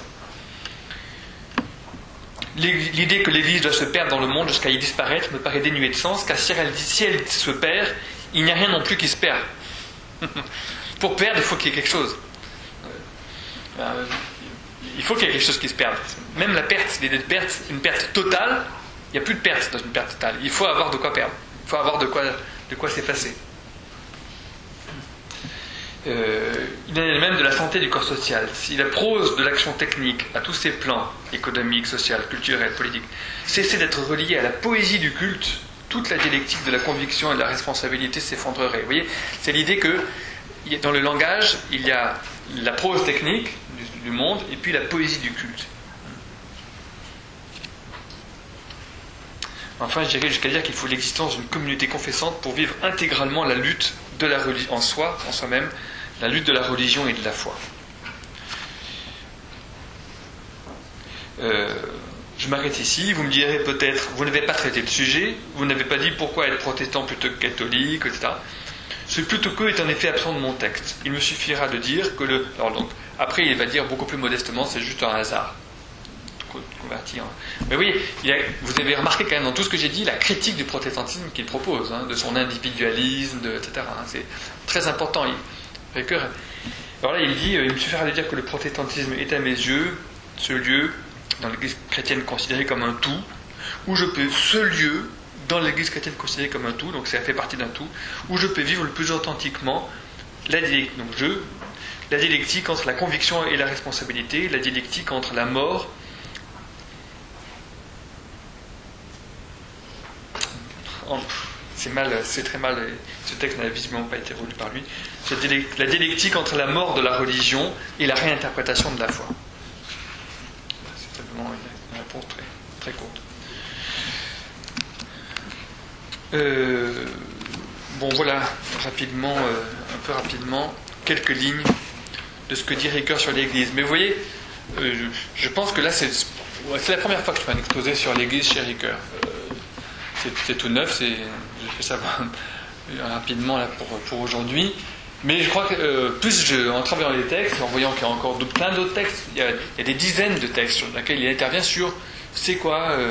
[SPEAKER 1] L'idée que l'Église doit se perdre dans le monde jusqu'à y disparaître me paraît dénuée de sens, car si elle, si elle se perd, il n'y a rien non plus qui se perd. Pour perdre, il faut qu'il y ait quelque chose. Euh, il faut qu'il y ait quelque chose qui se perde. Même la perte, l'idée de perte, une perte totale, il n'y a plus de perte dans une perte totale. Il faut avoir de quoi perdre. Il faut avoir de quoi, de quoi s'effacer. Euh, il en est même de la santé du corps social. Si la prose de l'action technique, à tous ses plans, économiques, social, culturel, politique, cessait d'être reliée à la poésie du culte, toute la dialectique de la conviction et de la responsabilité s'effondrerait. Vous voyez, c'est l'idée que dans le langage, il y a la prose technique du, du monde et puis la poésie du culte. Enfin, je dirais jusqu'à dire qu'il faut l'existence d'une communauté confessante pour vivre intégralement la lutte de la religion en soi, en soi-même, la lutte de la religion et de la foi. Euh, je m'arrête ici. Vous me direz peut-être, vous n'avez pas traité le sujet, vous n'avez pas dit pourquoi être protestant plutôt que catholique, et cetera. Ce plutôt que est en effet absent de mon texte. Il me suffira de dire que le... Alors donc, après, il va dire beaucoup plus modestement, c'est juste un hasard. Convertir. Mais oui, il a, vous avez remarqué quand même dans tout ce que j'ai dit la critique du protestantisme qu'il propose, hein, de son individualisme, de, et cetera. Hein, c'est très important. Il, alors là, il dit, il me suffira de dire que le protestantisme est à mes yeux ce lieu dans l'Église chrétienne considéré comme un tout, où je peux, ce lieu dans l'Église chrétienne considéré comme un tout, donc ça fait partie d'un tout, où je peux vivre le plus authentiquement la dialectique, donc je, la dialectique entre la conviction et la responsabilité, la dialectique entre la mort. Oh, c'est mal, c'est très mal, ce texte n'a visiblement pas été relu par lui. C'est la dialectique entre la mort de la religion et la réinterprétation de la foi. C'est simplement une réponse très, très courte. Euh, bon, voilà, rapidement, euh, un peu rapidement, quelques lignes de ce que dit Ricoeur sur l'Église. Mais vous voyez, euh, je pense que là, c'est, c'est la première fois que je fais un exposé sur l'Église chez Ricoeur. Euh, c'est, c'est tout neuf, c'est, j'ai fait ça rapidement là, pour, pour aujourd'hui. Mais je crois que euh, plus je, en travaillant les textes, en voyant qu'il y a encore de, plein d'autres textes, il y, a, il y a des dizaines de textes sur lesquels il intervient sur c'est quoi euh,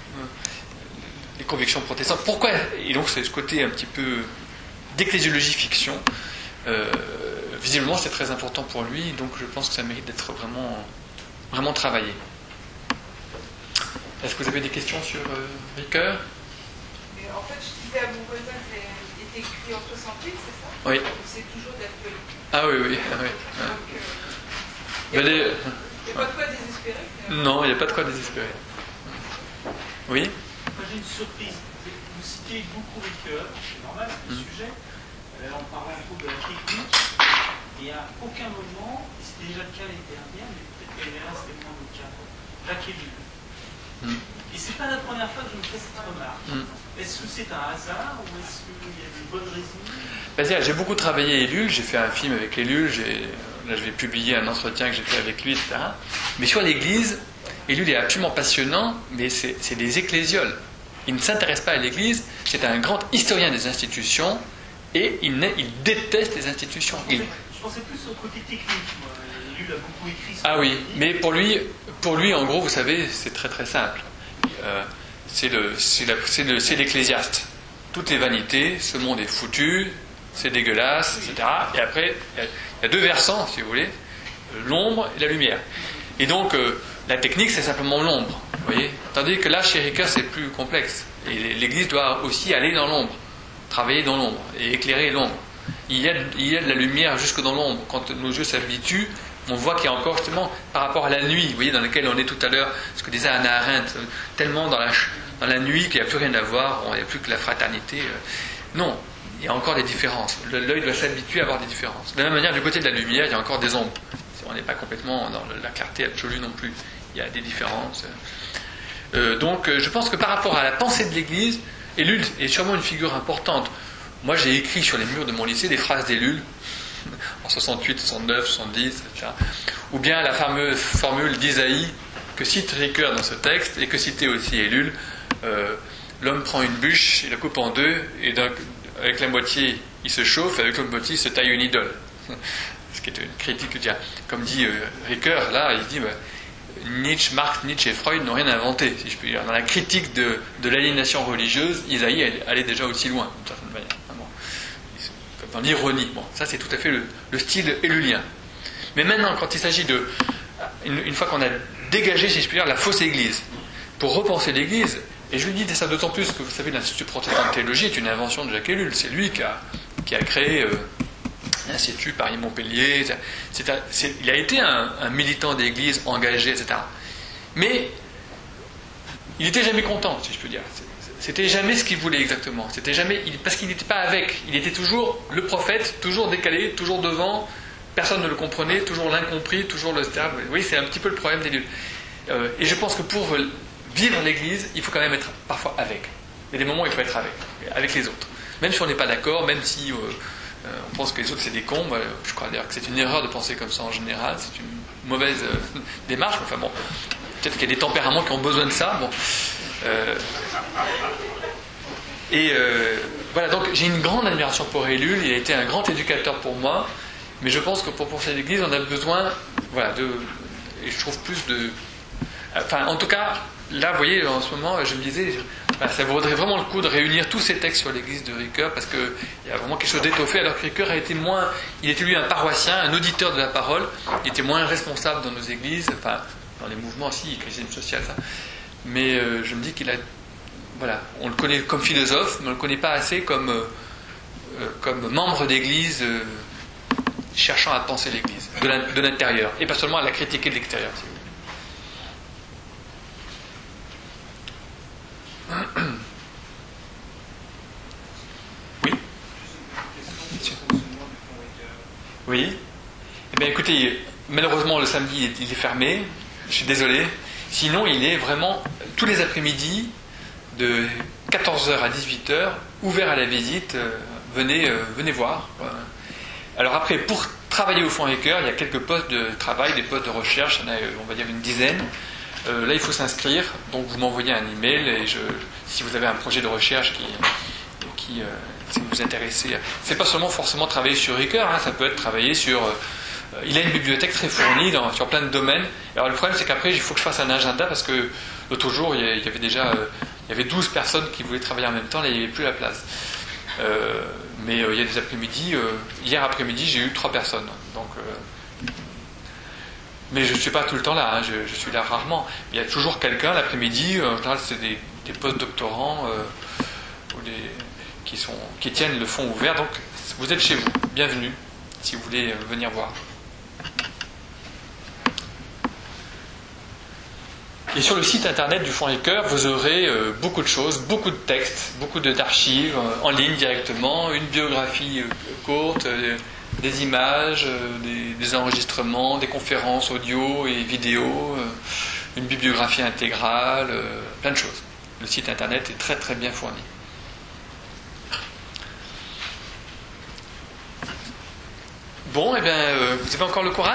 [SPEAKER 1] les convictions protestantes. Pourquoi? Et donc c'est ce côté un petit peu d'ecclésiologie fiction. Euh, visiblement c'est très important pour lui, donc je pense que ça mérite d'être vraiment, vraiment travaillé. Est-ce que vous avez des questions sur euh, Ricoeur?
[SPEAKER 2] En fait, je disais à mon voisin que c'était écrit en soixante-huit, c'est ça?
[SPEAKER 1] Oui.
[SPEAKER 2] C'est toujours d'actualité.
[SPEAKER 1] Ah oui, oui. Ah, oui.
[SPEAKER 2] Donc, il
[SPEAKER 1] euh,
[SPEAKER 2] n'y a,
[SPEAKER 1] les...
[SPEAKER 2] a pas de quoi désespérer.
[SPEAKER 1] Non, il n'y a pas de quoi désespérer. Oui.
[SPEAKER 4] Moi j'ai une surprise. Vous citez beaucoup Ricoeur, c'est normal, c'est le mmh. sujet. Euh, en parlant trop de la technique, et à aucun moment, c'était déjà le cas l'année dernière, mais peut-être que l'année dernière c'était moins le cas, Jacques Ellul. Mmh. Et c'est pas la première fois que je me fais cette remarque. Mmh. Est-ce que c'est un hasard ou est-ce qu'il y a de bonnes raisons?
[SPEAKER 1] Ben, j'ai beaucoup travaillé Ellul, j'ai fait un film avec Ellul, j'ai, là je vais publier un entretien que j'ai fait avec lui, et cetera. Mais sur l'Église, Ellul est absolument passionnant, mais c'est, c'est des ecclésioles. Il ne s'intéresse pas à l'Église, c'est un grand historien des institutions, et il, il déteste les institutions.
[SPEAKER 4] Je pensais,
[SPEAKER 1] il...
[SPEAKER 4] je pensais plus au côté technique, moi. Ellul a beaucoup écrit sur
[SPEAKER 1] Ah oui, mais pour lui, pour lui, en gros, vous savez, c'est très très simple. Euh, c'est, le, c'est, la, c'est, le, c'est l'ecclésiaste. Toutes les vanités, ce monde est foutu, c'est dégueulasse, et cetera. Et après, il y, y a deux versants, si vous voulez, l'ombre et la lumière. Et donc, euh, la technique, c'est simplement l'ombre, vous voyez. Tandis que là, chez Ricoeur, c'est plus complexe. Et l'Église doit aussi aller dans l'ombre, travailler dans l'ombre et éclairer l'ombre. Il y a, il y a de la lumière jusque dans l'ombre. Quand nos yeux s'habituent, on voit qu'il y a encore justement, par rapport à la nuit, vous voyez, dans laquelle on est tout à l'heure, ce que disait Hannah Arendt, tellement dans la, dans la nuit qu'il n'y a plus rien à voir, il n'y a plus que la fraternité. Non, il y a encore des différences. L'œil doit s'habituer à avoir des différences. De la même manière, du côté de la lumière, il y a encore des ombres. On n'est pas complètement dans la clarté absolue non plus. Il y a des différences. Euh, donc, je pense que par rapport à la pensée de l'Église, Ellul est sûrement une figure importante. Moi, j'ai écrit sur les murs de mon lycée des phrases d'Ellul, en soixante-huit, soixante-neuf, soixante-dix, et cetera. Ou bien la fameuse formule d'Isaïe que cite Ricoeur dans ce texte et que citait aussi Ellul. Euh, L'homme prend une bûche, il la coupe en deux, et avec la moitié il se chauffe, et avec l'autre moitié il se taille une idole. Ce qui est une critique, comme dit euh, Ricoeur, là il dit bah, Nietzsche, Marx, Nietzsche et Freud n'ont rien inventé, si je puis dire. Dans la critique de, de l'aliénation religieuse, Isaïe elle, allait déjà aussi loin, d'une certaine manière. Dans l'ironie. Bon, ça c'est tout à fait le, le style ellulien. Mais maintenant, quand il s'agit de, une, une fois qu'on a dégagé, si je puis dire, la fausse Église, pour repenser l'Église, et je lui dis ça d'autant plus que vous savez, l'Institut protestant de théologie est une invention de Jacques Ellul. C'est lui qui a, qui a créé euh, l'Institut Paris-Montpellier. C'est un, c'est, il a été un, un militant d'Église engagé, et cetera. Mais il n'était jamais content, si je peux dire. C'était jamais ce qu'il voulait exactement. C'était jamais, parce qu'il n'était pas avec. Il était toujours le prophète, toujours décalé, toujours devant. Personne ne le comprenait, toujours l'incompris, toujours le stable. Oui, c'est un petit peu le problème d'Ellul. Euh, et je pense que pour vivre l'Église, il faut quand même être parfois avec. Il y a des moments où il faut être avec, avec les autres. Même si on n'est pas d'accord, même si euh, euh, on pense que les autres c'est des cons, moi, je crois d'ailleurs que c'est une erreur de penser comme ça en général, c'est une mauvaise euh, démarche, enfin bon, peut-être qu'il y a des tempéraments qui ont besoin de ça, bon. Euh, et euh, voilà, donc j'ai une grande admiration pour Ellul, il a été un grand éducateur pour moi, mais je pense que pour penser l'Église, on a besoin, voilà, de, et je trouve plus de, enfin en tout cas, là vous voyez, en ce moment, je me disais, ben, ça vaudrait vraiment le coup de réunir tous ces textes sur l'Église de Ricoeur, parce qu'il y a vraiment quelque chose d'étoffé, alors que Ricoeur a été moins, il était lui un paroissien, un auditeur de la parole, il était moins responsable dans nos églises, enfin dans les mouvements aussi, christianisme social, ça. Mais euh, je me dis qu'il a, voilà, on le connaît comme philosophe, mais on ne le connaît pas assez comme, euh, euh, comme membre d'église euh, cherchant à penser l'église, de l'intérieur, et pas seulement à la critiquer de l'extérieur. Si vous voulez. Oui. Oui. Eh bien écoutez, malheureusement le samedi il est, il est fermé, je suis désolé. Sinon il est vraiment tous les après-midi de quatorze heures à dix-huit heures ouvert à la visite, euh, venez, euh, venez voir. Alors après, pour travailler au Fonds Ricoeur, il y a quelques postes de travail, des postes de recherche, il y en a on va dire une dizaine. Euh, là il faut s'inscrire, donc vous m'envoyez un email et je, si vous avez un projet de recherche qui, qui euh, si vous vous intéressez, c'est pas seulement forcément travailler sur Ricoeur, hein, ça peut être travailler sur... Euh, il a une bibliothèque très fournie dans, sur plein de domaines. Alors le problème c'est qu'après il faut que je fasse un agenda parce que l'autre jour il y avait déjà euh, il y avait douze personnes qui voulaient travailler en même temps, là il n'y avait plus la place. Euh, mais euh, il y a des après-midi, euh, hier après-midi j'ai eu trois personnes. Donc, euh, mais je ne suis pas tout le temps là, hein, je, je suis là rarement. Il y a toujours quelqu'un l'après-midi, en général c'est des, des post-doctorants euh, ou des, qui, sont, qui tiennent le fonds ouvert. Donc vous êtes chez vous, bienvenue si vous voulez euh, venir voir. Et sur le site internet du Fonds Ricoeur, vous aurez euh, beaucoup de choses, beaucoup de textes, beaucoup d'archives euh, en ligne directement, une biographie euh, courte, euh, des images, euh, des, des enregistrements, des conférences audio et vidéo, euh, une bibliographie intégrale, euh, plein de choses. Le site internet est très très bien fourni. Bon, et eh bien, euh, vous avez encore le courage ?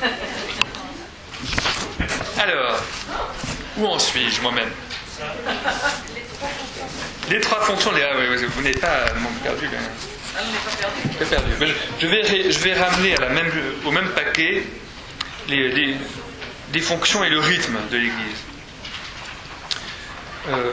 [SPEAKER 1] Alors, où en suis-je moi-même ? Les trois fonctions, les, ah, oui, vous n'êtes pas perdu.
[SPEAKER 2] Ah, on n'est pas perdu.
[SPEAKER 1] Pas perdu. Je vais, je vais ramener à la même, au même paquet les, les, les fonctions et le rythme de l'Église. Euh,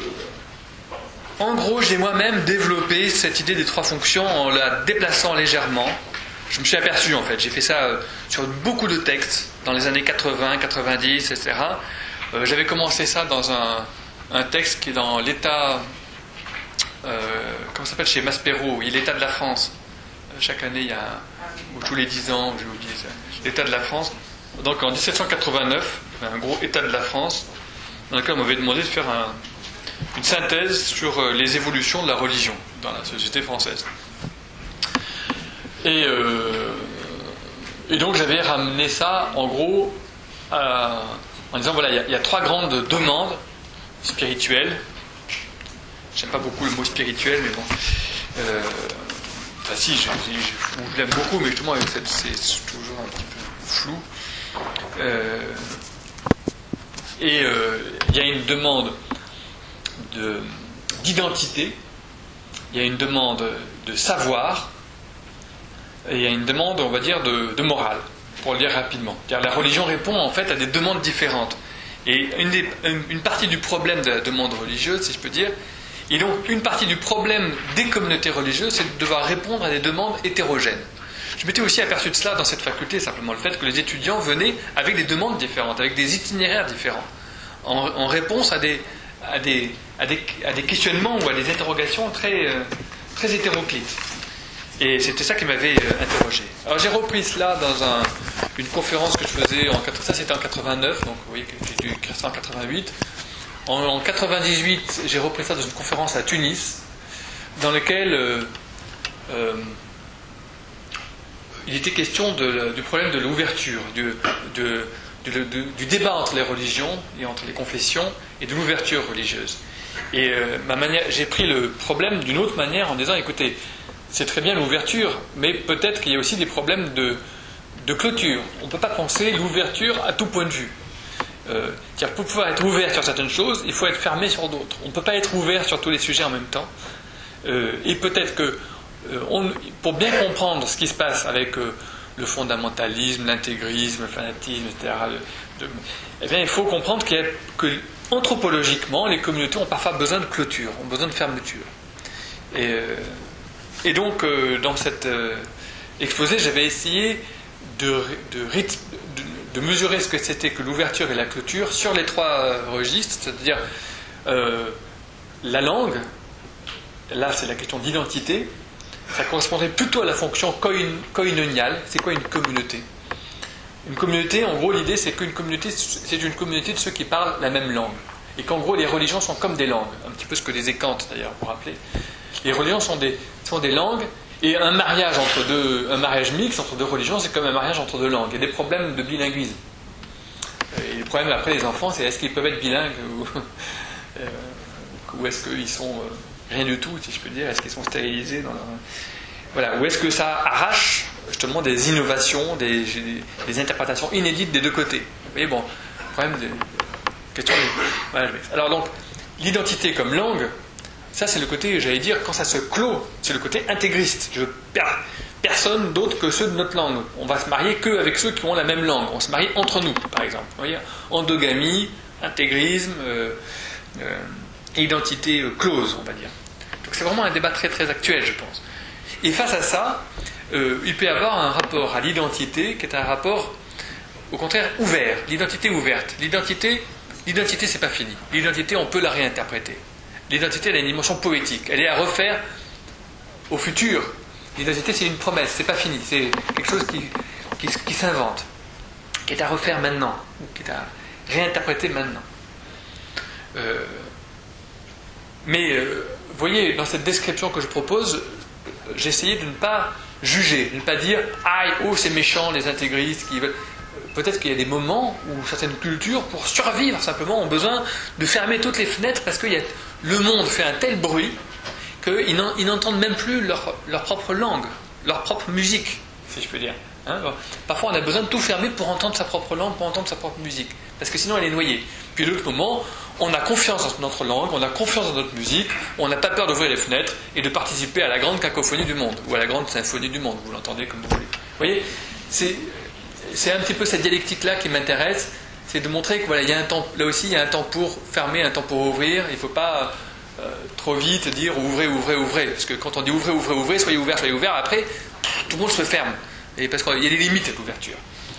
[SPEAKER 1] en gros, j'ai moi-même développé cette idée des trois fonctions en la déplaçant légèrement. Je me suis aperçu en fait, j'ai fait ça sur beaucoup de textes dans les années quatre-vingts, quatre-vingt-dix, et cetera. Euh, j'avais commencé ça dans un, un texte qui est dans l'État, euh, comment ça s'appelle, chez Maspero, il est l'État de la France. Euh, chaque année, il y a, un, ou tous les dix ans, j'ai oublié ça, l'État de la France. Donc en dix-sept cent quatre-vingt-neuf, un gros État de la France, dans lequel on m'avait demandé de faire un, une synthèse sur les évolutions de la religion dans la société française. Et, euh, et donc j'avais ramené ça en gros à, en disant voilà, il y, y a trois grandes demandes spirituelles. J'aime pas beaucoup le mot spirituel, mais bon. Euh, enfin si, je, je, je l'aime beaucoup, mais justement c'est, c'est toujours un petit peu flou. Euh, et euh, il y a une demande de, d'identité, il y a une demande de savoir, et il y a une demande, on va dire, de, de morale, pour le dire rapidement. C'est-à-dire, la religion répond en fait à des demandes différentes. Et une, des, une, une partie du problème de la demande religieuse, si je peux dire, et donc une partie du problème des communautés religieuses, c'est de devoir répondre à des demandes hétérogènes. Je m'étais aussi aperçu de cela dans cette faculté, simplement le fait que les étudiants venaient avec des demandes différentes, avec des itinéraires différents, en, en réponse à des, à, des, à, des, à des questionnements ou à des interrogations très, euh, très hétéroclites. Et c'était ça qui m'avait euh, interrogé. Alors j'ai repris cela dans un, une conférence que je faisais, en, ça c'était en quatre-vingt-neuf, donc vous voyez que j'ai dû écrire ça en quatre-vingt-huit. En, en quatre-vingt-dix-huit, j'ai repris ça dans une conférence à Tunis, dans laquelle euh, euh, il était question de, du problème de l'ouverture, du, de, du, de, du débat entre les religions et entre les confessions, et de l'ouverture religieuse. Et euh, ma manière, j'ai pris le problème d'une autre manière en disant, écoutez, c'est très bien l'ouverture, mais peut-être qu'il y a aussi des problèmes de, de clôture. On ne peut pas penser l'ouverture à tout point de vue. Euh, pour pouvoir être ouvert sur certaines choses, il faut être fermé sur d'autres. On ne peut pas être ouvert sur tous les sujets en même temps. Euh, et peut-être que, euh, on, pour bien comprendre ce qui se passe avec euh, le fondamentalisme, l'intégrisme, le fanatisme, et cetera, de, de, eh bien, il faut comprendre qu'il y a, que anthropologiquement, les communautés ont parfois besoin de clôture, ont besoin de fermeture. Et, euh, et donc, euh, dans cet euh, exposé, j'avais essayé de, de, de, de mesurer ce que c'était que l'ouverture et la clôture sur les trois euh, registres, c'est-à-dire euh, la langue. Là, c'est la question d'identité. Ça correspondrait plutôt à la fonction koin, koinoniale. C'est quoi une communauté? Une communauté, en gros, l'idée, c'est qu'une communauté, c'est une communauté de ceux qui parlent la même langue. Et qu'en gros, les religions sont comme des langues. Un petit peu ce que les écantes, d'ailleurs, pour rappeler. Les religions sont des, sont des langues. Et un mariage entre deux, un mariage mixte entre deux religions, c'est comme un mariage entre deux langues. Il y a des problèmes de bilinguisme. Et le problème, après, les enfants, c'est est-ce qu'ils peuvent être bilingues ou, euh, ou est-ce qu'ils sont... Euh, rien du tout, si je peux dire. Est-ce qu'ils sont stérilisés dans leur... Voilà. Ou est-ce que ça arrache justement des innovations, des, des interprétations inédites des deux côtés? Vous voyez, bon, problème de question de... Voilà, alors donc, l'identité comme langue, ça c'est le côté, j'allais dire, quand ça se clôt, c'est le côté intégriste. Je perds personne d'autre que ceux de notre langue. On va se marier qu'avec ceux qui ont la même langue. On se marie entre nous, par exemple. Vous voyez, endogamie, intégrisme, euh, euh, identité euh, close, on va dire. Donc c'est vraiment un débat très très actuel, je pense. Et face à ça, euh, il peut y avoir un rapport à l'identité qui est un rapport, au contraire, ouvert. L'identité ouverte. L'identité, l'identité c'est pas fini. L'identité, on peut la réinterpréter. L'identité, elle a une dimension poétique. Elle est à refaire au futur. L'identité, c'est une promesse, c'est pas fini. C'est quelque chose qui, qui, qui s'invente, qui est à refaire maintenant, qui est à réinterpréter maintenant. Euh, mais, euh, vous voyez, dans cette description que je propose, j'ai essayé de ne pas juger, de ne pas dire « Aïe, oh, c'est méchant, les intégristes qui veulent... » Peut-être qu'il y a des moments où certaines cultures, pour survivre simplement, ont besoin de fermer toutes les fenêtres parce que le monde fait un tel bruit qu'ils n'entendent même plus leur, leur propre langue, leur propre musique, si je peux dire. Hein, parfois, on a besoin de tout fermer pour entendre sa propre langue, pour entendre sa propre musique, parce que sinon elle est noyée. Puis à l'autre moment, on a confiance dans notre langue, on a confiance dans notre musique, on n'a pas peur d'ouvrir les fenêtres et de participer à la grande cacophonie du monde, ou à la grande symphonie du monde, vous l'entendez comme vous voulez. Vous voyez, c'est... C'est un petit peu cette dialectique-là qui m'intéresse, c'est de montrer que voilà, il y a un temps, là aussi il y a un temps pour fermer, un temps pour ouvrir. Il ne faut pas euh, trop vite dire ouvrez, ouvrez, ouvrez, parce que quand on dit ouvrez, ouvrez, ouvrez, soyez ouverts, soyez ouverts, après tout le monde se ferme, et parce qu'il y a des limites à l'ouverture.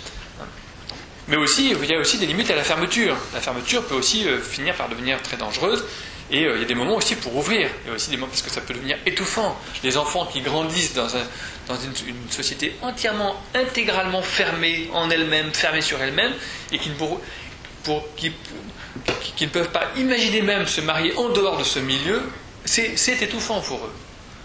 [SPEAKER 1] Mais aussi, il y a aussi des limites à la fermeture. La fermeture peut aussi euh, finir par devenir très dangereuse. Et euh, il y a des moments aussi pour ouvrir. Il y a aussi des moments parce que ça peut devenir étouffant. Les enfants qui grandissent dans, un, dans une, une société entièrement, intégralement fermée en elle-même, fermée sur elle-même, et qui, pour, pour, qui, qui, qui ne peuvent pas imaginer même se marier en dehors de ce milieu, c'est, c'est étouffant pour eux.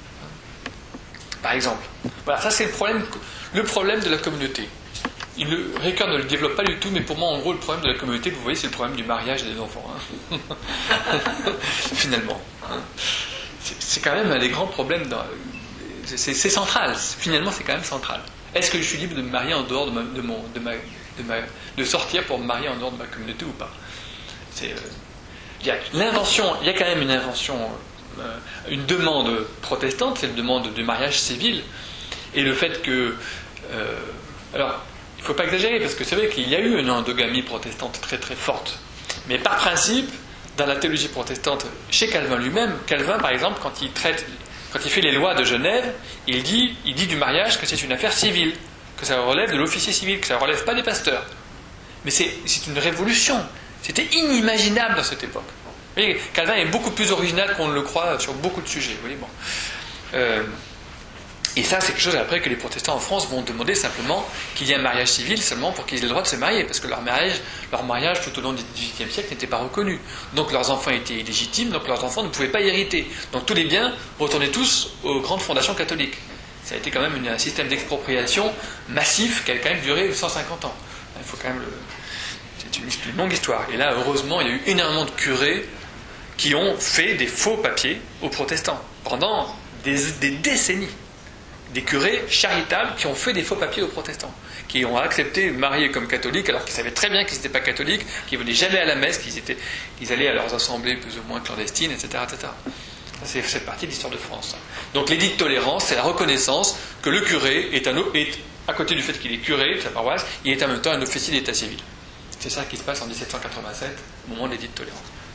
[SPEAKER 1] Par exemple. Voilà, ça c'est le problème, le problème de la communauté. Il ne, Ricoeur ne le développe pas du tout, mais pour moi, en gros, le problème de la communauté, vous voyez, c'est le problème du mariage des enfants. Hein. Finalement. Hein. C'est, c'est quand même un des grands problèmes. Dans, c'est, c'est central. Finalement, c'est quand même central. Est-ce que je suis libre de me marier en dehors de ma, de mon, de ma, de ma, de sortir pour me marier en dehors de ma communauté ou pas? C'est, euh, il y a l'invention. Il y a quand même une invention, euh, une demande protestante, c'est la demande du mariage civil, et le fait que, euh, alors. Il ne faut pas exagérer, parce que c'est vrai qu'il y a eu une endogamie protestante très très forte. Mais par principe, dans la théologie protestante, chez Calvin lui-même, Calvin par exemple, quand il traite, quand il fait les lois de Genève, il dit, il dit du mariage que c'est une affaire civile, que ça relève de l'officier civil, que ça ne relève pas des pasteurs. Mais c'est, c'est une révolution. C'était inimaginable dans cette époque. Vous voyez, Calvin est beaucoup plus original qu'on ne le croit sur beaucoup de sujets. Vous voyez, bon. Euh, Et ça, c'est quelque chose après que les protestants en France vont demander simplement qu'il y ait un mariage civil seulement pour qu'ils aient le droit de se marier, parce que leur mariage, leur mariage tout au long du dix-huitième siècle n'était pas reconnu. Donc leurs enfants étaient illégitimes, donc leurs enfants ne pouvaient pas hériter. Donc tous les biens retournaient tous aux grandes fondations catholiques. Ça a été quand même une, un système d'expropriation massif qui a quand même duré cent cinquante ans. Il faut quand même le... C'est une, une longue histoire. Et là, heureusement, il y a eu énormément de curés qui ont fait des faux papiers aux protestants pendant des, des décennies. Des curés charitables qui ont fait des faux papiers aux protestants, qui ont accepté de marier comme catholiques alors qu'ils savaient très bien qu'ils n'étaient pas catholiques, qu'ils ne venaient jamais à la messe, qu'ils, étaient, qu'ils allaient à leurs assemblées plus ou moins clandestines, et cetera et cetera. Ça, c'est, c'est partie de l'histoire de France. Donc l'édit de tolérance, c'est la reconnaissance que le curé est, un, est à côté du fait qu'il est curé de sa paroisse, il est en même temps un officier d'état civil. C'est ça qui se passe en dix-sept cent quatre-vingt-sept, au moment de l'édit de tolérance.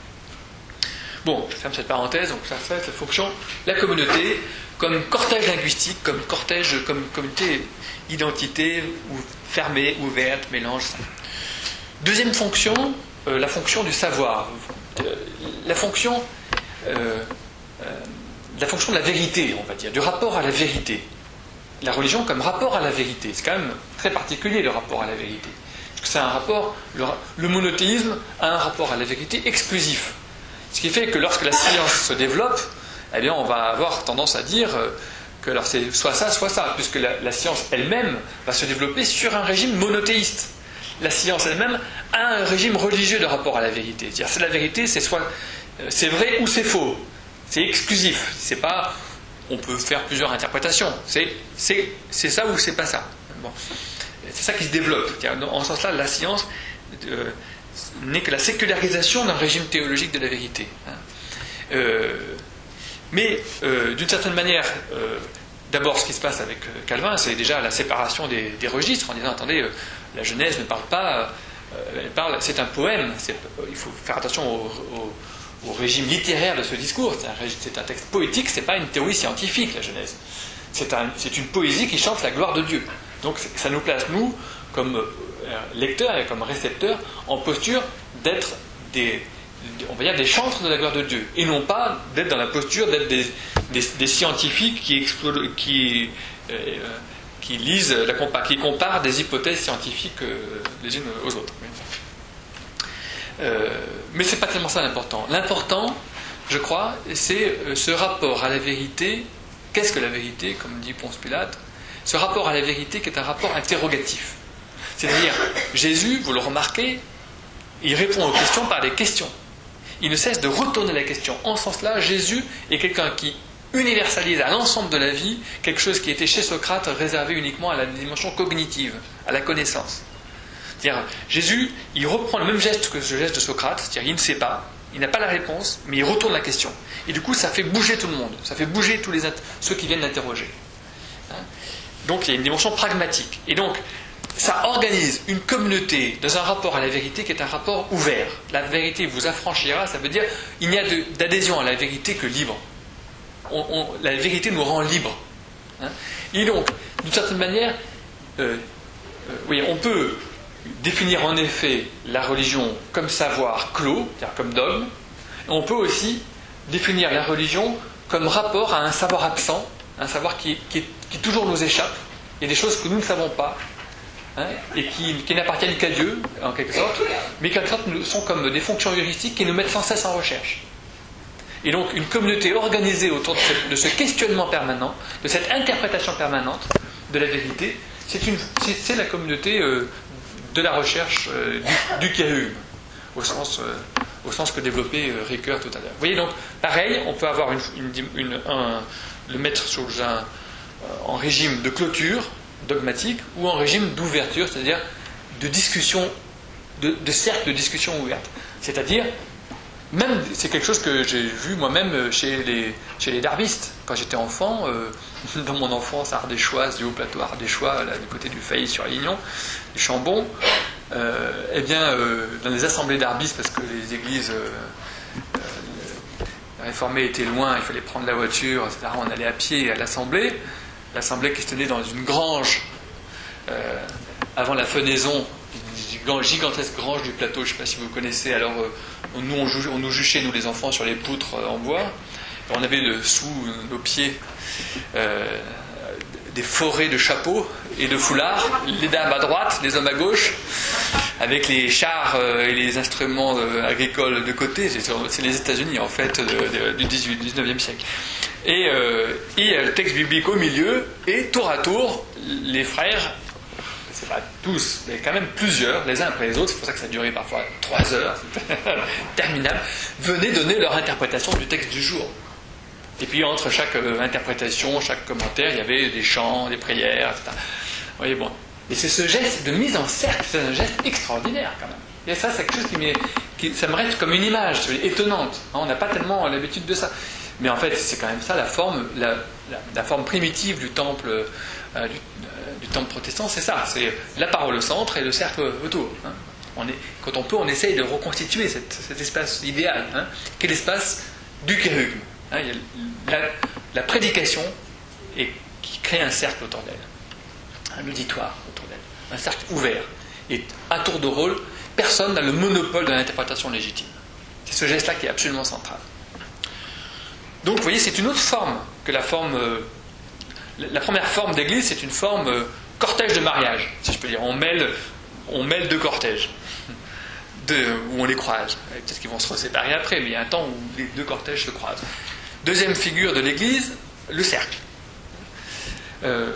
[SPEAKER 1] Bon, je ferme cette parenthèse, donc ça, ça, ça fonction. La communauté comme cortège linguistique, comme cortège, comme communauté identité, ou fermée, ouverte, mélange. Ça. Deuxième fonction, euh, la fonction du savoir. Euh, la fonction, euh, euh, la fonction de la vérité, on va dire, du rapport à la vérité. La religion comme rapport à la vérité. C'est quand même très particulier le rapport à la vérité. Parce que c'est un rapport, le, le monothéisme a un rapport à la vérité exclusif. Ce qui fait que lorsque la science se développe, eh bien, on va avoir tendance à dire que alors c'est soit ça, soit ça, puisque la, la science elle-même va se développer sur un régime monothéiste. La science elle-même a un régime religieux de rapport à la vérité. C'est-à-dire, c'est la vérité, c'est soit c'est vrai ou c'est faux. C'est exclusif. C'est pas, on peut faire plusieurs interprétations. C'est, c'est, c'est ça ou c'est pas ça. Bon. C'est ça qui se développe. C'est-à-dire, en ce sens-là, la science euh, n'est que la sécularisation d'un régime théologique de la vérité. Hein. Euh, mais, euh, d'une certaine manière, euh, d'abord, ce qui se passe avec Calvin, c'est déjà la séparation des, des registres, en disant, attendez, euh, la Genèse ne parle pas, euh, elle parle, c'est un poème, c'est, il faut faire attention au, au, au régime littéraire de ce discours, c'est un, c'est un texte poétique, c'est pas une théorie scientifique, la Genèse. C'est, un, c'est une poésie qui chante la gloire de Dieu. Donc, ça nous place, nous, comme lecteurs et comme récepteurs, en posture d'être des, on va dire, des chantres de la gloire de Dieu, et non pas d'être dans la posture d'être des, des, des scientifiques qui, explore, qui, euh, qui lisent, la compa, qui comparent des hypothèses scientifiques euh, les unes aux autres. Euh, mais c'est pas tellement ça l'important. L'important, je crois, c'est ce rapport à la vérité. Qu'est-ce que la vérité, comme dit Ponce Pilate? Ce rapport à la vérité qui est un rapport interrogatif. C'est-à-dire, Jésus, vous le remarquez, il répond aux questions par des questions. Il ne cesse de retourner la question. En ce sens-là, Jésus est quelqu'un qui universalise à l'ensemble de la vie quelque chose qui était chez Socrate réservé uniquement à la dimension cognitive, à la connaissance. C'est-à-dire, Jésus, il reprend le même geste que ce geste de Socrate, c'est-à-dire il ne sait pas, il n'a pas la réponse, mais il retourne la question. Et du coup, ça fait bouger tout le monde, ça fait bouger tous les ceux qui viennent l'interroger. Hein? Donc, il y a une dimension pragmatique. Et donc, ça organise une communauté dans un rapport à la vérité qui est un rapport ouvert. La vérité vous affranchira, ça veut dire il n'y a de, d'adhésion à la vérité que libre. On, on, la vérité nous rend libres. Hein? Et donc, d'une certaine manière, euh, euh, oui, on peut définir en effet la religion comme savoir clos, c'est-à-dire comme dogme. Et on peut aussi définir la religion comme rapport à un savoir absent, un savoir qui, qui, qui toujours nous échappe. Il y a des choses que nous ne savons pas. Hein, et qui, qui n'appartiennent qu'à Dieu, en quelque sorte, mais qui en quelque sorte sont comme des fonctions heuristiques qui nous mettent sans cesse en recherche. Et donc, une communauté organisée autour de, cette, de ce questionnement permanent, de cette interprétation permanente de la vérité, c'est, une, c'est, c'est la communauté euh, de la recherche euh, du, du Kérubim, au sens, euh, au sens que développait euh, Ricoeur tout à l'heure. Vous voyez, donc, pareil, on peut avoir une, une, une, un, le mettre sous un, en régime de clôture, dogmatique, ou en régime d'ouverture, c'est-à-dire de discussion, de, de cercle de discussion ouverte. C'est-à-dire, même, c'est quelque chose que j'ai vu moi-même chez les, chez les darbistes. Quand j'étais enfant, euh, dans mon enfance ardéchoise, du haut plateau ardéchois, là, du côté du Failly-sur-Lignon, du Chambon, euh, eh bien, euh, dans les assemblées darbistes, parce que les églises euh, euh, réformées étaient loin, il fallait prendre la voiture, et cetera, on allait à pied à l'assemblée. L'assemblée qui se tenait dans une grange euh, avant la fenaison, une gigantesque grange du plateau, je ne sais pas si vous connaissez. Alors, euh, nous, on, jou- on nous juchait, nous les enfants, sur les poutres euh, en bois. Et on avait le, sous nos pieds euh, des forêts de chapeaux et de foulards, les dames à droite, les hommes à gauche, avec les chars euh, et les instruments euh, agricoles de côté. C'est, c'est les États-Unis, en fait, de, de, du dix-neuvième siècle. Et, euh, et le texte biblique au milieu, et tour à tour, les frères c'est pas tous, mais quand même plusieurs, les uns après les autres, c'est pour ça que ça durait parfois trois heures, c'était terminable, venaient donner leur interprétation du texte du jour. Et puis entre chaque euh, interprétation, chaque commentaire, il y avait des chants, des prières, et cetera. Vous voyez, bon. Et c'est ce geste de mise en cercle, c'est un geste extraordinaire quand même. Et ça, c'est quelque chose qui, qui ça me reste comme une image étonnante. On n'a pas tellement l'habitude de ça. Mais en fait, c'est quand même ça la forme, la, la, la forme primitive du temple, euh, du, euh, du temple protestant, c'est ça. C'est la parole au centre et le cercle autour. Hein. On est, quand on peut, on essaye de reconstituer cette, cet espace idéal, hein, qui est l'espace du kérugme. Hein, il y a la, la prédication et qui crée un cercle autour d'elle, un auditoire autour d'elle, un cercle ouvert. Et à tour de rôle, personne n'a le monopole de l'interprétation légitime. C'est ce geste-là qui est absolument central. Donc, vous voyez, c'est une autre forme que la forme. Euh, la première forme d'église, c'est une forme euh, cortège de mariage, si je peux dire. On mêle, on mêle deux cortèges, deux, où on les croise. Peut-être qu'ils vont se séparer après, mais il y a un temps où les deux cortèges se croisent. Deuxième figure de l'église, le cercle. Euh,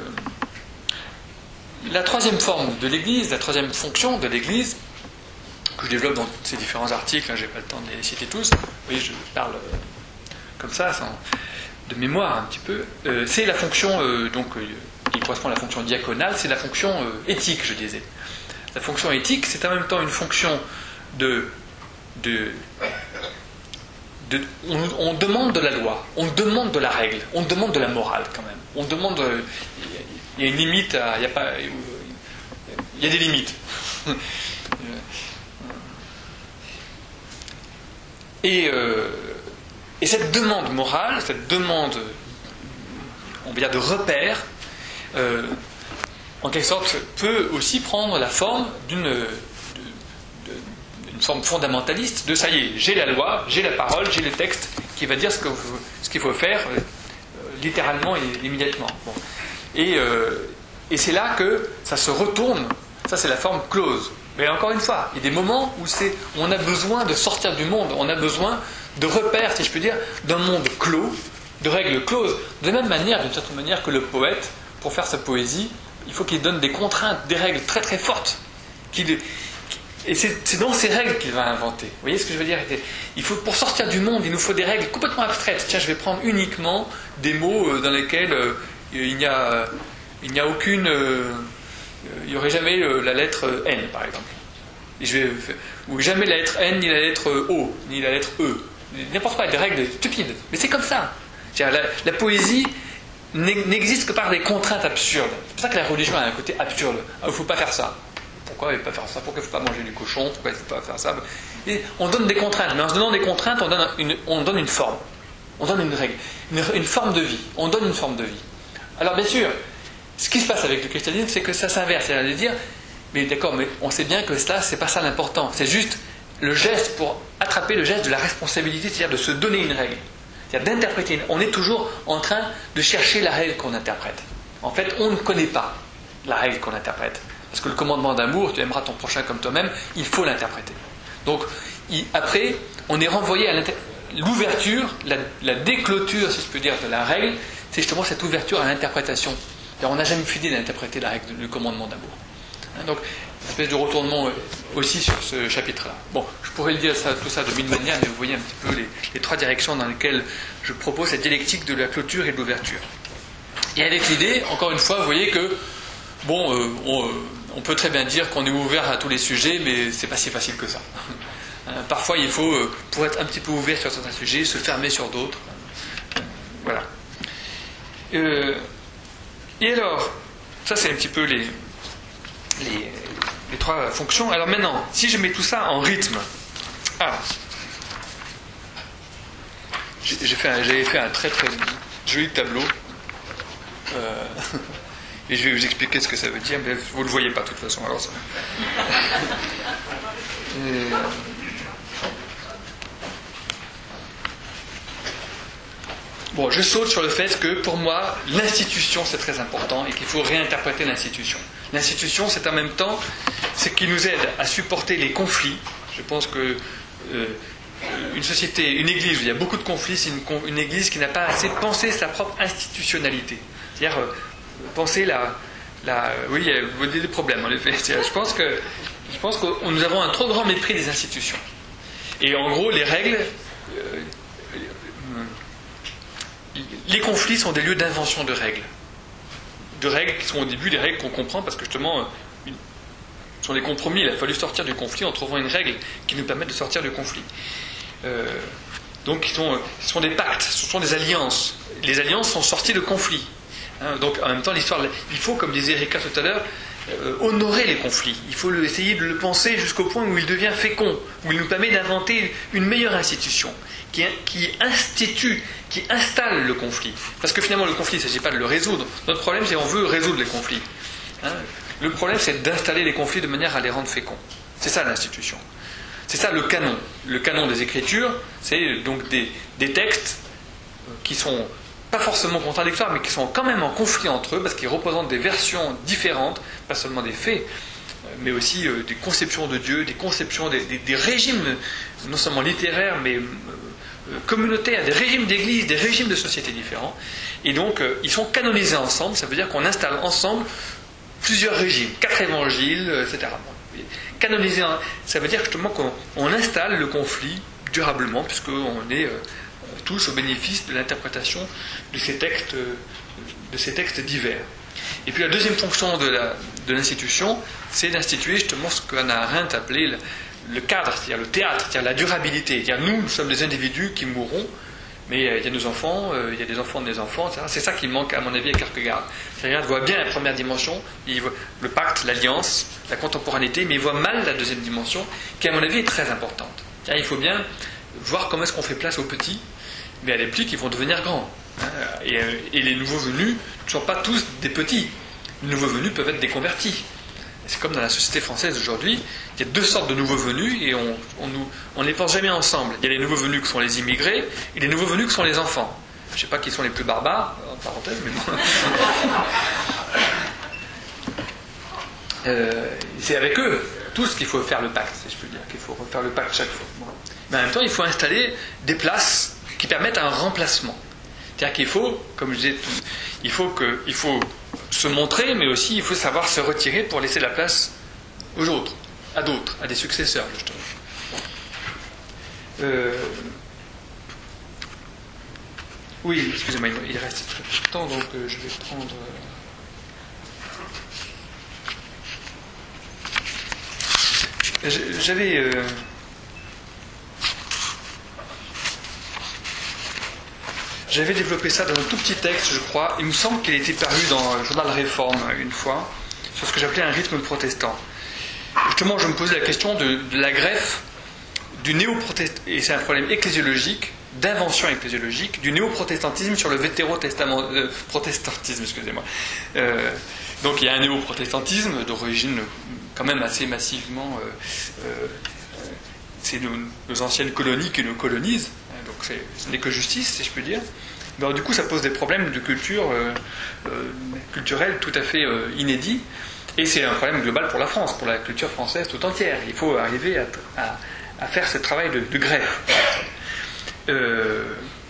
[SPEAKER 1] la troisième forme de l'église, la troisième fonction de l'église, que je développe dans ces différents articles, hein, je n'ai pas le temps de les citer tous, vous voyez, je parle euh, comme ça, sans, de mémoire un petit peu, euh, c'est la fonction, euh, donc, euh, qui correspond à la fonction diaconale, c'est la fonction euh, éthique, je disais. La fonction éthique, c'est en même temps une fonction de... de, de on, on demande de la loi, on demande de la règle, on demande de la morale quand même. On demande... Euh, il y a une limite, à, il y a pas... Il y a des limites. Et, euh, et cette demande morale, cette demande, on va dire, de repère, euh, en quelque sorte, peut aussi prendre la forme d'une, de, de, d'une forme fondamentaliste de ça y est, j'ai la loi, j'ai la parole, j'ai le texte qui va dire ce, que, ce qu'il faut faire euh, littéralement et immédiatement. Bon. Et, euh, et c'est là que ça se retourne, ça c'est la forme close. Mais encore une fois, il y a des moments où c'est, on a besoin de sortir du monde, on a besoin de repères, si je peux dire, d'un monde clos, de règles closes. De la même manière, d'une certaine manière, que le poète, pour faire sa poésie, il faut qu'il donne des contraintes, des règles très très fortes. Qu'il, et c'est, c'est dans ces règles qu'il va inventer. Vous voyez ce que je veux dire ? Il faut, pour sortir du monde, il nous faut des règles complètement abstraites. Tiens, je vais prendre uniquement des mots dans lesquels euh, il n'y a, il n'y a aucune... Euh, il n'y aurait jamais la lettre N, par exemple. Et je vais, ou jamais la lettre N, ni la lettre O, ni la lettre E. N'importe quoi, des règles stupides. Mais c'est comme ça. La, la poésie n'existe que par des contraintes absurdes. C'est pour ça que la religion a un côté absurde. Il ne faut pas faire ça. Pourquoi il ne faut pas faire ça ? Pourquoi il ne faut pas manger du cochon ? Pourquoi il ne faut pas faire ça ? Et on donne des contraintes. Mais en se donnant des contraintes, on donne une, on donne une forme. On donne une règle. Une, une forme de vie. On donne une forme de vie. Alors bien sûr, ce qui se passe avec le christianisme, c'est que ça s'inverse. C'est-à-dire de dire, mais d'accord, mais on sait bien que cela, c'est pas ça l'important. C'est juste le geste pour attraper le geste de la responsabilité, c'est-à-dire de se donner une règle. C'est-à-dire d'interpréter. Une... On est toujours en train de chercher la règle qu'on interprète. En fait, on ne connaît pas la règle qu'on interprète. Parce que le commandement d'amour, tu aimeras ton prochain comme toi-même, il faut l'interpréter. Donc, il... après, on est renvoyé à l'inter... l'ouverture, la... la déclôture, si je peux dire, de la règle, c'est justement cette ouverture à l'interprétation. On n'a jamais fini d'interpréter la règle du commandement d'amour. Hein, donc, une espèce de retournement aussi sur ce chapitre-là. Bon, je pourrais le dire ça, tout ça de mille manières, mais vous voyez un petit peu les, les trois directions dans lesquelles je propose cette dialectique de la clôture et de l'ouverture. Et avec l'idée, encore une fois, vous voyez que, bon, euh, on, euh, on peut très bien dire qu'on est ouvert à tous les sujets, mais c'est pas si facile que ça. Hein, parfois, il faut, euh, pour être un petit peu ouvert sur certains sujets, se fermer sur d'autres. Voilà. Euh, Et alors, ça c'est un petit peu les, les, les trois fonctions. Alors maintenant, si je mets tout ça en rythme, ah, j'ai fait un, j'avais fait un très très joli tableau, euh, et je vais vous expliquer ce que ça veut dire, mais vous ne le voyez pas de toute façon. Alors ça. Et, Bon, je saute sur le fait que, pour moi, l'institution, c'est très important et qu'il faut réinterpréter l'institution. L'institution, c'est en même temps ce qui nous aide à supporter les conflits. Je pense que euh, une société, une église où il y a beaucoup de conflits, c'est une, une église qui n'a pas assez pensé sa propre institutionnalité. C'est-à-dire euh, penser la, Là, euh, oui, il y a des problèmes, en effet. Je pense que, je pense que nous avons un trop grand mépris des institutions. Et en gros, les règles, euh, les conflits sont des lieux d'invention de règles. De règles qui sont au début des règles qu'on comprend parce que justement, une, sur les compromis, il a fallu sortir du conflit en trouvant une règle qui nous permette de sortir du conflit. Euh, donc, ils sont, ce sont des pactes, ce sont des alliances. Les alliances sont sorties de conflits. Hein, donc, en même temps, l'histoire, il faut, comme disait Erika tout à l'heure, euh, honorer les conflits. Il faut le, essayer de le penser jusqu'au point où il devient fécond, où il nous permet d'inventer une meilleure institution, qui, qui institue, qui installe le conflit. Parce que finalement, le conflit, il ne s'agit pas de le résoudre. Notre problème, c'est qu'on veut résoudre les conflits. Hein, le problème, c'est d'installer les conflits de manière à les rendre féconds. C'est ça l'institution. C'est ça le canon. Le canon des Écritures, c'est donc des, des textes qui sont pas forcément contradictoires, mais qui sont quand même en conflit entre eux, parce qu'ils représentent des versions différentes, pas seulement des faits, mais aussi euh, des conceptions de Dieu, des conceptions, des, des, des régimes, non seulement littéraires, mais euh, communautaires, des régimes d'église, des régimes de société différents. Et donc, euh, ils sont canonisés ensemble, ça veut dire qu'on installe ensemble plusieurs régimes, quatre évangiles, et cetera. Canonisés, ça veut dire justement qu'on on installe le conflit durablement, puisqu'on est euh, tous au bénéfice de l'interprétation de ces textes, de ces textes divers. Et puis la deuxième fonction de, la, de l'institution, c'est d'instituer justement ce qu'Hannah Arendt appelait le, le cadre, c'est-à-dire le théâtre, c'est-à-dire la durabilité. C'est-à-dire nous, nous sommes des individus qui mourront, mais euh, il y a nos enfants, euh, il y a des enfants de mes enfants, et cetera. C'est ça qui manque à mon avis à Kierkegaard. Kierkegaard voit bien la première dimension, il voit le pacte, l'alliance, la contemporanéité, mais il voit mal la deuxième dimension, qui à mon avis est très importante. C'est-à-dire, il faut bien voir comment est-ce qu'on fait place aux petits, mais à les petits qui vont devenir grands. Et, et les nouveaux venus ne sont pas tous des petits. Les nouveaux venus peuvent être des convertis. C'est comme dans la société française aujourd'hui, il y a deux sortes de nouveaux venus et on on, nous, on les pense jamais ensemble. Il y a les nouveaux venus qui sont les immigrés et les nouveaux venus qui sont les enfants. Je ne sais pas qui sont les plus barbares, en parenthèse, mais bon. euh, c'est avec eux tous qu'il faut faire le pacte, si je peux dire, qu'il faut refaire le pacte chaque fois. Bon. Mais en même temps, il faut installer des places qui permettent un remplacement. C'est-à-dire qu'il faut, comme je disais, il faut, que, il faut se montrer, mais aussi il faut savoir se retirer pour laisser la place aux autres, à d'autres, à des successeurs, justement. Euh... Oui, excusez-moi, il reste très peu de temps, donc euh, je vais prendre... Euh... J'avais... Euh... J'avais développé ça dans un tout petit texte, je crois. Il me semble qu'il était paru dans le journal Réforme une fois, sur ce que j'appelais un rythme protestant. Justement, je me posais la question de, de la greffe du néo-protestantisme, et c'est un problème ecclésiologique, d'invention ecclésiologique, du néo-protestantisme sur le vétéro-protestantisme, excusez-moi. Euh, donc il y a un néo-protestantisme d'origine quand même assez massivement... Euh, euh, c'est nos, nos anciennes colonies qui nous colonisent. Donc c'est, ce n'est que justice, si je peux dire. Mais alors, du coup, ça pose des problèmes de culture euh, euh, culturelle tout à fait euh, inédits. Et c'est un problème global pour la France, pour la culture française tout entière. Il faut arriver à, à, à faire ce travail de, de greffe. Euh,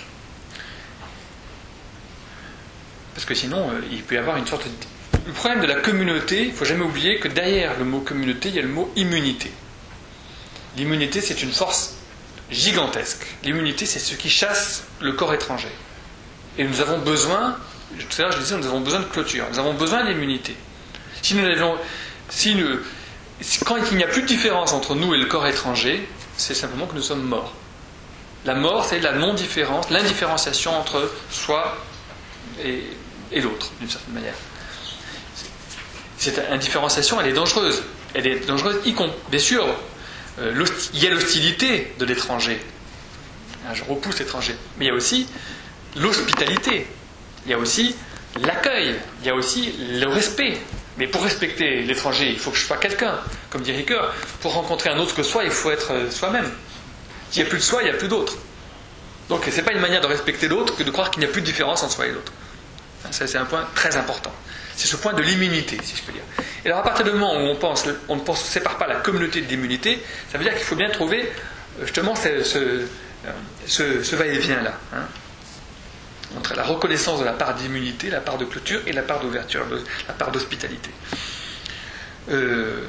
[SPEAKER 1] parce que sinon, euh, il peut y avoir une sorte de... Le problème de la communauté, il ne faut jamais oublier que derrière le mot communauté, il y a le mot immunité. L'immunité, c'est une force gigantesque. L'immunité, c'est ce qui chasse le corps étranger. Et nous avons besoin, tout à l'heure je disais, nous avons besoin de clôture, nous avons besoin d'immunité. Si nous avions, si nous, si, quand il n'y a plus de différence entre nous et le corps étranger, c'est simplement que nous sommes morts. La mort, c'est la non-différence, l'indifférenciation entre soi et, et l'autre, d'une certaine manière. Cette indifférenciation, elle est dangereuse. Elle est dangereuse, y compris, bien sûr. Euh, il y a l'hostilité de l'étranger. Je repousse l'étranger. Mais il y a aussi l'hospitalité. Il y a aussi l'accueil. Il y a aussi le respect. Mais pour respecter l'étranger, il faut que je sois quelqu'un. Comme dit Ricoeur, pour rencontrer un autre que soi, il faut être soi-même. S'il n'y a plus de soi, il n'y a plus d'autre. Donc ce n'est pas une manière de respecter l'autre que de croire qu'il n'y a plus de différence entre soi et l'autre. Ça, c'est un point très important. C'est ce point de l'immunité, si je peux dire. Et alors, à partir du moment où on pense, on ne pense, sépare pas la communauté de l'immunité, ça veut dire qu'il faut bien trouver justement ce, ce, ce, ce va-et-vient-là. Hein. entre la reconnaissance de la part d'immunité, la part de clôture et la part d'ouverture, la part d'hospitalité. Euh,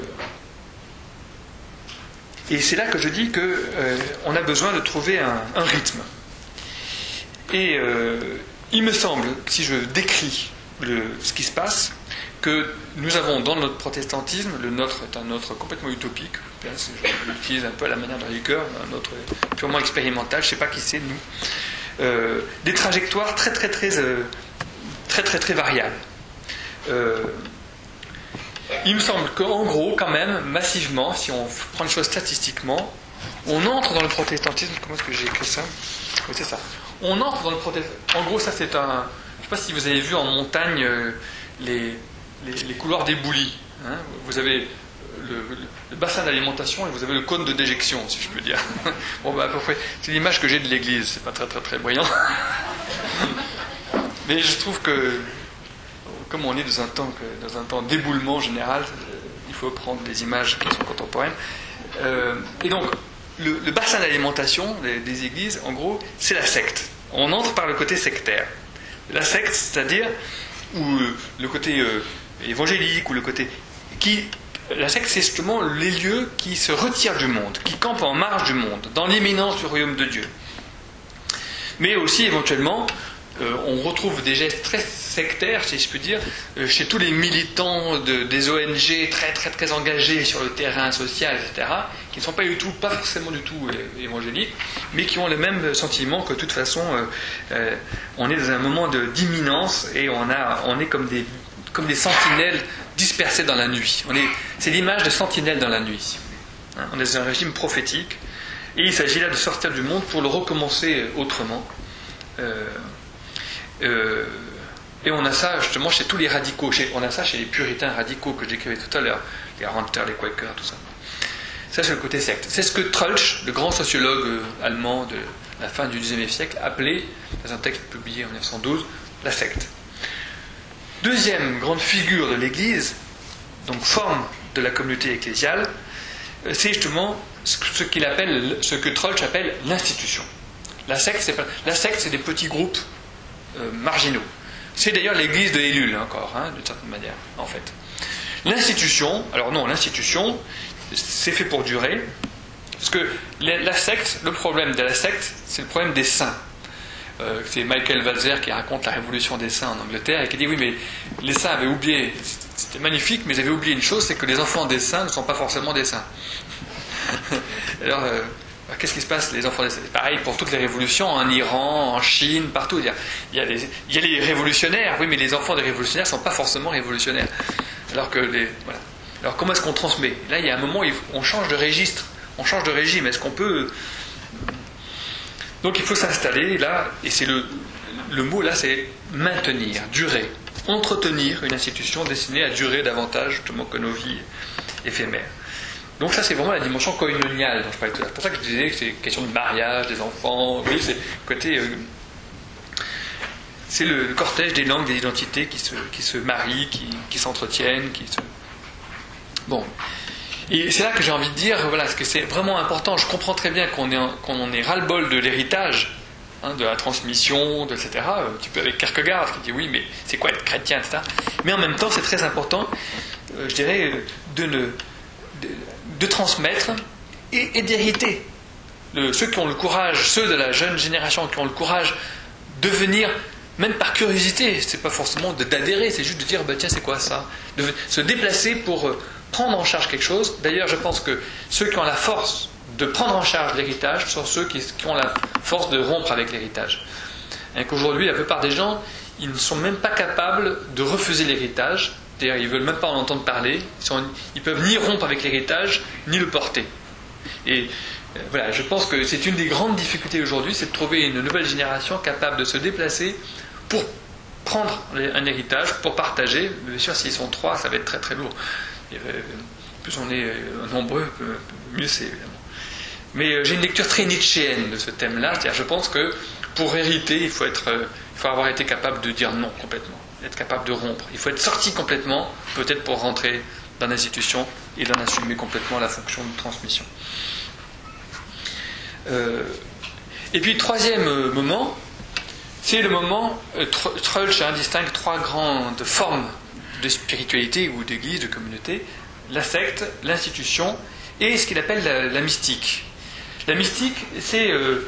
[SPEAKER 1] et c'est là que je dis qu'on euh, a besoin de trouver un, un rythme. Et euh, il me semble, si je décris le, ce qui se passe, que nous avons dans notre protestantisme, le nôtre est un nôtre complètement utopique, je l'utilise un peu à la manière de Ricoeur, un nôtre purement expérimental, je ne sais pas qui c'est, nous, euh, des trajectoires très très très euh, très très très variables. Euh, il me semble qu'en gros, quand même, massivement, si on prend les choses statistiquement, on entre dans le protestantisme, comment est-ce que j'ai écrit ça ? Oui, c'est ça. On entre dans le protestantisme. En gros, ça c'est un... Je ne sais pas si vous avez vu en montagne euh, les, les, les couloirs d'éboulis. Hein, vous avez le, le, le bassin d'alimentation et vous avez le cône de déjection, si je peux dire. Bon, bah, à peu près, c'est l'image que j'ai de l'église. C'est pas très très très brillant. Mais je trouve que, comme on est dans un temps, que, dans un temps d'éboulement général, euh, il faut prendre des images qui sont contemporaines. Euh, et donc, le, le bassin d'alimentation des, des églises, en gros, c'est la secte. On entre par le côté sectaire. La secte, c'est-à-dire où le côté euh, évangélique ou le côté qui, la secte, c'est justement les lieux qui se retirent du monde, qui campent en marge du monde, dans l'imminence du royaume de Dieu. Mais aussi éventuellement, euh, on retrouve des gestes très sectaires, si je puis dire, euh, chez tous les militants de, des O N G très très très engagés sur le terrain social, et cetera, qui ne sont pas du tout, pas forcément du tout euh, évangéliques, mais qui ont le même sentiment que de toute façon, euh, euh, on est dans un moment de, d'imminence et on, a, on est comme des, comme des sentinelles dispersées dans la nuit. On est, c'est l'image de sentinelles dans la nuit. Hein, on est dans un régime prophétique et il s'agit là de sortir du monde pour le recommencer autrement. Euh, euh, et on a ça justement chez tous les radicaux, chez, on a ça chez les puritains radicaux que j'écrivais tout à l'heure, les Ranters, les Quakers, tout ça. Ça, c'est le côté secte. C'est ce que Troeltsch, le grand sociologue allemand de la fin du dix-neuvième siècle, appelait, dans un texte publié en mille neuf cent douze, la secte. Deuxième grande figure de l'Église, donc forme de la communauté ecclésiale, c'est justement ce qu'il appelle, ce que Troeltsch appelle l'institution. La secte, c'est, pas, la secte, c'est des petits groupes euh, marginaux. C'est d'ailleurs l'Église de Ellul encore, hein, d'une certaine manière, en fait. L'institution, alors non, l'institution, c'est fait pour durer, parce que la secte, le problème de la secte, c'est le problème des saints. Euh, c'est Michael Walzer qui raconte la révolution des saints en Angleterre et qui dit oui, mais les saints avaient oublié, c'était magnifique, mais ils avaient oublié une chose, c'est que les enfants des saints ne sont pas forcément des saints. Alors, euh, qu'est-ce qui se passe, les enfants des saints ? C'est pareil pour toutes les révolutions, en Iran, en Chine, partout. Il y a, il y a, les, il y a les révolutionnaires, oui, mais les enfants des révolutionnaires ne sont pas forcément révolutionnaires. Alors que les. Voilà. Alors comment est-ce qu'on transmet ? Là, il y a un moment où on change de registre, on change de régime. Est-ce qu'on peut... Donc il faut s'installer là, et c'est le, le mot là, c'est maintenir, durer, entretenir une institution destinée à durer davantage justement que nos vies éphémères. Donc ça, c'est vraiment la dimension koinoniale dont je parlais tout à l'heure. C'est pour ça que je disais que c'est une question de mariage, des enfants, oui, c'est côté... Euh, c'est le, le cortège des langues, des identités qui se, qui se marient, qui, qui s'entretiennent, qui se... Bon, et c'est là que j'ai envie de dire, voilà, parce que c'est vraiment important. Je comprends très bien qu'on ait, qu'on ait ras-le-bol de l'héritage, hein, de la transmission, de, et cetera. Un petit peu avec Kierkegaard qui dit oui, mais c'est quoi être chrétien, et cetera. Mais en même temps, c'est très important, euh, je dirais, de, ne, de, de transmettre et, et d'hériter. Le, ceux qui ont le courage, ceux de la jeune génération qui ont le courage de venir, même par curiosité, c'est pas forcément d'adhérer, c'est juste de dire bah, tiens, c'est quoi ça ? De se déplacer pour. Euh, prendre en charge quelque chose. D'ailleurs, je pense que ceux qui ont la force de prendre en charge l'héritage sont ceux qui, qui ont la force de rompre avec l'héritage. Et qu'aujourd'hui, la plupart des gens, ils ne sont même pas capables de refuser l'héritage. C'est-à-dire, ils ne veulent même pas en entendre parler. Ils ne peuvent ni rompre avec l'héritage, ni le porter. Et euh, voilà, je pense que c'est une des grandes difficultés aujourd'hui, c'est de trouver une nouvelle génération capable de se déplacer pour prendre un héritage, pour partager. Bien sûr, s'ils sont trois, ça va être très très lourd. Plus on est nombreux, mieux c'est évidemment. Mais j'ai une lecture très nietzschéenne de ce thème-là. C'est-à-dire, je pense que pour hériter, il faut, être, il faut avoir été capable de dire non complètement, être capable de rompre. Il faut être sorti complètement, peut-être pour rentrer dans l'institution et d'en assumer complètement la fonction de transmission. Euh, et puis, troisième moment, c'est le moment, euh, Troeltsch hein, distingue trois grandes formes de spiritualité ou d'église, de communauté, la secte, l'institution et ce qu'il appelle la, la mystique. La mystique, c'est, euh,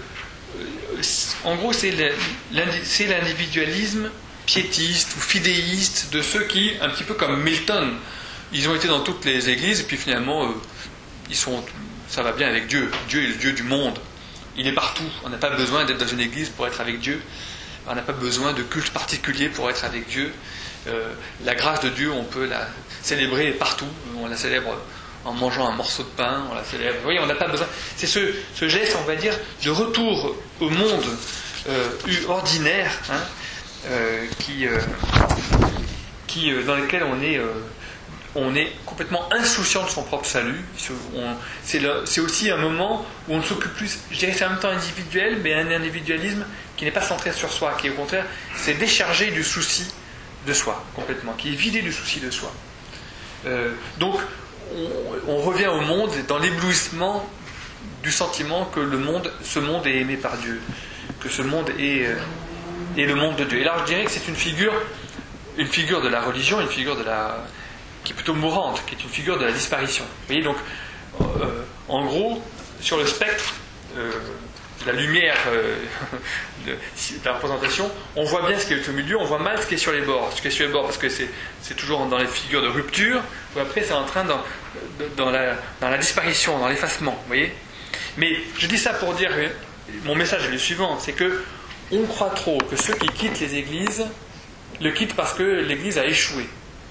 [SPEAKER 1] en gros, c'est l'individualisme piétiste ou fidéiste de ceux qui, un petit peu comme Milton, ils ont été dans toutes les églises et puis finalement, euh, ils sont, ça va bien avec Dieu. Dieu est le Dieu du monde. Il est partout. On n'a pas besoin d'être dans une église pour être avec Dieu. On n'a pas besoin de culte particulier pour être avec Dieu. Euh, la grâce de Dieu, on peut la célébrer partout. On la célèbre en mangeant un morceau de pain, on la célèbre. Vous voyez, on n'a pas besoin. C'est ce, ce geste, on va dire, de retour au monde euh, ordinaire, hein, euh, qui, euh, qui, euh, dans lequel on est, euh, on est complètement insouciant de son propre salut. On, c'est, le, c'est aussi un moment où on ne s'occupe plus, je dirais, c'est en même temps individuel, mais un individualisme qui n'est pas centré sur soi, qui au contraire, c'est déchargé du souci de soi, complètement, qui est vidé du souci de soi. Euh, donc, on, on revient au monde dans l'éblouissement du sentiment que le monde, ce monde est aimé par Dieu, que ce monde est, euh, est le monde de Dieu. Et là, je dirais que c'est une figure, une figure de la religion, une figure de la, qui est plutôt mourante, qui est une figure de la disparition. Vous voyez, donc, euh, en gros, sur le spectre euh, de la lumière euh, de, de la représentation, on voit bien ce qui est au milieu, on voit mal ce qui est sur les bords. Ce qui est sur les bords, parce que c'est, c'est toujours dans les figures de rupture, ou après c'est en train dans, dans, la, dans la disparition, dans l'effacement. Vous voyez ? Mais je dis ça pour dire, mon message est le suivant, c'est que on croit trop que ceux qui quittent les églises le quittent parce que l'église a échoué,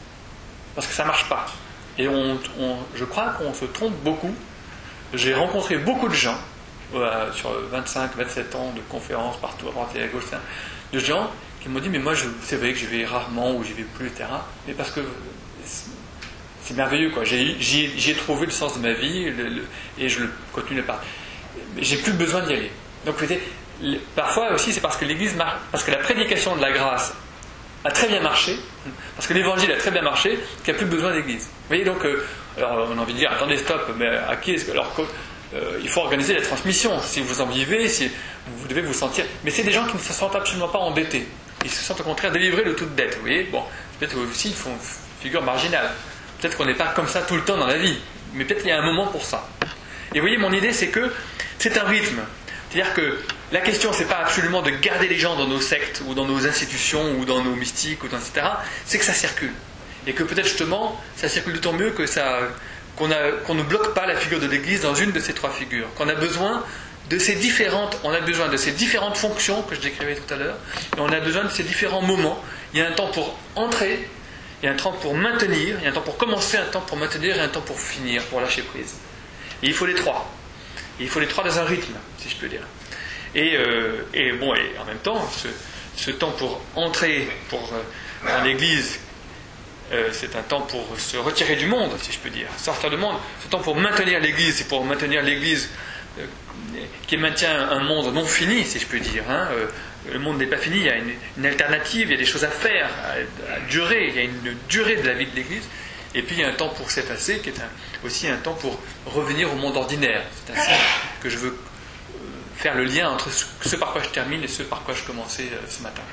[SPEAKER 1] parce que ça ne marche pas. Et on, on, je crois qu'on se trompe beaucoup. J'ai rencontré beaucoup de gens euh, sur vingt-cinq, vingt-sept ans de conférences partout à droite et à gauche, de gens qui m'ont dit mais moi je, c'est vrai que j'y vais rarement ou j'y vais plus, et cetera. Mais parce que c'est, c'est merveilleux quoi. J'ai, j'y, j'y ai trouvé le sens de ma vie le, le, et je le continue par. J'ai plus besoin d'y aller. Donc vous voyez, parfois aussi c'est parce que l'église marche, parce que la prédication de la grâce a très bien marché, parce que l'évangile a très bien marché, qu'il n'y a plus besoin d'église. Vous voyez, donc, euh, alors on a envie de dire, attendez, stop, mais à qui est-ce que. Alors, euh, il faut organiser la transmission. Si vous en vivez, si vous devez vous sentir. Mais c'est des gens qui ne se sentent absolument pas embêtés. Ils se sentent au contraire délivrés de toute dette. Vous voyez, bon, peut-être aussi ils font figure marginale. Peut-être qu'on n'est pas comme ça tout le temps dans la vie, mais peut-être qu'il y a un moment pour ça. Et vous voyez, mon idée, c'est que c'est un rythme. C'est-à-dire que la question, c'est pas absolument de garder les gens dans nos sectes, ou dans nos institutions, ou dans nos mystiques, ou dans et cetera. C'est que ça circule. Et que peut-être justement, ça circule d'autant mieux que ça, qu'on, a, qu'on ne bloque pas la figure de l'Église dans une de ces trois figures. Qu'on a besoin de ces différentes, on a besoin de ces différentes fonctions que je décrivais tout à l'heure, et on a besoin de ces différents moments. Il y a un temps pour entrer, il y a un temps pour maintenir, il y a un temps pour commencer, un temps pour maintenir, et un temps pour finir, pour lâcher prise. Et il faut les trois. Et il faut les trois dans un rythme, si je peux dire. Et, euh, et bon, et en même temps, ce, ce temps pour entrer pour, euh, dans l'Église, euh, c'est un temps pour se retirer du monde, si je peux dire, sortir du monde. Ce temps pour maintenir l'Église, c'est pour maintenir l'Église euh, qui maintient un monde non fini, si je peux dire. Hein. Euh, le monde n'est pas fini, il y a une, une alternative, il y a des choses à faire, à, à durer, il y a une durée de la vie de l'Église. Et puis il y a un temps pour s'effacer, qui est un, aussi un temps pour revenir au monde ordinaire. C'est ainsi que je veux faire le lien entre ce par quoi je termine et ce par quoi je commençais ce matin.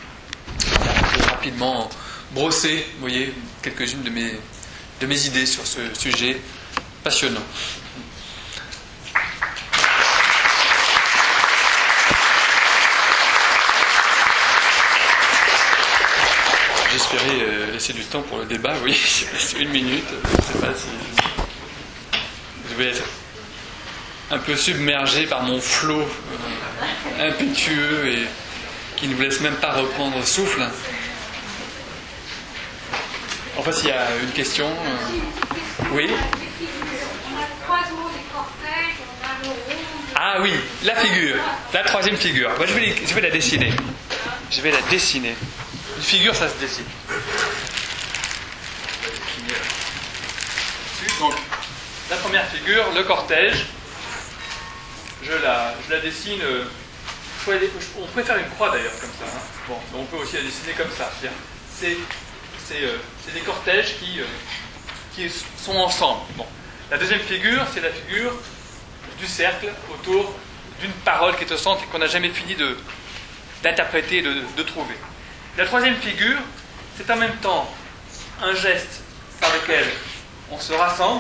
[SPEAKER 1] Je vais rapidement brosser, vous voyez, quelques-unes de mes, de mes idées sur ce sujet passionnant. J'espérais euh, laisser du temps pour le débat, oui, j'ai resté une minute, je ne sais pas si je vais être un peu submergé par mon flot euh, impétueux et qui ne vous laisse même pas reprendre souffle. Enfin, s'il y a une question, euh, oui. Ah oui, la figure, la troisième figure. Moi, je vais, je vais la dessiner. Je vais la dessiner. Une figure, ça se dessine. Donc, la première figure, le cortège. Je la, je la dessine. Euh, on pourrait faire une croix d'ailleurs, comme ça. Hein. Bon, on peut aussi la dessiner comme ça. C'est, c'est, euh, c'est des cortèges qui, euh, qui sont ensemble. Bon. La deuxième figure, c'est la figure du cercle autour d'une parole qui est au centre et qu'on n'a jamais fini de,
[SPEAKER 5] d'interpréter et de, de trouver. La troisième figure, c'est en même temps un geste par lequel on se rassemble,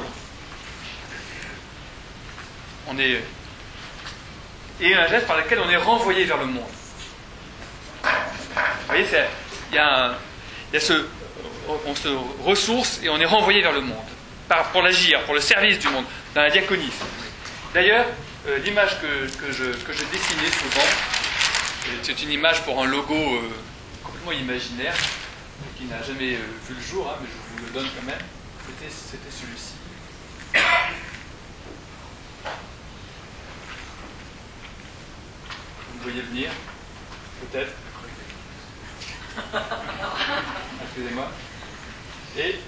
[SPEAKER 5] on est, et un geste par lequel on est renvoyé vers le monde. Vous voyez, il y a, un, il y a ce, on se ressource et on est renvoyé vers le monde, par, pour l'agir, pour le service du monde, dans la diaconie. D'ailleurs, euh, l'image que, que, je, que je dessinais souvent, c'est une image pour un logo euh, complètement imaginaire, qui n'a jamais euh, vu le jour, hein, mais je vous le donne quand même. C'était, c'était celui-ci. Vous voyez venir, peut-être. Excusez-moi. Et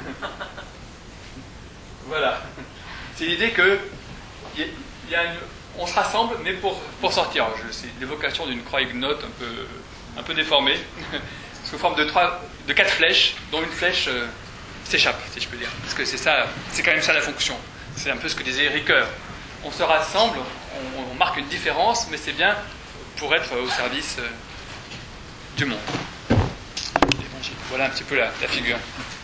[SPEAKER 5] voilà. C'est l'idée que y a, y a une, on se rassemble, mais pour, pour sortir. Je, c'est l'évocation d'une croix huguenote un peu, un peu déformée, sous forme de, trois, de quatre flèches, dont une flèche euh, s'échappe, si je peux dire. Parce que c'est ça, c'est quand même ça la fonction. C'est un peu ce que disait Ricoeur. On se rassemble, on, on marque une différence, mais c'est bien pour être au service euh, du monde. Voilà un petit peu la, la figure.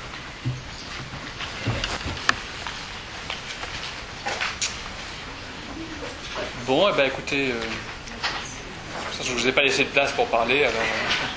[SPEAKER 5] Bon, eh ben, écoutez, euh, je ne vous ai pas laissé de place pour parler, alors... Euh,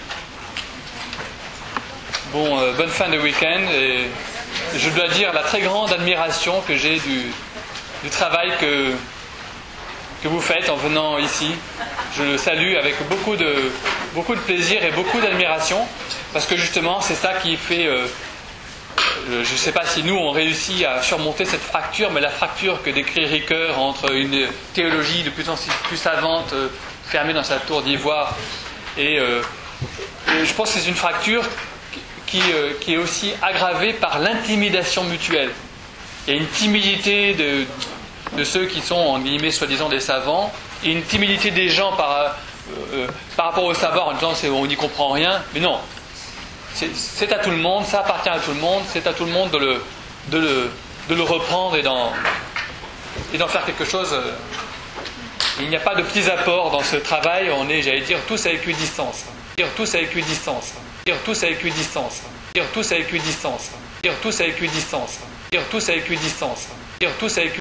[SPEAKER 5] bon, euh, bonne fin de week-end, et je dois dire la très grande admiration que j'ai du, du travail que, que vous faites en venant ici. Je le salue avec beaucoup de, beaucoup de plaisir et beaucoup d'admiration, parce que justement, c'est ça qui fait... Euh, je ne sais pas si nous, on réussit à surmonter cette fracture, mais la fracture que décrit Ricoeur entre une théologie de plus en plus savante, euh, fermée dans sa tour d'ivoire, et, euh, et je pense que c'est une fracture qui, euh, qui est aussi aggravée par l'intimidation mutuelle. Il y a une timidité de, de ceux qui sont, en guillemets, soi-disant des savants, et une timidité des gens par, euh, euh, par rapport au savoir, en disant on n'y comprend rien, mais non. C'est, c'est à tout le monde, ça appartient à tout le monde, c'est à tout le monde de le, de le, de le reprendre et d'en, et d'en faire quelque chose. Il n'y a pas de petits apports dans ce travail, on est, j'allais dire, tous à équidistance. Dire tous à équidistance. Dire tous à équidistance. Dire tous à équidistance. Dire tous à équidistance. Dire tous à équidistance. Dire tous à équidistance.